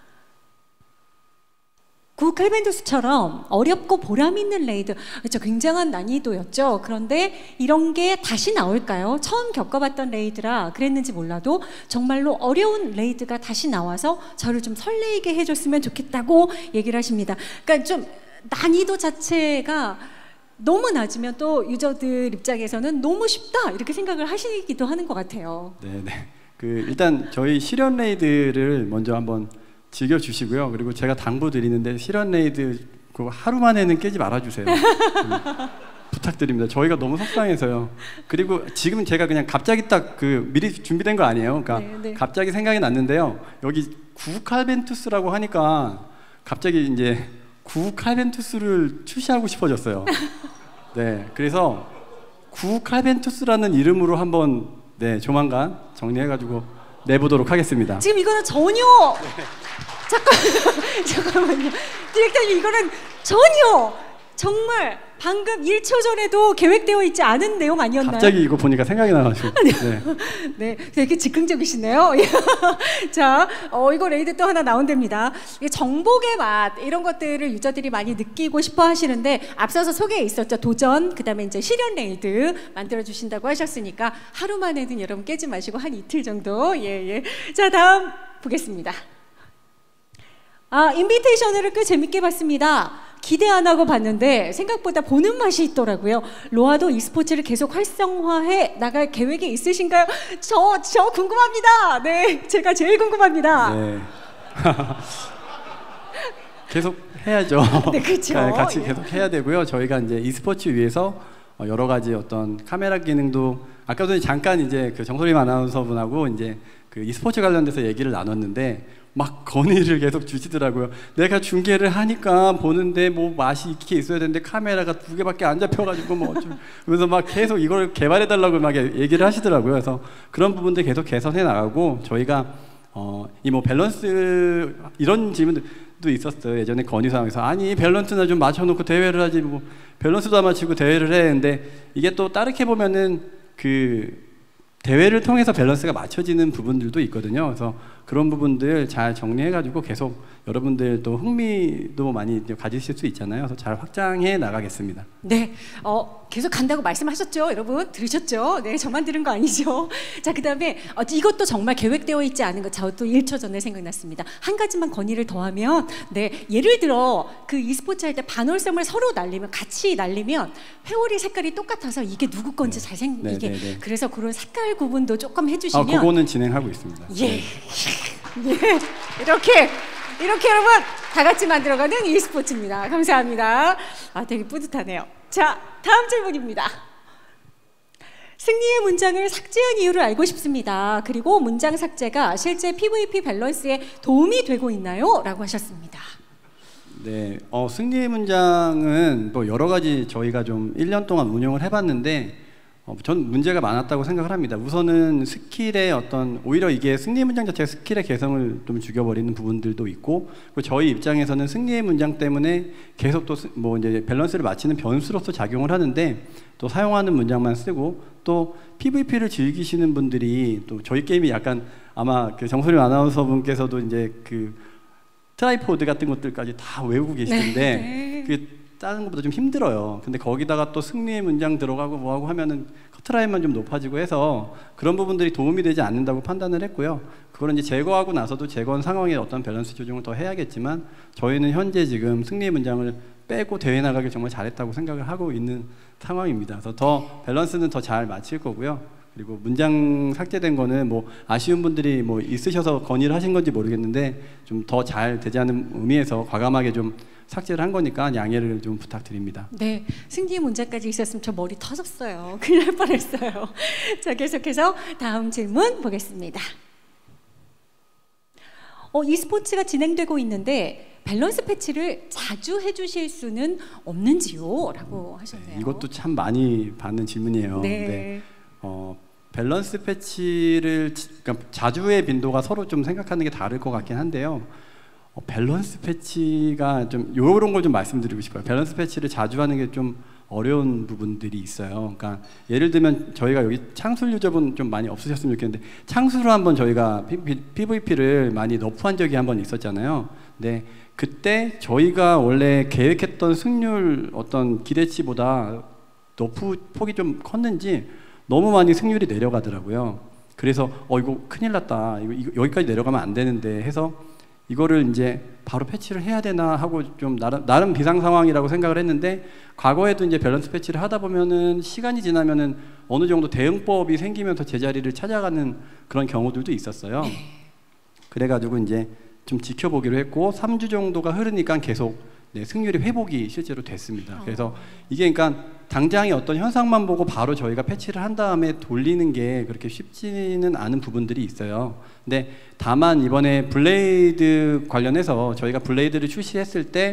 구 칼벤투스처럼 어렵고 보람 있는 레이드, 그렇죠, 굉장한 난이도였죠. 그런데 이런 게 다시 나올까요? 처음 겪어봤던 레이드라 그랬는지 몰라도 정말로 어려운 레이드가 다시 나와서 저를 좀 설레이게 해줬으면 좋겠다고 얘기를 하십니다. 그러니까 좀 난이도 자체가 너무 낮으면 또 유저들 입장에서는 너무 쉽다 이렇게 생각을 하시기도 하는 것 같아요. 네, 네. 그 일단 저희 실현 레이드를 먼저 한번 즐겨주시고요. 그리고 제가 당부드리는데 실현 레이드 그거 하루 만에는 깨지 말아주세요. 음, 부탁드립니다. 저희가 너무 속상해서요. 그리고 지금 제가 그냥 갑자기 딱 그 미리 준비된 거 아니에요. 그러니까 네, 네. 갑자기 생각이 났는데요. 여기 구 칼벤투스라고 하니까 갑자기 이제 구 칼벤투스를 출시하고 싶어졌어요. 네, 그래서 구 칼벤투스라는 이름으로 한번 네 조만간 정리해가지고 내보도록 하겠습니다. 지금 이거는 전혀 네. 잠깐 잠깐만요. 디렉터님 이거는 전혀 정말 방금 일 초 전에도 계획되어 있지 않은 내용 아니었나요? 갑자기 이거 보니까 생각이 나가지고. 네. 네, 되게 즉흥적이시네요. 자, 어, 이거 레이드 또 하나 나온답니다. 정복의 맛 이런 것들을 유저들이 많이 느끼고 싶어 하시는데 앞서서 소개해 있었죠. 도전, 그다음에 이제 실현 레이드 만들어 주신다고 하셨으니까 하루 만에는 여러분 깨지 마시고 한 이틀 정도. 예, 예. 자, 다음 보겠습니다. 아, 인비테이셔널을 꽤 재밌게 봤습니다. 기대 안 하고 봤는데 생각보다 보는 맛이 있더라고요. 로아도 e스포츠를 계속 활성화해 나갈 계획이 있으신가요? 저, 저 궁금합니다. 네, 제가 제일 궁금합니다. 네. 계속 해야죠. 네, 그렇죠. 같이 예. 계속 해야 되고요. 저희가 이제 e스포츠 위해서 여러 가지 어떤 카메라 기능도 아까 전에 잠깐 이제 그 정소림 아나운서분하고 이제 그 e스포츠 관련돼서 얘기를 나눴는데 막 건의를 계속 주시더라고요. 내가 중계를 하니까 보는데 뭐 맛이 익게 있어야 되는데 카메라가 두 개밖에 안 잡혀가지고 뭐 어쩌 그래서 막 계속 이걸 개발해달라고 막 얘기를 하시더라고요. 그래서 그런 부분들 계속 개선해 나가고 저희가 어, 이 뭐 밸런스 이런 질문도 있었어요. 예전에 건의사항에서 아니 밸런스나 좀 맞춰놓고 대회를 하지 뭐 밸런스도 안 맞추고 대회를 해. 근데 이게 또 따르게 보면은 그 대회를 통해서 밸런스가 맞춰지는 부분들도 있거든요. 그래서 그런 부분들 잘 정리해가지고 계속 여러분들 또 흥미도 많이 가지실 수 있잖아요. 그래서 잘 확장해 나가겠습니다. 네, 어, 계속 간다고 말씀하셨죠, 여러분? 들으셨죠? 네, 저만 들은 거 아니죠? 자, 그 다음에 어, 이것도 정말 계획되어 있지 않은 거 저도 일 초 전에 생각났습니다. 한 가지만 건의를 더하면, 네, 예를 들어 그 e스포츠 할 때 반월섬을 서로 날리면 같이 날리면 회오리 색깔이 똑같아서 이게 누구 건지 네. 잘 생, 네, 이게 네, 네. 그래서 그런 색깔 구분도 조금 해주시면. 아, 그거는 진행하고 있습니다. 예, 네. 예, 이렇게. 이렇게 여러분 다 같이 만들어가는 e스포츠입니다. 감사합니다. 아, 되게 뿌듯하네요. 자, 다음 질문입니다. 승리의 문장을 삭제한 이유를 알고 싶습니다. 그리고 문장 삭제가 실제 피브이피 밸런스에 도움이 되고 있나요? 라고 하셨습니다. 네, 어, 승리의 문장은 뭐 여러 가지 저희가 좀 일 년 동안 운영을 해봤는데 어, 전 문제가 많았다고 생각을 합니다. 우선은 스킬의 어떤 오히려 이게 승리의 문장 자체가 스킬의 개성을 좀 죽여버리는 부분들도 있고, 그리고 저희 입장에서는 승리의 문장 때문에 계속 또 뭐 이제 밸런스를 맞추는 변수로서 작용을 하는데 또 사용하는 문장만 쓰고 또 피브이피를 즐기시는 분들이 또 저희 게임이 약간 아마 그 정소림 아나운서 분께서도 이제 그 트라이포드 같은 것들까지 다 외우고 계시는데 네. 그 다른 것보다 좀 힘들어요. 근데 거기다가 또 승리의 문장 들어가고 뭐하고 하면은 커트라인만 좀 높아지고 해서 그런 부분들이 도움이 되지 않는다고 판단을 했고요. 그거는 이제 제거하고 나서도 제거한 상황에 어떤 밸런스 조정을 더 해야겠지만 저희는 현재 지금 승리의 문장을 빼고 대회 나가길 정말 잘했다고 생각을 하고 있는 상황입니다. 그래서 더 밸런스는 더 잘 맞힐 거고요. 그리고 문장 삭제된 거는 뭐 아쉬운 분들이 뭐 있으셔서 건의를 하신 건지 모르겠는데 좀 더 잘 되지 않은 의미에서 과감하게 좀 삭제를 한 거니까 양해를 좀 부탁드립니다. 네, 승리의 문장까지 있었으면 저 머리 터졌어요. 큰일 날 뻔했어요. 자, 계속해서 다음 질문 보겠습니다. 어, e스포츠가 진행되고 있는데 밸런스 패치를 자주 해주실 수는 없는지요? 라고 하셨네요. 네, 이것도 참 많이 받는 질문이에요. 네. 네. 어, 밸런스 패치를 그러니까 자주의 빈도가 서로 좀 생각하는 게 다를 것 같긴 한데요. 어, 밸런스 패치가 좀 요런 걸 좀 말씀드리고 싶어요. 밸런스 패치를 자주 하는 게 좀 어려운 부분들이 있어요. 그러니까 예를 들면 저희가 여기 창술 유저분 좀 많이 없으셨으면 좋겠는데 창술을 한번 저희가 피브이피를 많이 너프한 적이 한번 있었잖아요. 근데 그때 저희가 원래 계획했던 승률 어떤 기대치보다 너프 폭이 좀 컸는지 너무 많이 승률이 내려가더라고요. 그래서 어 이거 큰일 났다. 이거, 이거 여기까지 내려가면 안 되는데 해서 이거를 이제 바로 패치를 해야 되나 하고 좀 나름, 나름 비상 상황이라고 생각을 했는데 과거에도 이제 밸런스 패치를 하다 보면은 시간이 지나면은 어느 정도 대응법이 생기면서 제자리를 찾아가는 그런 경우들도 있었어요. 그래가지고 이제 좀 지켜보기로 했고 삼 주 정도가 흐르니까 계속 네, 승률이 회복이 실제로 됐습니다. 그래서 이게 그러니까 당장의 어떤 현상만 보고 바로 저희가 패치를 한 다음에 돌리는 게 그렇게 쉽지는 않은 부분들이 있어요. 근데 다만 이번에 블레이드 관련해서 저희가 블레이드를 출시했을 때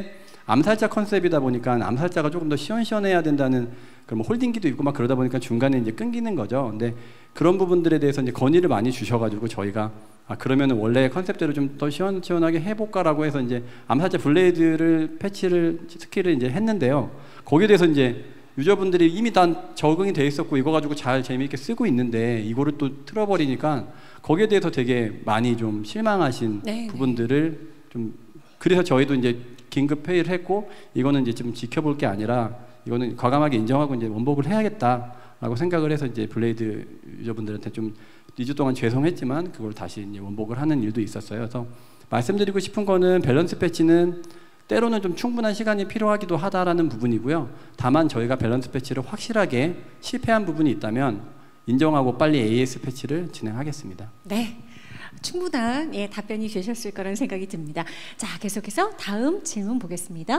암살자 컨셉이다 보니까 암살자가 조금 더 시원시원해야 된다는 그런 뭐 홀딩기도 있고 막 그러다 보니까 중간에 이제 끊기는 거죠. 근데 그런 부분들에 대해서 이제 건의를 많이 주셔가지고 저희가 아 그러면 원래 컨셉대로 좀 더 시원시원하게 해볼까라고 해서 이제 암살자 블레이드를 패치를 스킬을 이제 했는데요. 거기에 대해서 이제 유저분들이 이미 다 적응이 돼 있었고 이거 가지고 잘 재미있게 쓰고 있는데 이거를 또 틀어버리니까 거기에 대해서 되게 많이 좀 실망하신 네, 부분들을 좀 그래서 저희도 이제 긴급 회의를 했고 이거는 이제 좀 지켜볼 게 아니라 이거는 과감하게 인정하고 이제 원복을 해야겠다라고 생각을 해서 이제 블레이드 유저분들한테 좀 이 주 동안 죄송했지만 그걸 다시 이제 원복을 하는 일도 있었어요. 그래서 말씀드리고 싶은 거는 밸런스 패치는 때로는 좀 충분한 시간이 필요하기도 하다라는 부분이고요. 다만 저희가 밸런스 패치를 확실하게 실패한 부분이 있다면 인정하고 빨리 에이에스 패치를 진행하겠습니다. 네, 충분한 예, 답변이 되셨을 거라는 생각이 듭니다. 자, 계속해서 다음 질문 보겠습니다.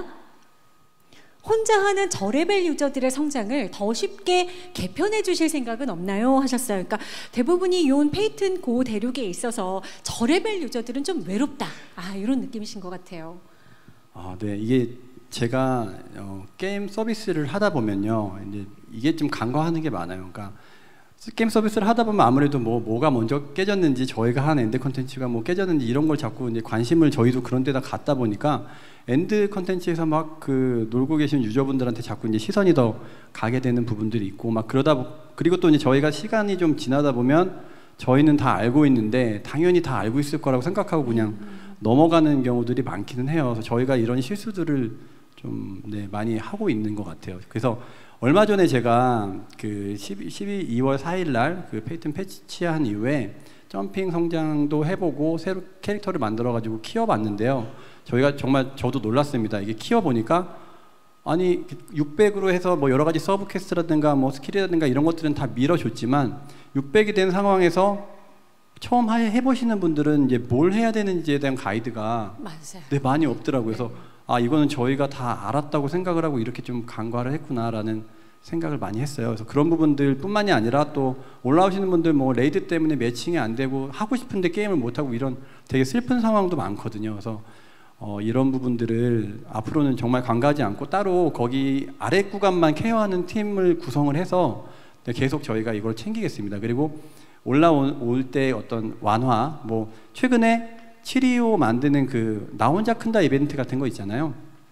혼자 하는 저레벨 유저들의 성장을 더 쉽게 개편해 주실 생각은 없나요? 하셨어요. 그러니까 대부분이 이온 페이튼 고 대륙에 있어서 저레벨 유저들은 좀 외롭다. 아, 이런 느낌이신 것 같아요. 아, 네, 이게 제가 어, 게임 서비스를 하다 보면요, 이제 이게 좀 간과하는 게 많아요. 그러니까 게임 서비스를 하다 보면 아무래도 뭐 뭐가 먼저 깨졌는지 저희가 한 엔드 컨텐츠가 뭐 깨졌는지 이런 걸 자꾸 이제 관심을 저희도 그런 데다 갖다 보니까 엔드 컨텐츠에서 막 그 놀고 계신 유저분들한테 자꾸 이제 시선이 더 가게 되는 부분들이 있고 막 그러다 보, 그리고 또 이제 저희가 시간이 좀 지나다 보면 저희는 다 알고 있는데 당연히 다 알고 있을 거라고 생각하고 그냥 넘어가는 경우들이 많기는 해요. 그래서 저희가 이런 실수들을 좀 네, 많이 하고 있는 것 같아요. 그래서 얼마 전에 제가 그 십이월 사일 날 그 페이튼 패치한 이후에 점핑 성장도 해보고 새로 캐릭터를 만들어가지고 키워봤는데요. 저희가 정말 저도 놀랐습니다. 이게 키워보니까 아니 육백으로 해서 뭐 여러 가지 서브 퀘스트라든가 뭐 스킬이라든가 이런 것들은 다 밀어줬지만 육백이 된 상황에서 처음 해보시는 분들은 이제 뭘 해야 되는지에 대한 가이드가 맞아요. 네, 많이 없더라고요. 그래서 아 이거는 저희가 다 알았다고 생각을 하고 이렇게 좀 간과를 했구나라는 생각을 많이 했어요. 그래서 그런 부분들 뿐만이 아니라 또 올라오시는 분들 뭐 레이드 때문에 매칭이 안 되고 하고 싶은데 게임을 못 하고 이런 되게 슬픈 상황도 많거든요. 그래서 어, 이런 부분들을 앞으로는 정말 간과하지 않고 따로 거기 아래 구간만 케어하는 팀을 구성을 해서 계속 저희가 이걸 챙기겠습니다. 그리고 올라올 때 어떤 완화, 뭐 최근에 칠이오 만드는 그 나 혼자 큰다 이벤트 같은 거 있잖아요.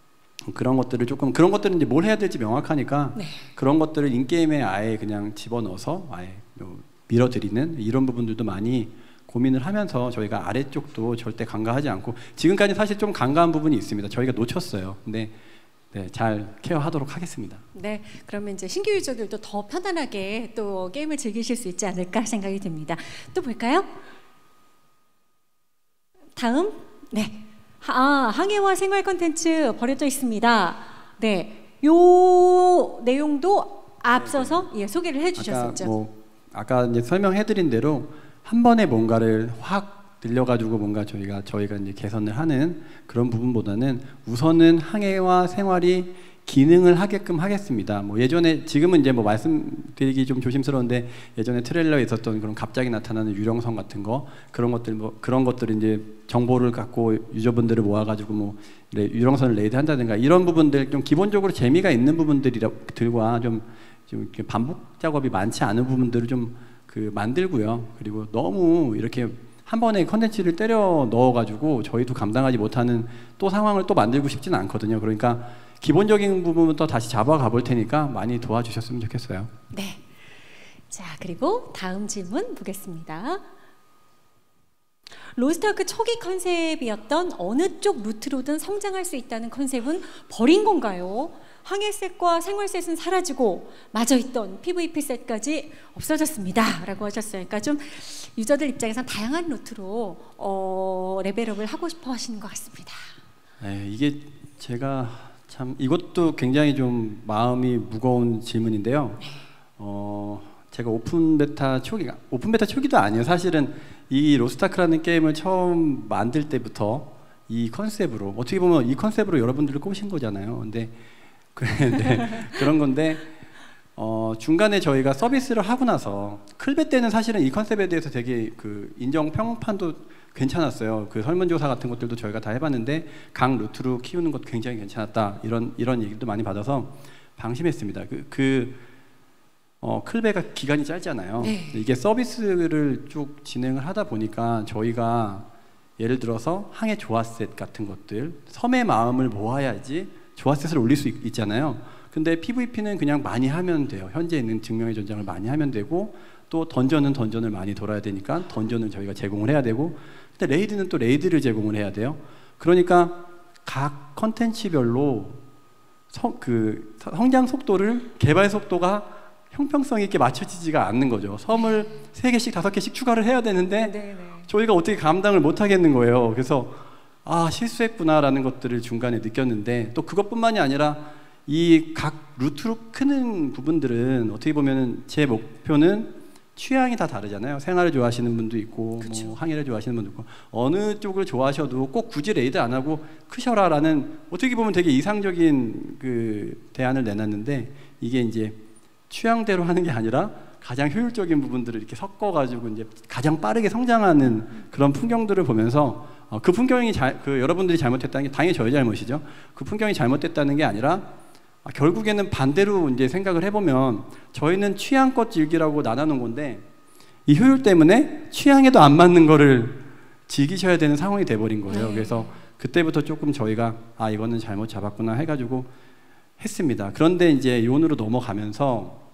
그런 것들을 조금 그런 것들은 이제 뭘 해야 될지 명확하니까 네. 그런 것들을 인게임에 아예 그냥 집어넣어서 아예 밀어드리는 이런 부분들도 많이 고민을 하면서 저희가 아래쪽도 절대 간과하지 않고 지금까지 사실 좀 간과한 부분이 있습니다. 저희가 놓쳤어요. 근데 네, 잘 케어하도록 하겠습니다. 네, 그러면 이제 신규 유저들도 더 편안하게 또 게임을 즐기실 수 있지 않을까 생각이 듭니다. 또 볼까요? 다음, 네, 아, 항해와 생활 콘텐츠 버려져 있습니다. 네, 요 내용도 앞서서 예, 소개를 해주셨었죠. 아까 뭐 아까 이제 설명해드린 대로 한 번에 뭔가를 확 늘려가지고 뭔가 저희가 저희가 이제 개선을 하는 그런 부분보다는 우선은 항해와 생활이 기능을 하게끔 하겠습니다. 뭐 예전에 지금은 이제 뭐 말씀드리기 좀 조심스러운데 예전에 트레일러에 있었던 그런 갑자기 나타나는 유령성 같은 거 그런 것들 뭐 그런 것들 이제 정보를 갖고 유저분들을 모아가지고 뭐 유령선을 레이드한다든가 이런 부분들 좀 기본적으로 재미가 있는 부분들과 좀 좀 반복 작업이 많지 않은 부분들을 좀 그 만들고요. 그리고 너무 이렇게 한 번에 컨텐츠를 때려 넣어가지고 저희도 감당하지 못하는 또 상황을 또 만들고 싶지는 않거든요. 그러니까 기본적인 부분부터 다시 잡아가 볼 테니까 많이 도와주셨으면 좋겠어요. 네. 자, 그리고 다음 질문 보겠습니다. 로스트아크 초기 컨셉이었던 어느 쪽 루트로든 성장할 수 있다는 컨셉은 버린 건가요? 항해셋과 생활셋은 사라지고 마저 있던 피브이피 셋까지 없어졌습니다 라고 하셨어요. 그러니까 좀 유저들 입장에서는 다양한 루트로 어, 레벨업을 하고 싶어 하시는 것 같습니다. 네, 이게 제가 참 이것도 굉장히 좀 마음이 무거운 질문인데요. 어, 제가 오픈 베타 초기, 오픈 베타 초기도 아니에요. 사실은 이 로스트아크라는 게임을 처음 만들 때부터 이 컨셉으로 어떻게 보면 이 컨셉으로 여러분들을 꼬신 거잖아요. 근데 네, 그런 건데 어, 중간에 저희가 서비스를 하고 나서 클베 때는 사실은 이 컨셉에 대해서 되게 그 인정 평판도 괜찮았어요. 그 설문조사 같은 것들도 저희가 다 해봤는데 각 루트로 키우는 것도 굉장히 괜찮았다. 이런 이런 얘기도 많이 받아서 방심했습니다. 그, 그 어, 클베가 기간이 짧잖아요. 네. 이게 서비스를 쭉 진행을 하다 보니까 저희가 예를 들어서 항해 조화셋 같은 것들, 섬의 마음을 모아야지 조화셋을 올릴 수 있, 있잖아요. 근데 피브이피는 그냥 많이 하면 돼요. 현재 있는 증명의 전장을 많이 하면 되고, 또 던전은 던전을 많이 돌아야 되니까 던전을 저희가 제공을 해야 되고, 근데 레이드는 또 레이드를 제공을 해야 돼요. 그러니까 각 컨텐츠별로 성, 그 성장 속도를, 개발 속도가 형평성 있게 맞춰지지가 않는 거죠. 섬을 세 개씩 다섯 개씩 추가를 해야 되는데 네네. 저희가 어떻게 감당을 못 하겠는 거예요. 그래서 아, 실수했구나라는 것들을 중간에 느꼈는데, 또 그것뿐만이 아니라 이 각 루트로 크는 부분들은 어떻게 보면 제 목표는 취향이 다 다르잖아요. 생활을 좋아하시는 분도 있고 뭐 항해를 좋아하시는 분도 있고, 어느 쪽을 좋아하셔도 꼭 굳이 레이드 안 하고 크셔라라는, 어떻게 보면 되게 이상적인 그 대안을 내놨는데, 이게 이제 취향대로 하는 게 아니라 가장 효율적인 부분들을 이렇게 섞어가지고 이제 가장 빠르게 성장하는 그런 풍경들을 보면서 어, 그 풍경이 잘, 그 여러분들이 잘못했다는 게 당연히 저희 잘못이죠. 그 풍경이 잘못됐다는 게 아니라 아, 결국에는 반대로 이제 생각을 해보면 저희는 취향껏 즐기라고 나눠놓은 건데 이 효율 때문에 취향에도 안 맞는 거를 즐기셔야 되는 상황이 돼버린 거예요. 그래서 그때부터 조금 저희가 아, 이거는 잘못 잡았구나 해가지고 했습니다. 그런데 이제 요온으로 넘어가면서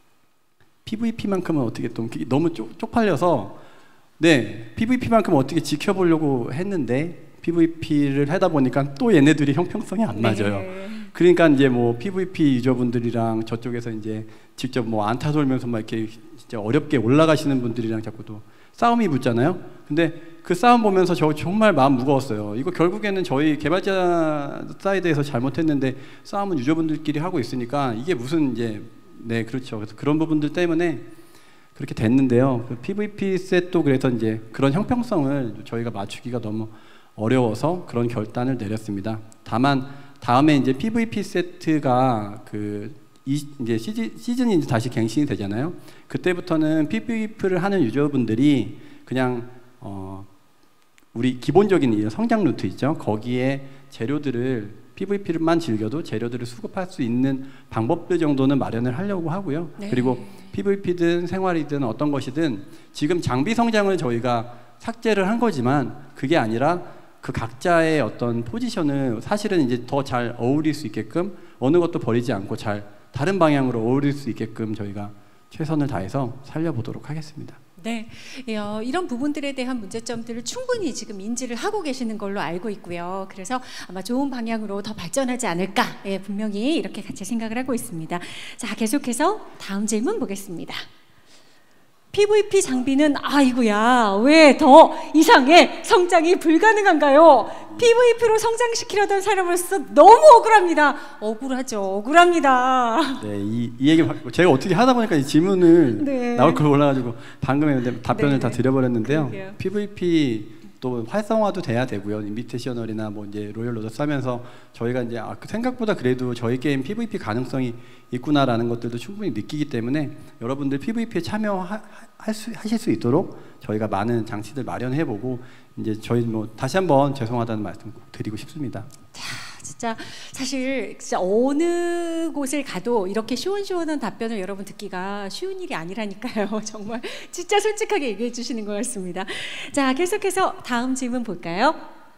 피브이피만큼은 어떻게 또 너무 쪽, 쪽팔려서 네, 피브이피만큼은 어떻게 지켜보려고 했는데 피브이피를 하다 보니까 또 얘네들이 형평성이 안 맞아요. 네. 그러니까 이제 뭐 피브이피 유저분들이랑 저쪽에서 이제 직접 뭐 안타 돌면서 막 이렇게 진짜 어렵게 올라가시는 분들이랑 자꾸 또 싸움이 붙잖아요. 근데 그 싸움 보면서 저 정말 마음 무거웠어요. 이거 결국에는 저희 개발자 사이드에서 잘못했는데 싸움은 유저분들끼리 하고 있으니까 이게 무슨 이제 네, 그렇죠. 그래서 그런 부분들 때문에 그렇게 됐는데요. 그 피브이피 셋도 그래서 이제 그런 형평성을 저희가 맞추기가 너무 어려워서 그런 결단을 내렸습니다. 다만 다음에 이제 피브이피 세트가 그 이, 이제 시즌, 시즌이 이제 다시 갱신이 되잖아요. 그때부터는 피브이피를 하는 유저분들이 그냥 어, 우리 기본적인 이 성장 루트 있죠. 거기에 재료들을 피브이피만 즐겨도 재료들을 수급할 수 있는 방법들 정도는 마련을 하려고 하고요. 네. 그리고 피브이피든 생활이든 어떤 것이든 지금 장비 성장을 저희가 삭제를 한 거지만 그게 아니라 그 각자의 어떤 포지션을 사실은 이제 더 잘 어울릴 수 있게끔 어느 것도 버리지 않고 잘 다른 방향으로 어울릴 수 있게끔 저희가 최선을 다해서 살려보도록 하겠습니다. 네, 어, 이런 부분들에 대한 문제점들을 충분히 지금 인지를 하고 계시는 걸로 알고 있고요. 그래서 아마 좋은 방향으로 더 발전하지 않을까, 예, 분명히 이렇게 같이 생각을 하고 있습니다. 자, 계속해서 다음 질문 보겠습니다. 피브이피 장비는 아이고야 왜 더 이상의 성장이 불가능한가요? 피브이피로 성장시키려던 사람으로서 너무 억울합니다. 억울하죠. 억울합니다. 네, 이, 이 얘기 제가 어떻게 하다 보니까 이 질문을 네. 나올 걸 몰라가지고 방금 했는데 답변을 네. 다 드려버렸는데요. 그러게요. 피브이피 또 활성화도 돼야 되고요. 인비테이셔널이나 뭐 이제 로열 로더스 하면서 저희가 이제 아, 생각보다 그래도 저희 게임 피브이피 가능성이 있구나라는 것들도 충분히 느끼기 때문에 여러분들 피브이피에 참여할 수, 하실 수 있도록 저희가 많은 장치들 마련해보고 이제 저희 뭐 다시 한번 죄송하다는 말씀 꼭 드리고 싶습니다. 자, 진짜 사실 진짜 어느 곳을 가도 이렇게 시원시원한 답변을 여러분 듣기가 쉬운 일이 아니라니까요. 정말 진짜 솔직하게 얘기해 주시는 것 같습니다. 자, 계속해서 다음 질문 볼까요?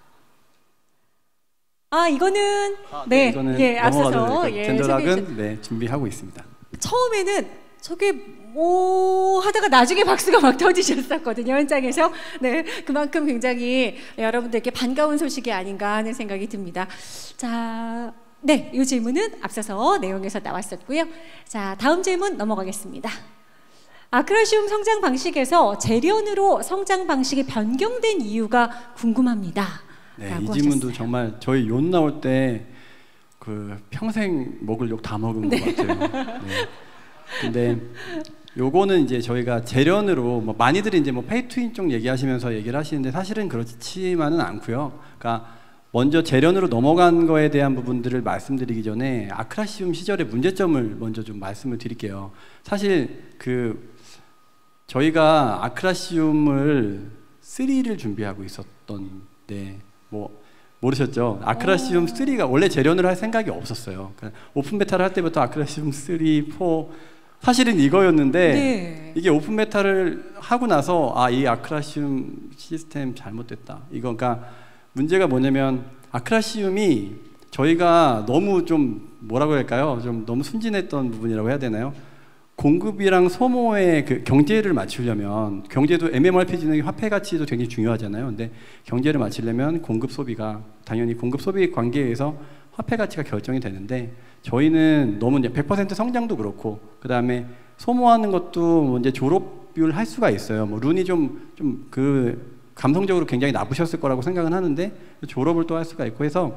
아, 이거는 아, 네, 네, 이거는 예, 앞서서 예, 젠더락은 네, 준비하고 있습니다. 처음에는 저게 뭐 하다가 나중에 박수가 막 터지셨었거든요, 현장에서. 네, 그만큼 굉장히 여러분들께 반가운 소식이 아닌가 하는 생각이 듭니다. 자, 네, 이 질문은 앞서서 내용에서 나왔었고요. 자, 다음 질문 넘어가겠습니다. 아크라시움 성장 방식에서 재련으로 성장 방식이 변경된 이유가 궁금합니다. 네, 이 질문도 하셨어요. 정말 저희 요 나올 때 그 평생 먹을 욕 다 먹은 네. 것 같아요. 네. 근데 요거는 이제 저희가 재련으로 뭐 많이들이 이제 뭐 페이투윈 쪽 얘기하시면서 얘기를 하시는데 사실은 그렇지만은 않고요. 그러니까 먼저 재련으로 넘어간 거에 대한 부분들을 말씀드리기 전에 아크라시움 시절의 문제점을 먼저 좀 말씀을 드릴게요. 사실 그 저희가 아크라시움을 쓰리를 준비하고 있었던데 뭐 모르셨죠? 아크라시움 쓰리가 원래 재련을 할 생각이 없었어요. 그러니까 오픈 베타를 할 때부터 아크라시움 쓰리, 사 사실은 이거였는데 네. 이게 오픈 베타를 하고 나서 아, 이 아크라시움 시스템 잘못됐다. 이거 그러니까 문제가 뭐냐면 아크라시움이 저희가 너무 좀 뭐라고 할까요? 좀 너무 순진했던 부분이라고 해야 되나요? 공급이랑 소모의 그 경제를 맞추려면 경제도 엠엠오알피지는 화폐 가치도 굉장히 중요하잖아요. 근데 경제를 맞추려면 공급 소비가 당연히 공급 소비 관계에 의해서 화폐 가치가 결정이 되는데 저희는 너무 이제 백 퍼센트 성장도 그렇고 그 다음에 소모하는 것도 뭐 이제 졸업률 할 수가 있어요. 뭐 룬이 좀 좀 그 감성적으로 굉장히 나쁘셨을 거라고 생각은 하는데 졸업을 또 할 수가 있고 해서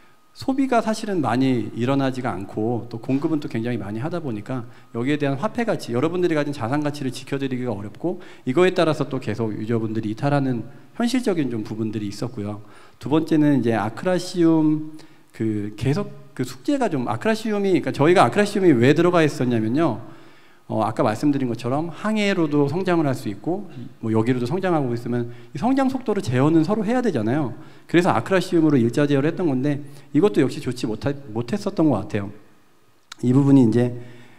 소비가 사실은 많이 일어나지가 않고 또 공급은 또 굉장히 많이 하다 보니까 여기에 대한 화폐 가치, 여러분들이 가진 자산 가치를 지켜드리기가 어렵고 이거에 따라서 또 계속 유저분들이 이탈하는 현실적인 좀 부분들이 있었고요. 두 번째는 이제 아크라시움 그 계속 그 숙제가 좀 아크라시움이 그러니까 저희가 아크라시움이 왜 들어가 있었냐면요. 어, 아까 말씀드린 것처럼 항해로도 성장을 할 수 있고 뭐 여기로도 성장하고 있으면 이 성장 속도를 제어는 서로 해야 되잖아요. 그래서 아크라시움으로 일자 제어를 했던 건데 이것도 역시 좋지 못하, 못했었던 것 같아요. 이 부분이 이제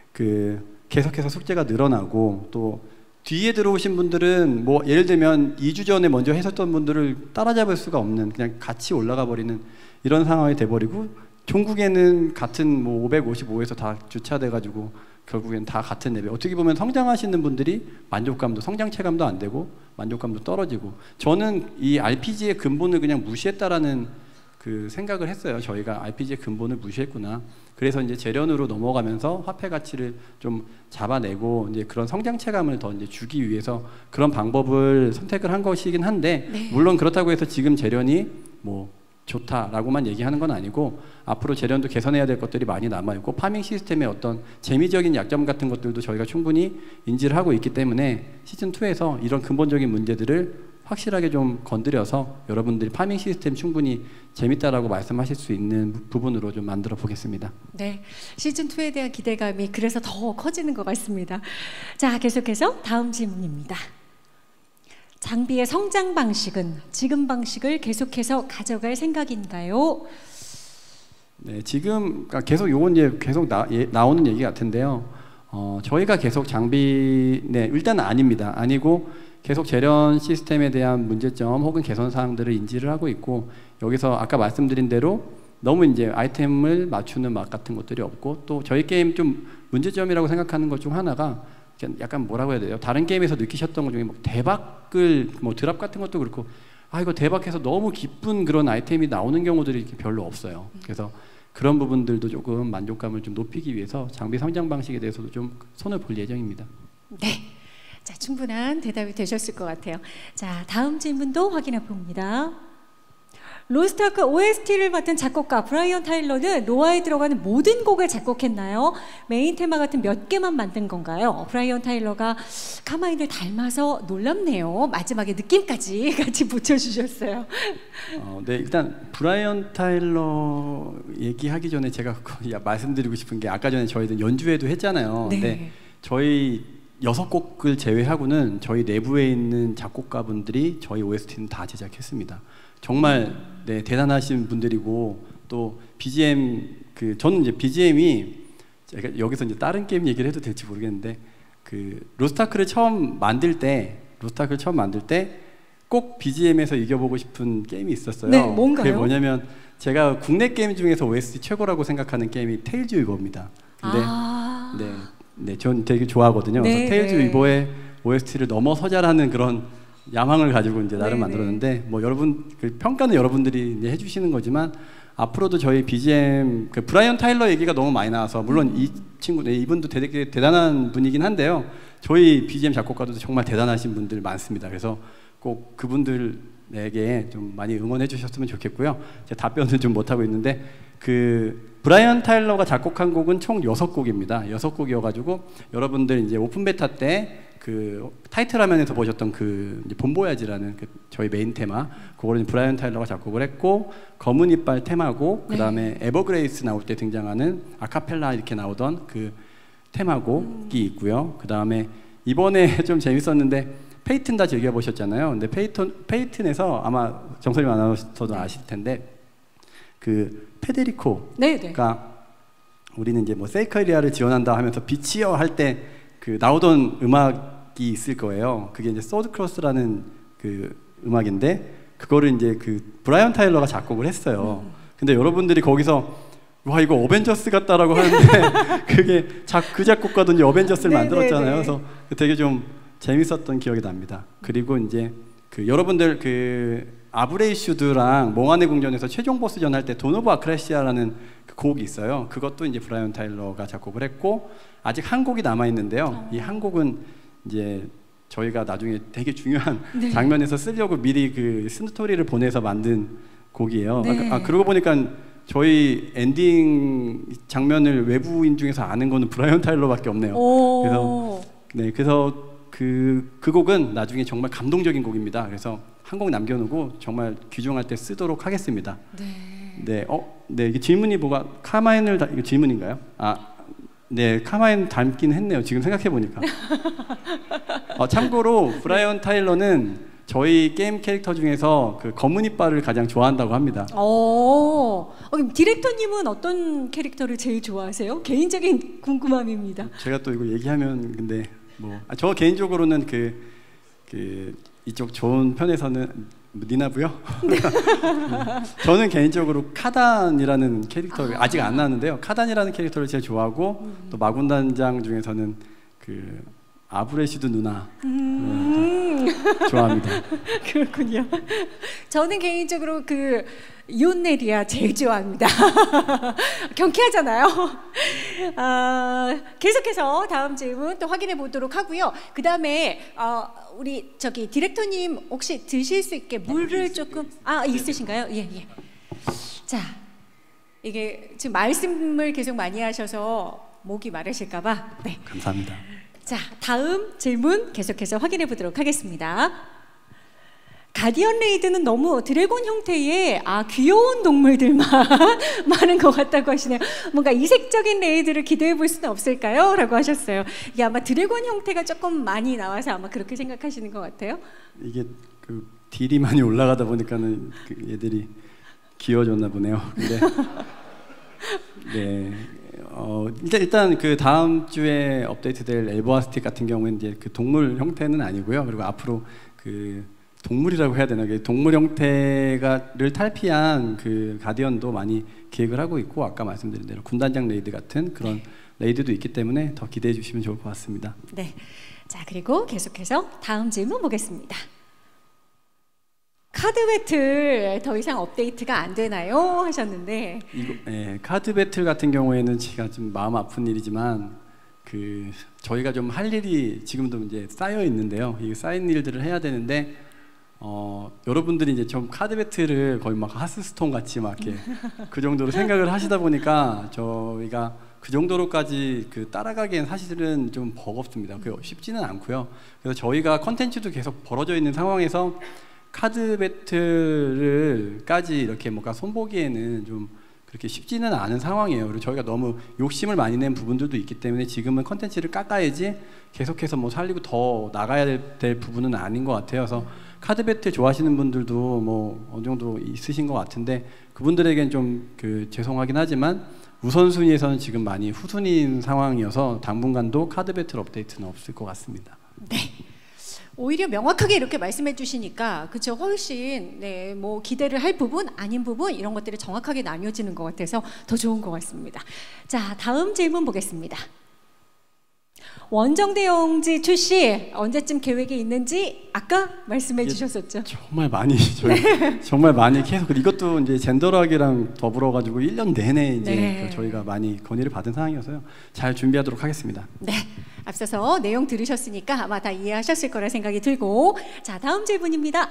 그 계속해서 숙제가 늘어나고 또 뒤에 들어오신 분들은 뭐 예를 들면 이 주 전에 먼저 했었던 분들을 따라잡을 수가 없는 그냥 같이 올라가 버리는 이런 상황이 돼버리고 종국에는 같은 뭐 오백오십오에서 다 주차돼가지고 결국엔 다 같은 레벨. 어떻게 보면 성장하시는 분들이 만족감도 성장체감도 안 되고 만족감도 떨어지고 저는 이 알피지의 근본을 그냥 무시했다라는 그 생각을 했어요. 저희가 알피지의 근본을 무시했구나. 그래서 이제 재련으로 넘어가면서 화폐 가치를 좀 잡아내고 이제 그런 성장체감을 더 이제 주기 위해서 그런 방법을 선택을 한 것이긴 한데 네. 물론 그렇다고 해서 지금 재련이 뭐 좋다라고만 얘기하는 건 아니고 앞으로 재련도 개선해야 될 것들이 많이 남아있고 파밍 시스템의 어떤 재미적인 약점 같은 것들도 저희가 충분히 인지를 하고 있기 때문에 시즌이에서 이런 근본적인 문제들을 확실하게 좀 건드려서 여러분들이 파밍 시스템 충분히 재밌다라고 말씀하실 수 있는 부분으로 좀 만들어 보겠습니다. 네, 시즌이에 대한 기대감이 그래서 더 커지는 것 같습니다. 자, 계속해서 다음 질문입니다. 장비의 성장 방식은 지금 방식을 계속해서 가져갈 생각인가요? 네, 지금 계속 요건 이제 계속 나, 예, 나오는 얘기 같은데요. 어, 저희가 계속 장비, 네, 일단 아닙니다. 아니고 계속 재련 시스템에 대한 문제점 혹은 개선 사항들을 인지를 하고 있고 여기서 아까 말씀드린 대로 너무 이제 아이템을 맞추는 맛 같은 것들이 없고 또 저희 게임 좀 문제점이라고 생각하는 것 중 하나가 약간 뭐라고 해야 돼요? 다른 게임에서 느끼셨던 것 중에 뭐 대박을 뭐 드랍 같은 것도 그렇고 아 이거 대박해서 너무 기쁜 그런 아이템이 나오는 경우들이 별로 없어요. 그래서 그런 부분들도 조금 만족감을 좀 높이기 위해서 장비 성장 방식에 대해서도 좀 손을 볼 예정입니다. 네, 자 충분한 대답이 되셨을 것 같아요. 자 다음 질문도 확인해 봅니다. 로스트아크 오에스티를 맡은 작곡가 브라이언 타일러는 노아에 들어가는 모든 곡을 작곡했나요? 메인 테마 같은 몇 개만 만든 건가요? 브라이언 타일러가 카마인을 닮아서 놀랍네요. 마지막에 느낌까지 같이 붙여주셨어요. 어, 네, 일단 브라이언 타일러 얘기하기 전에 제가 말씀드리고 싶은 게 아까 전에 저희들 연주회도 했잖아요. 네. 근데 저희 여섯 곡을 제외하고는 저희 내부에 있는 작곡가분들이 저희 오에스티는 다 제작했습니다. 정말 네, 대단하신 분들이고 또 비지엠 그 저는 이제 비지엠이 제가 여기서 이제 다른 게임 얘기를 해도 될지 모르겠는데 그 로스트아크를 처음 만들 때 로스트아크를 처음 만들 때 꼭 비지엠에서 이겨보고 싶은 게임이 있었어요. 네, 뭔가요? 그게 뭐냐면 제가 국내 게임 중에서 오에스티 최고라고 생각하는 게임이 테일즈 위버입니다. 근데 아 네, 네, 전 되게 좋아하거든요. 네, 그래서 테일즈 네. 위버의 오에스티를 넘어서자라는 그런 야망을 가지고 이제 나름 네네. 만들었는데 뭐 여러분 그 평가는 여러분들이 이제 해주시는 거지만 앞으로도 저희 비지엠 그 브라이언 타일러 얘기가 너무 많이 나와서 물론 음. 이 친구 네, 이분도 되게 대단한 분이긴 한데요. 저희 비지엠 작곡가도 정말 대단하신 분들 많습니다. 그래서 꼭 그분들에게 좀 많이 응원해 주셨으면 좋겠고요. 제가 답변은 좀 못 하고 있는데 그 브라이언 타일러가 작곡한 곡은 총 여섯 곡입니다. 여섯 곡이어가지고 여러분들 이제 오픈 베타 때 그 타이틀 화면에서 보셨던 그 이제 본보야지라는 그 저희 메인 테마 그거를 브라이언 타일러가 작곡을 했고 검은 이빨 테마곡 그 다음에 네. 에버그레이스 나올 때 등장하는 아카펠라 이렇게 나오던 그 테마곡이 있고요. 그 다음에 이번에 좀 재밌었는데 페이튼 다 즐겨보셨잖아요. 근데 페이튼, 페이튼에서 아마 정선임 아나운서도 아실 텐데 그 페데리코가 네네. 우리는 이제 뭐 세이카리아를 지원한다 하면서 비치어 할 때 그 나오던 음악이 있을 거예요. 그게 이제 소드 크로스라는 그 음악인데 그거를 이제 그 브라이언 타일러가 작곡을 했어요. 음. 근데 여러분들이 거기서 와 이거 어벤져스 같다라고 하는데 그게 작, 그 작곡가도 이제 어벤져스를 만들었잖아요. 그래서 되게 좀 재밌었던 기억이 납니다. 그리고 이제 그 여러분들 그 아브레이슈드랑 몽환의 궁전에서 최종 보스전 할 때 돈 오브 아크라시아라는 그 곡이 있어요. 그것도 이제 브라이언 타일러가 작곡을 했고 아직 한 곡이 남아 있는데요. 어. 이 한 곡은 이제 저희가 나중에 되게 중요한 네. 장면에서 쓰려고 미리 그 스토리를 보내서 만든 곡이에요. 네. 아, 그러고 보니까 저희 엔딩 장면을 외부인 중에서 아는 거는 브라이언 타일러밖에 없네요. 오. 그래서 네, 그래서 그, 그 곡은 나중에 정말 감동적인 곡입니다. 그래서 한 곡 남겨놓고 정말 귀중할 때 쓰도록 하겠습니다. 네. 네, 어, 네, 이게 질문이 뭐가 카마인을 다, 이거 질문인가요? 아, 네, 카마인 닮긴 했네요. 지금 생각해 보니까. 어, 참고로 브라이언 타일러는 저희 게임 캐릭터 중에서 그 검은 이빨을 가장 좋아한다고 합니다. 오, 어, 그럼 디렉터님은 어떤 캐릭터를 제일 좋아하세요? 개인적인 궁금함입니다. 제가 또 이거 얘기하면 근데 뭐, 아, 저 개인적으로는 그, 그 이쪽 좋은 편에서는 니나부요? 네. 저는 개인적으로 카단이라는 캐릭터를 아. 아직 안 나왔는데요. 카단이라는 캐릭터를 제일 좋아하고 음. 또 마군단장 중에서는 그 아브레시드 누나 음. 네, 좋아합니다. 그렇군요. 저는 개인적으로 그 이온네리아 제일 좋아합니다. 경쾌하잖아요. 아, 계속해서 다음 질문 또 확인해 보도록 하고요. 그 다음에 어, 우리 저기 디렉터님 혹시 드실 수 있게 물을 조금 아 있으신가요? 예 예. 자 이게 지금 말씀을 계속 많이 하셔서 목이 마르실까봐. 네. 감사합니다. 자 다음 질문 계속해서 확인해 보도록 하겠습니다. 가디언 레이드는 너무 드래곤 형태의 아 귀여운 동물들만 많은 것 같다고 하시네요. 뭔가 이색적인 레이드를 기대해 볼 수는 없을까요? 라고 하셨어요. 이게 아마 드래곤 형태가 조금 많이 나와서 아마 그렇게 생각하시는 것 같아요. 이게 그 딜이 많이 올라가다 보니까는 그 얘들이 귀여워졌나 보네요. 근데 네. 어, 일단, 일단 그 다음 주에 업데이트될 엘보아스틱 같은 경우는 이제 그 동물 형태는 아니고요. 그리고 앞으로 그 동물이라고 해야 되나? 동물 형태가를 탈피한 그 가디언도 많이 기획을 하고 있고 아까 말씀드린 대로 군단장 레이드 같은 그런 네. 레이드도 있기 때문에 더 기대해 주시면 좋을 것 같습니다. 네. 자 그리고 계속해서 다음 질문 보겠습니다. 카드 배틀 더 이상 업데이트가 안 되나요? 하셨는데 이거, 네, 카드 배틀 같은 경우에는 제가 좀 마음 아픈 일이지만 그 저희가 좀 할 일이 지금도 이제 쌓여 있는데요. 이 쌓인 일들을 해야 되는데 어, 여러분들이 이제 좀 카드 배틀을 거의 막 하스스톤 같이 막 이렇게 그 정도로 생각을 하시다 보니까 저희가 그 정도로까지 그 따라가기엔 사실은 좀 버겁습니다. 그 쉽지는 않고요. 그래서 저희가 컨텐츠도 계속 벌어져 있는 상황에서 카드 배틀을까지 이렇게 뭔가 손보기에는 좀 그렇게 쉽지는 않은 상황이에요. 그리고 저희가 너무 욕심을 많이 낸 부분들도 있기 때문에 지금은 컨텐츠를 깎아야지 계속해서 뭐 살리고 더 나가야 될, 될 부분은 아닌 것 같아요. 그래서 카드 배틀 좋아하시는 분들도 뭐 어느 정도 있으신 것 같은데 그분들에겐 좀 그 죄송하긴 하지만 우선순위에서는 지금 많이 후순위인 상황이어서 당분간도 카드 배틀 업데이트는 없을 것 같습니다. 네. 오히려 명확하게 이렇게 말씀해 주시니까 그쵸 훨씬 네, 뭐 기대를 할 부분 아닌 부분 이런 것들이 정확하게 나뉘어지는 것 같아서 더 좋은 것 같습니다. 자 다음 질문 보겠습니다. 원정대영지 출시 언제쯤 계획이 있는지 아까 말씀해 주셨었죠. 정말 많이 저희 네. 정말 많이 계속 이것도 이제 젠더락이랑 더불어 가지고 일 년 내내 이제 네. 저희가 많이 건의를 받은 상황이어서요. 잘 준비하도록 하겠습니다. 네. 앞서서 내용 들으셨으니까 아마 다 이해하셨을 거라 생각이 들고 자 다음 질문입니다.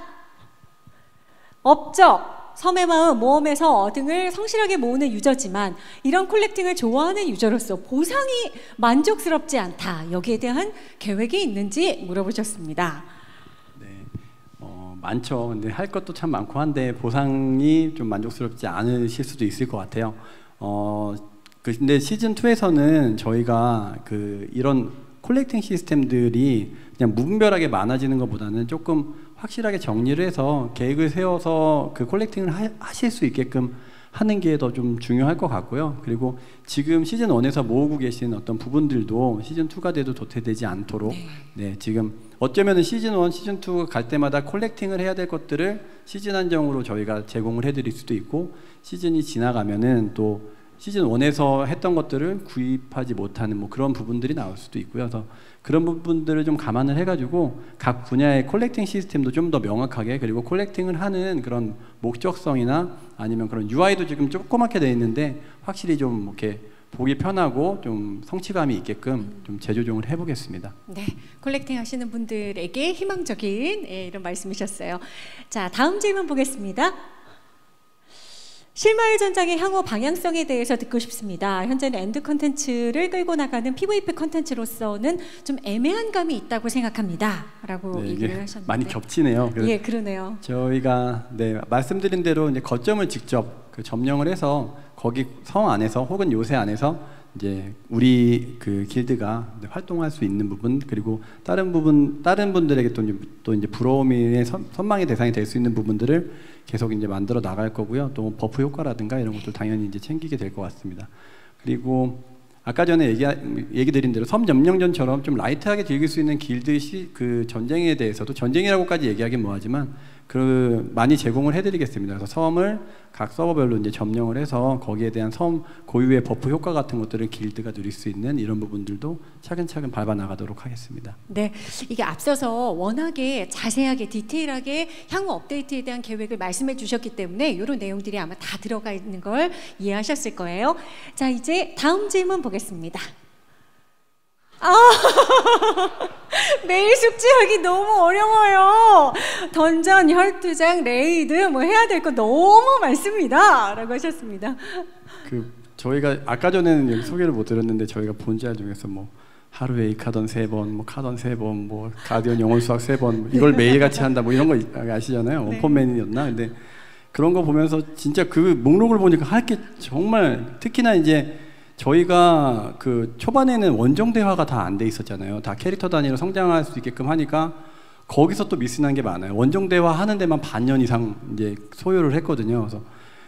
업적 섬의 마음 모험에서 등을 성실하게 모으는 유저지만 이런 콜렉팅을 좋아하는 유저로서 보상이 만족스럽지 않다. 여기에 대한 계획이 있는지 물어보셨습니다. 네, 어, 많죠. 근데 할 것도 참 많고 한데 보상이 좀 만족스럽지 않으실 수도 있을 것 같아요. 어, 근데 시즌 투에서는 저희가 그 이런 콜렉팅 시스템들이 그냥 무분별하게 많아지는 것보다는 조금 확실하게 정리를 해서 계획을 세워서 그 콜렉팅을 하, 하실 수 있게끔 하는 게 더 좀 중요할 것 같고요. 그리고 지금 시즌 원에서 모으고 계신 어떤 부분들도 시즌 투가 돼도 도태되지 않도록 네, 네 지금 어쩌면 시즌 원, 시즌 투 갈 때마다 콜렉팅을 해야 될 것들을 시즌 한정으로 저희가 제공을 해드릴 수도 있고 시즌이 지나가면은 또 시즌 원에서 했던 것들을 구입하지 못하는 뭐 그런 부분들이 나올 수도 있고요. 그래서 그런 부분들을 좀 감안을 해가지고 각 분야의 콜렉팅 시스템도 좀 더 명확하게 그리고 콜렉팅을 하는 그런 목적성이나 아니면 그런 유아이도 지금 조그맣게 되어 있는데 확실히 좀 이렇게 보기 편하고 좀 성취감이 있게끔 좀 재조정을 해보겠습니다. 네, 콜렉팅 하시는 분들에게 희망적인 예, 이런 말씀이셨어요. 자, 다음 질문 보겠습니다. 실마을 전장의 향후 방향성에 대해서 듣고 싶습니다. 현재는 엔드 컨텐츠를 끌고 나가는 피브이피 컨텐츠로서는 좀 애매한 감이 있다고 생각합니다. 라고 네, 얘기를 하셨는데 많이 겹치네요. 예, 그러네요. 저희가 네, 말씀드린 대로 이제 거점을 직접 그 점령을 해서 거기 성 안에서 혹은 요새 안에서 이제 우리 그 길드가 활동할 수 있는 부분 그리고 다른 부분 다른 분들에게 또, 또 이제 부러움의 선, 선망의 대상이 될 수 있는 부분들을 계속 이제 만들어 나갈 거고요. 또 버프 효과라든가 이런 것들 당연히 이제 챙기게 될 것 같습니다. 그리고 아까 전에 얘기 얘기 드린 대로 섬 점령전처럼 좀 라이트하게 즐길 수 있는 길드 시, 그 전쟁에 대해서도 전쟁이라고까지 얘기하긴 뭐하지만 그 많이 제공을 해드리겠습니다. 그래서 섬을 각 서버별로 이제 점령을 해서 거기에 대한 섬 고유의 버프 효과 같은 것들을 길드가 누릴 수 있는 이런 부분들도 차근차근 밟아 나가도록 하겠습니다. 네, 이게 앞서서 워낙에 자세하게 디테일하게 향후 업데이트에 대한 계획을 말씀해 주셨기 때문에 이런 내용들이 아마 다 들어가 있는 걸 이해하셨을 거예요. 자, 이제 다음 질문 보겠습니다. 아, 매일 숙제하기 너무 어려워요. 던전, 혈투장, 레이드 뭐 해야 될 거 너무 많습니다. 라고 하셨습니다. 그 저희가 아까 전에는 여기 소개를 못 드렸는데 저희가 본자 중에서 뭐 하루에 이 카던 세 번, 뭐 카던 세 번, 뭐 가디언 영혼 수학 세 번 이걸 매일 같이 한다 뭐 이런 거 아시잖아요. 네. 원펀맨이었나? 근데 그런 거 보면서 진짜 그 목록을 보니까 할 게 정말 특히나 이제 저희가 그 초반에는 원정 대화가 다 안 돼 있었잖아요. 다 캐릭터 단위로 성장할 수 있게끔 하니까 거기서 또 미스난 게 많아요. 원정 대화 하는 데만 반년 이상 이제 소요를 했거든요. 그래서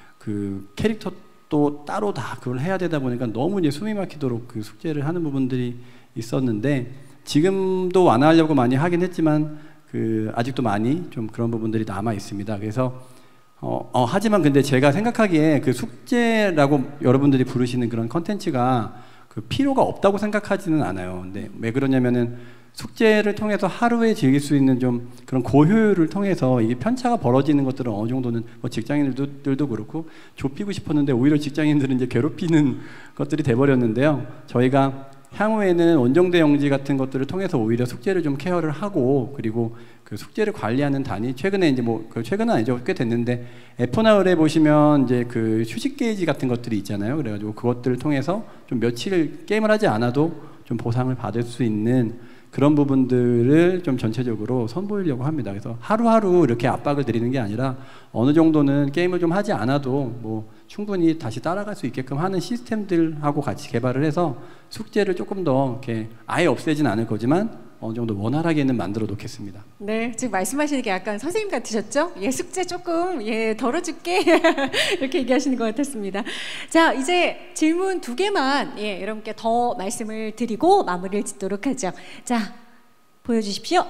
그 캐릭터 또 따로 다 그걸 해야 되다 보니까 너무 이제 숨이 막히도록 그 숙제를 하는 부분들이 있었는데 지금도 완화하려고 많이 하긴 했지만 그 아직도 많이 좀 그런 부분들이 남아 있습니다. 그래서 어, 어, 하지만 근데 제가 생각하기에 그 숙제라고 여러분들이 부르시는 그런 컨텐츠가 그 필요가 없다고 생각하지는 않아요. 근데 왜 그러냐면은 숙제를 통해서 하루에 즐길 수 있는 좀 그런 고효율을 통해서 이게 편차가 벌어지는 것들은 어느 정도는 뭐 직장인들도 그렇고 좁히고 싶었는데 오히려 직장인들은 이제 괴롭히는 것들이 돼버렸는데요. 저희가 향후에는 원정대 영지 같은 것들을 통해서 오히려 숙제를 좀 케어를 하고 그리고 그 숙제를 관리하는 단위 최근에 이제 뭐 그 최근은 아니죠 꽤 됐는데 에포나울에 보시면 이제 그 휴식 게이지 같은 것들이 있잖아요. 그래가지고 그것들을 통해서 좀 며칠 게임을 하지 않아도 좀 보상을 받을 수 있는 그런 부분들을 좀 전체적으로 선보이려고 합니다. 그래서 하루하루 이렇게 압박을 드리는 게 아니라 어느 정도는 게임을 좀 하지 않아도 뭐 충분히 다시 따라갈 수 있게끔 하는 시스템들하고 같이 개발을 해서 숙제를 조금 더 이렇게 아예 없애진 않을 거지만 어느 정도 원활하게는 만들어 놓겠습니다. 네, 지금 말씀하시는 게 약간 선생님 같으셨죠? 예, 숙제 조금 예 덜어줄게 이렇게 얘기하시는 것 같았습니다. 자, 이제 질문 두 개만 예 여러분께 더 말씀을 드리고 마무리를 짓도록 하죠. 자, 보여주십시오.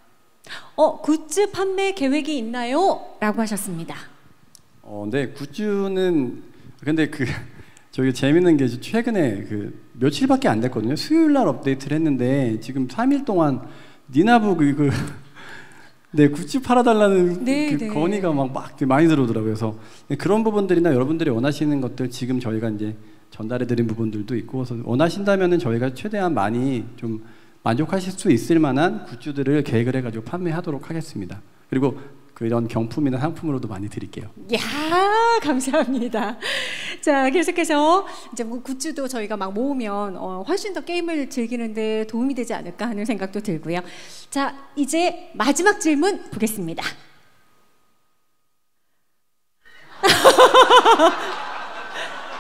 어, 굿즈 판매 계획이 있나요? 라고 하셨습니다. 어, 네, 굿즈는 근데 그 저기 재밌는 게 최근에 그 며칠밖에 안 됐거든요. 수요일 날 업데이트를 했는데 지금 삼 일 동안 니나부 그, 그 네, 굿즈 팔아달라는 네, 그 네. 건의가 막, 막 많이 들어오더라고요. 그래서 그런 부분들이나 여러분들이 원하시는 것들 지금 저희가 이제 전달해드린 부분들도 있고 그래서 원하신다면은 저희가 최대한 많이 좀 만족하실 수 있을 만한 굿즈들을 계획을 해가지고 판매하도록 하겠습니다. 그리고 그런 경품이나 상품으로도 많이 드릴게요. 야, 감사합니다. 자, 계속해서 이제 뭐 굿즈도 저희가 막 모으면 어, 훨씬 더 게임을 즐기는데 도움이 되지 않을까 하는 생각도 들고요. 자, 이제 마지막 질문 보겠습니다.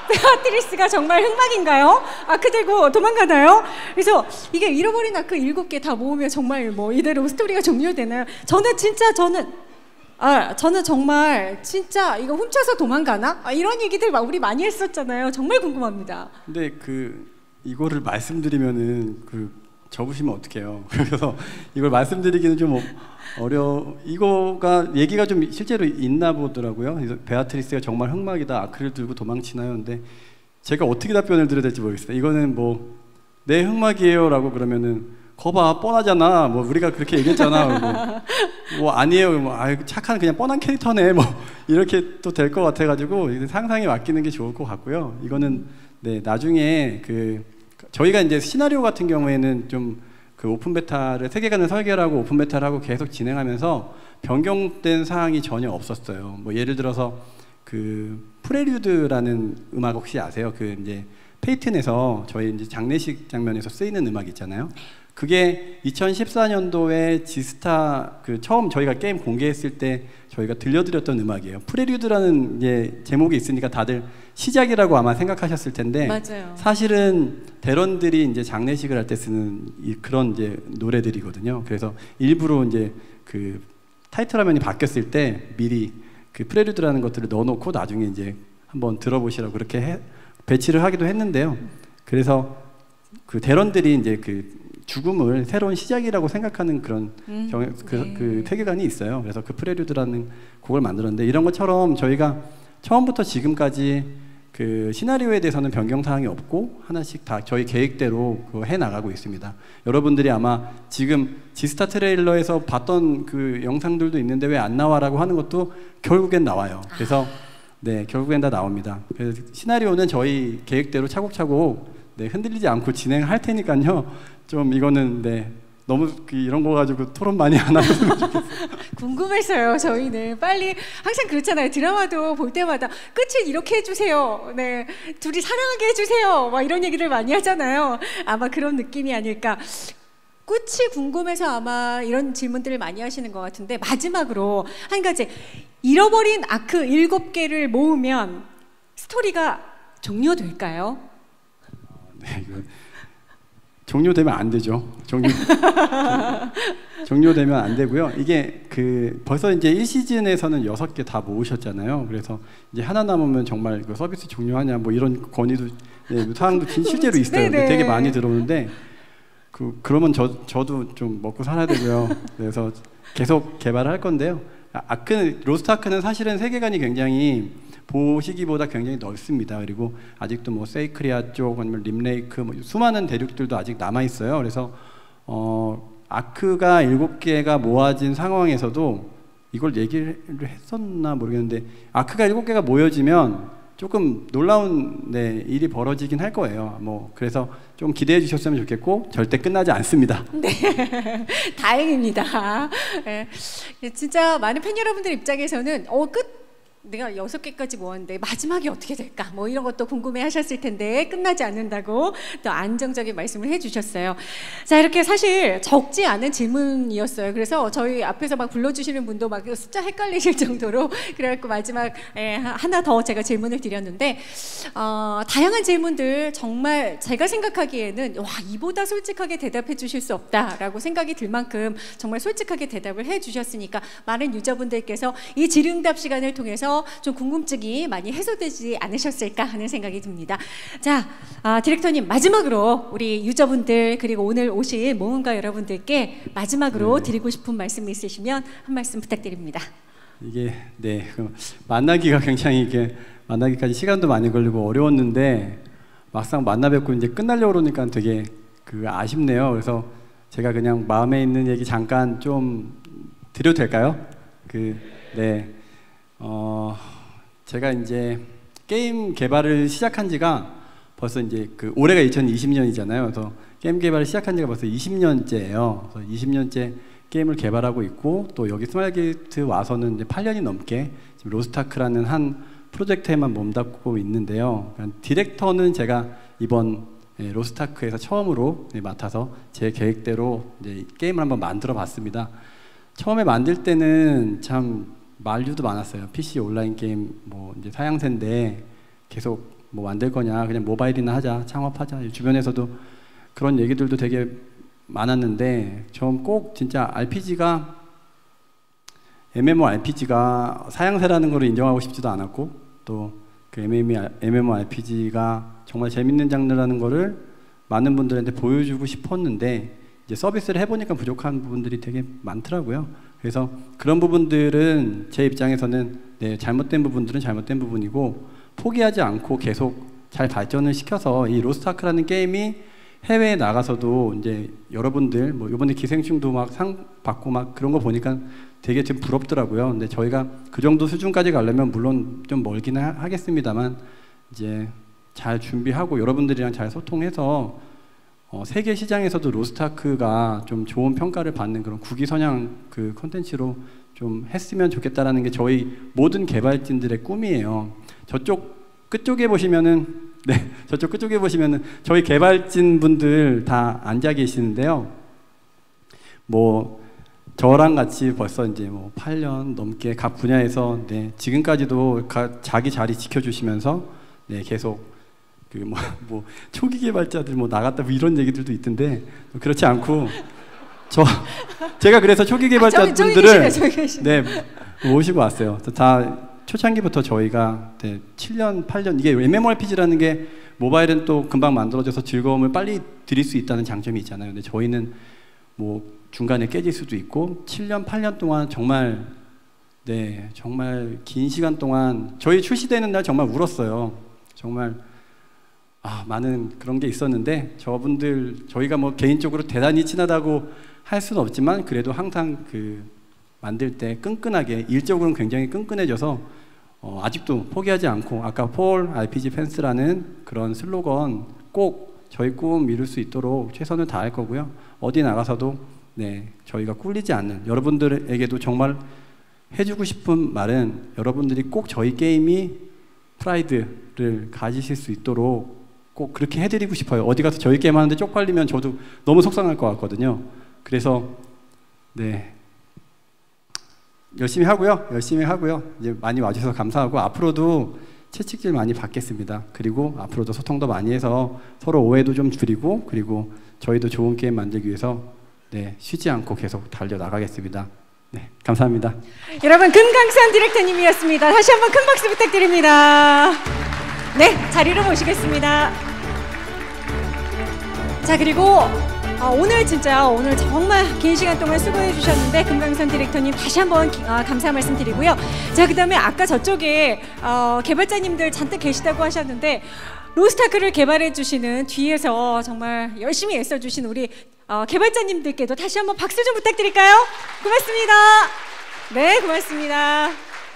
베아트리스가 정말 흑막인가요? 아크 들고 도망가나요? 그래서 이게 잃어버린 아크 일곱 개 다 모으면 정말 뭐 이대로 스토리가 종료되나요? 저는 진짜 저는 아 저는 정말 진짜 이거 훔쳐서 도망가나? 아, 이런 얘기들 막 우리 많이 했었잖아요. 정말 궁금합니다. 근데 그 이거를 말씀드리면은 그 접으시면 어떡해요. 그래서 이걸 말씀드리기는 좀 어려. 이거가 얘기가 좀 실제로 있나 보더라고요. 그래서 베아트리스가 정말 흑막이다. 아크를 들고 도망치나요? 근데 제가 어떻게 답변을 드려야 될지 모르겠어요. 이거는 뭐 내 흑막이에요라고 그러면은 거봐 뻔하잖아. 뭐 우리가 그렇게 얘기했잖아. 뭐, 뭐 아니에요. 뭐 아 착한 그냥 뻔한 캐릭터네. 뭐 이렇게 또 될 것 같아가지고 상상에 맡기는 게 좋을 것 같고요. 이거는 네 나중에 그 저희가 이제 시나리오 같은 경우에는 좀 그 오픈 베타를 세계관을 설계하고 오픈 베타를 하고 계속 진행하면서 변경된 사항이 전혀 없었어요. 뭐 예를 들어서 그 프레류드라는 음악 혹시 아세요? 그 이제 페이튼에서 저희 이제 장례식 장면에서 쓰이는 음악 있잖아요. 그게 이천십사 년도에 지스타 그 처음 저희가 게임 공개했을 때 저희가 들려드렸던 음악이에요. 프레류드라는 이제 제목이 있으니까 다들 시작이라고 아마 생각하셨을 텐데 맞아요. 사실은 대런들이 이제 장례식을 할 때 쓰는 이 그런 이제 노래들이거든요. 그래서 일부러 이제 그 타이틀 화면이 바뀌었을 때 미리 그 프레류드라는 것들을 넣어놓고 나중에 이제 한번 들어보시라고 그렇게 해, 배치를 하기도 했는데요. 그래서 그 대런들이 이제 그 죽음을 새로운 시작이라고 생각하는 그런 음, 경, 그, 네. 그 세계관이 있어요. 그래서 그 프레류드라는 곡을 만들었는데 이런 것처럼 저희가 처음부터 지금까지 그 시나리오에 대해서는 변경 사항이 없고 하나씩 다 저희 계획대로 그거 해 나가고 있습니다. 여러분들이 아마 지금 지스타 트레일러에서 봤던 그 영상들도 있는데 왜 안 나와라고 하는 것도 결국엔 나와요. 그래서 네 결국엔 다 나옵니다. 그래서 시나리오는 저희 계획대로 차곡차곡 네, 흔들리지 않고 진행할 테니까요. 좀 이거는 네 너무 이런 거 가지고 토론 많이 안 하셨으면 좋겠어요. 궁금해서요. 저희는 빨리 항상 그렇잖아요. 드라마도 볼 때마다 끝을 이렇게 해주세요. 네, 둘이 사랑하게 해주세요. 막 이런 얘기를 많이 하잖아요. 아마 그런 느낌이 아닐까. 끝이 궁금해서 아마 이런 질문들을 많이 하시는 것 같은데 마지막으로 한 가지 잃어버린 아크 일곱 개를 모으면 스토리가 종료될까요? 네, 이거 종료되면 안 되죠. 종료 종료되면 안 되고요. 이게 그 벌써 이제 일 시즌에서는 여섯 개 다 모으셨잖아요. 그래서 이제 하나 남으면 정말 그 서비스 종료하냐 뭐 이런 건의도 네, 사항도 실제로 있어요. 근데 되게 많이 들어오는데 그 그러면 저 저도 좀 먹고 살아야 되고요. 그래서 계속 개발을 할 건데요. 아크는 로스트 아크는 사실은 세계관이 굉장히 보시기보다 굉장히 넓습니다. 그리고 아직도 뭐 세이크리아 쪽 아니면 림레이크 뭐 수많은 대륙들도 아직 남아 있어요. 그래서 어, 아크가 일곱 개가 모아진 상황에서도 이걸 얘기를 했었나 모르겠는데 아크가 일곱 개가 모여지면 조금 놀라운 네, 일이 벌어지긴 할 거예요. 뭐 그래서 좀 기대해 주셨으면 좋겠고 절대 끝나지 않습니다. 네, 다행입니다. 네. 진짜 많은 팬 여러분들 입장에서는 어, 끝 내가 여섯 개까지 모았는데 마지막이 어떻게 될까? 뭐 이런 것도 궁금해 하셨을 텐데 끝나지 않는다고 또 안정적인 말씀을 해주셨어요. 자, 이렇게 사실 적지 않은 질문이었어요. 그래서 저희 앞에서 막 불러주시는 분도 막 숫자 헷갈리실 정도로 그래갖고 마지막 에, 하나 더 제가 질문을 드렸는데 어, 다양한 질문들 정말 제가 생각하기에는 와 이보다 솔직하게 대답해 주실 수 없다라고 생각이 들 만큼 정말 솔직하게 대답을 해주셨으니까 많은 유저분들께서 이 질응답 시간을 통해서 좀 궁금증이 많이 해소되지 않으셨을까 하는 생각이 듭니다. 자, 아, 디렉터님 마지막으로 우리 유저분들 그리고 오늘 오신 모험가 여러분들께 마지막으로 네. 드리고 싶은 말씀이 있으시면 한 말씀 부탁드립니다. 이게 네 그 만나기가 굉장히 이게 만나기까지 시간도 많이 걸리고 어려웠는데 막상 만나 뵙고 이제 끝나려고 그러니까 되게 그 아쉽네요. 그래서 제가 그냥 마음에 있는 얘기 잠깐 좀 드려도 될까요? 그 네. 어, 제가 이제 게임 개발을 시작한 지가 벌써 이제 그 올해가 이천이십 년이잖아요. 그래서 게임 개발을 시작한 지가 벌써 이십 년째예요. 그래서 이십 년째 게임을 개발하고 있고 또 여기 스마일게이트 와서는 이제 팔 년이 넘게 지금 로스트아크라는 한 프로젝트에만 몸담고 있는데요. 그러니까 디렉터는 제가 이번 예, 로스트아크에서 처음으로 예, 맡아서 제 계획대로 이제 게임을 한번 만들어 봤습니다. 처음에 만들 때는 참 만류도 많았어요. 피씨 온라인 게임 뭐 이제 사양새인데 계속 뭐 만들 거냐, 그냥 모바일이나 하자, 창업하자. 주변에서도 그런 얘기들도 되게 많았는데 전 꼭 진짜 알피지가 엠엠오알피지가 사양새라는 걸 인정하고 싶지도 않았고 또 그 엠엠오알피지가 정말 재밌는 장르라는 거를 많은 분들한테 보여주고 싶었는데 이제 서비스를 해보니까 부족한 부분들이 되게 많더라고요. 그래서 그런 부분들은 제 입장에서는 네, 잘못된 부분들은 잘못된 부분이고 포기하지 않고 계속 잘 발전을 시켜서 이 로스트아크라는 게임이 해외에 나가서도 이제 여러분들 뭐 이번에 기생충도 막 상 받고 막 그런 거 보니까 되게 좀 부럽더라고요. 근데 저희가 그 정도 수준까지 가려면 물론 좀 멀기는 하, 하겠습니다만 이제 잘 준비하고 여러분들이랑 잘 소통해서 어, 세계 시장에서도 로스트아크가 좀 좋은 평가를 받는 그런 국위선양 그 콘텐츠로 좀 했으면 좋겠다라는 게 저희 모든 개발진들의 꿈이에요. 저쪽 끝쪽에 보시면은 네, 저쪽 끝쪽에 보시면은 저희 개발진 분들 다 앉아 계시는데요. 뭐 저랑 같이 벌써 이제 뭐 팔 년 넘게 각 분야에서 네, 지금까지도 가, 자기 자리 지켜주시면서 네, 계속 그 뭐 뭐 초기 개발자들 뭐 나갔다 뭐 이런 얘기들도 있던데 그렇지 않고 저 제가 그래서 초기 개발자분들을 아, 저기, 저기 네 모시고 왔어요. 다 초창기부터 저희가 네, 칠 년, 팔 년 이게 엠엠오알피지라는 게 모바일은 또 금방 만들어져서 즐거움을 빨리 드릴 수 있다는 장점이 있잖아요. 근데 저희는 뭐 중간에 깨질 수도 있고 칠 년, 팔 년 동안 정말 네 정말 긴 시간 동안 저희 출시되는 날 정말 울었어요. 정말 아 많은 그런 게 있었는데 저분들 저희가 뭐 개인적으로 대단히 친하다고 할 수는 없지만 그래도 항상 그 만들 때 끈끈하게 일적으로는 굉장히 끈끈해져서 어, 아직도 포기하지 않고 아까 폴 알피지 팬스라는 그런 슬로건 꼭 저희 꿈 이룰 수 있도록 최선을 다할 거고요. 어디 나가서도 네 저희가 꿀리지 않는 여러분들에게도 정말 해주고 싶은 말은 여러분들이 꼭 저희 게임이 프라이드를 가지실 수 있도록 꼭 그렇게 해드리고 싶어요. 어디 가서 저희 게임 하는데 쪽팔리면 저도 너무 속상할 것 같거든요. 그래서 네 열심히 하고요. 열심히 하고요. 이제 많이 와주셔서 감사하고 앞으로도 채찍질 많이 받겠습니다. 그리고 앞으로도 소통도 많이 해서 서로 오해도 좀 줄이고 그리고 저희도 좋은 게임 만들기 위해서 네 쉬지 않고 계속 달려 나가겠습니다. 네 감사합니다. 여러분 금강산 디렉터님이었습니다. 다시 한번 큰 박수 부탁드립니다. 네 자리로 모시겠습니다. 자 그리고 어, 오늘 진짜 오늘 정말 긴 시간 동안 수고해 주셨는데 금강산 디렉터님 다시 한번 기, 어, 감사 말씀 드리고요. 자 그다음에 아까 저쪽에 어, 개발자님들 잔뜩 계시다고 하셨는데 로스트아크를 개발해 주시는 뒤에서 정말 열심히 애써 주신 우리 어, 개발자님들께도 다시 한번 박수 좀 부탁드릴까요? 고맙습니다. 네 고맙습니다.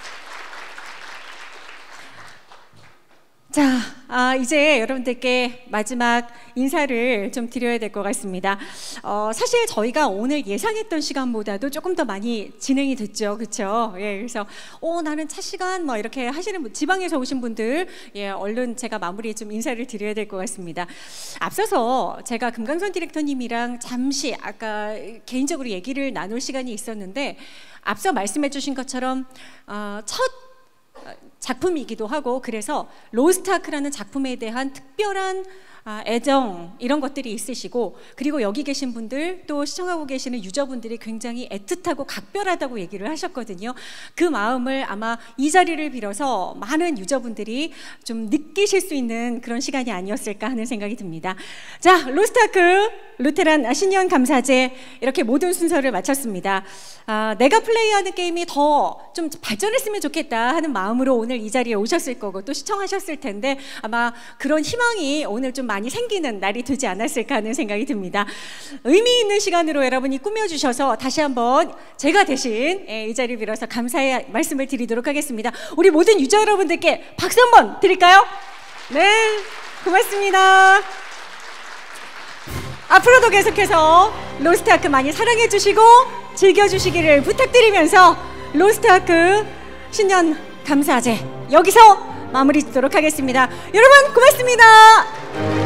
자, 아, 이제 여러분들께 마지막 인사를 좀 드려야 될 것 같습니다. 어, 사실 저희가 오늘 예상했던 시간보다도 조금 더 많이 진행이 됐죠, 그렇죠? 예, 그래서 어, 나는 차 시간 뭐 이렇게 하시는 분, 지방에서 오신 분들, 예, 얼른 제가 마무리 좀 인사를 드려야 될 것 같습니다. 앞서서 제가 금강선 디렉터님이랑 잠시 아까 개인적으로 얘기를 나눌 시간이 있었는데 앞서 말씀해주신 것처럼 어, 첫 작품이기도 하고 그래서 로스트아크라는 작품에 대한 특별한 애정 이런 것들이 있으시고 그리고 여기 계신 분들 또 시청하고 계시는 유저분들이 굉장히 애틋하고 각별하다고 얘기를 하셨거든요. 그 마음을 아마 이 자리를 빌어서 많은 유저분들이 좀 느끼실 수 있는 그런 시간이 아니었을까 하는 생각이 듭니다. 자, 로스트아크 루테란 신년 감사제 이렇게 모든 순서를 마쳤습니다. 아, 내가 플레이하는 게임이 더 좀 발전했으면 좋겠다 하는 마음으로 오늘 이 자리에 오셨을 거고 또 시청하셨을 텐데 아마 그런 희망이 오늘 좀 많이 생기는 날이 되지 않았을까 하는 생각이 듭니다. 의미 있는 시간으로 여러분이 꾸며주셔서 다시 한번 제가 대신 이 자리를 빌어서 감사의 말씀을 드리도록 하겠습니다. 우리 모든 유저 여러분들께 박수 한번 드릴까요? 네, 고맙습니다. 앞으로도 계속해서 로스트아크 많이 사랑해 주시고 즐겨 주시기를 부탁드리면서 로스트아크 신년 감사제 여기서 마무리 짓도록 하겠습니다. 여러분 고맙습니다.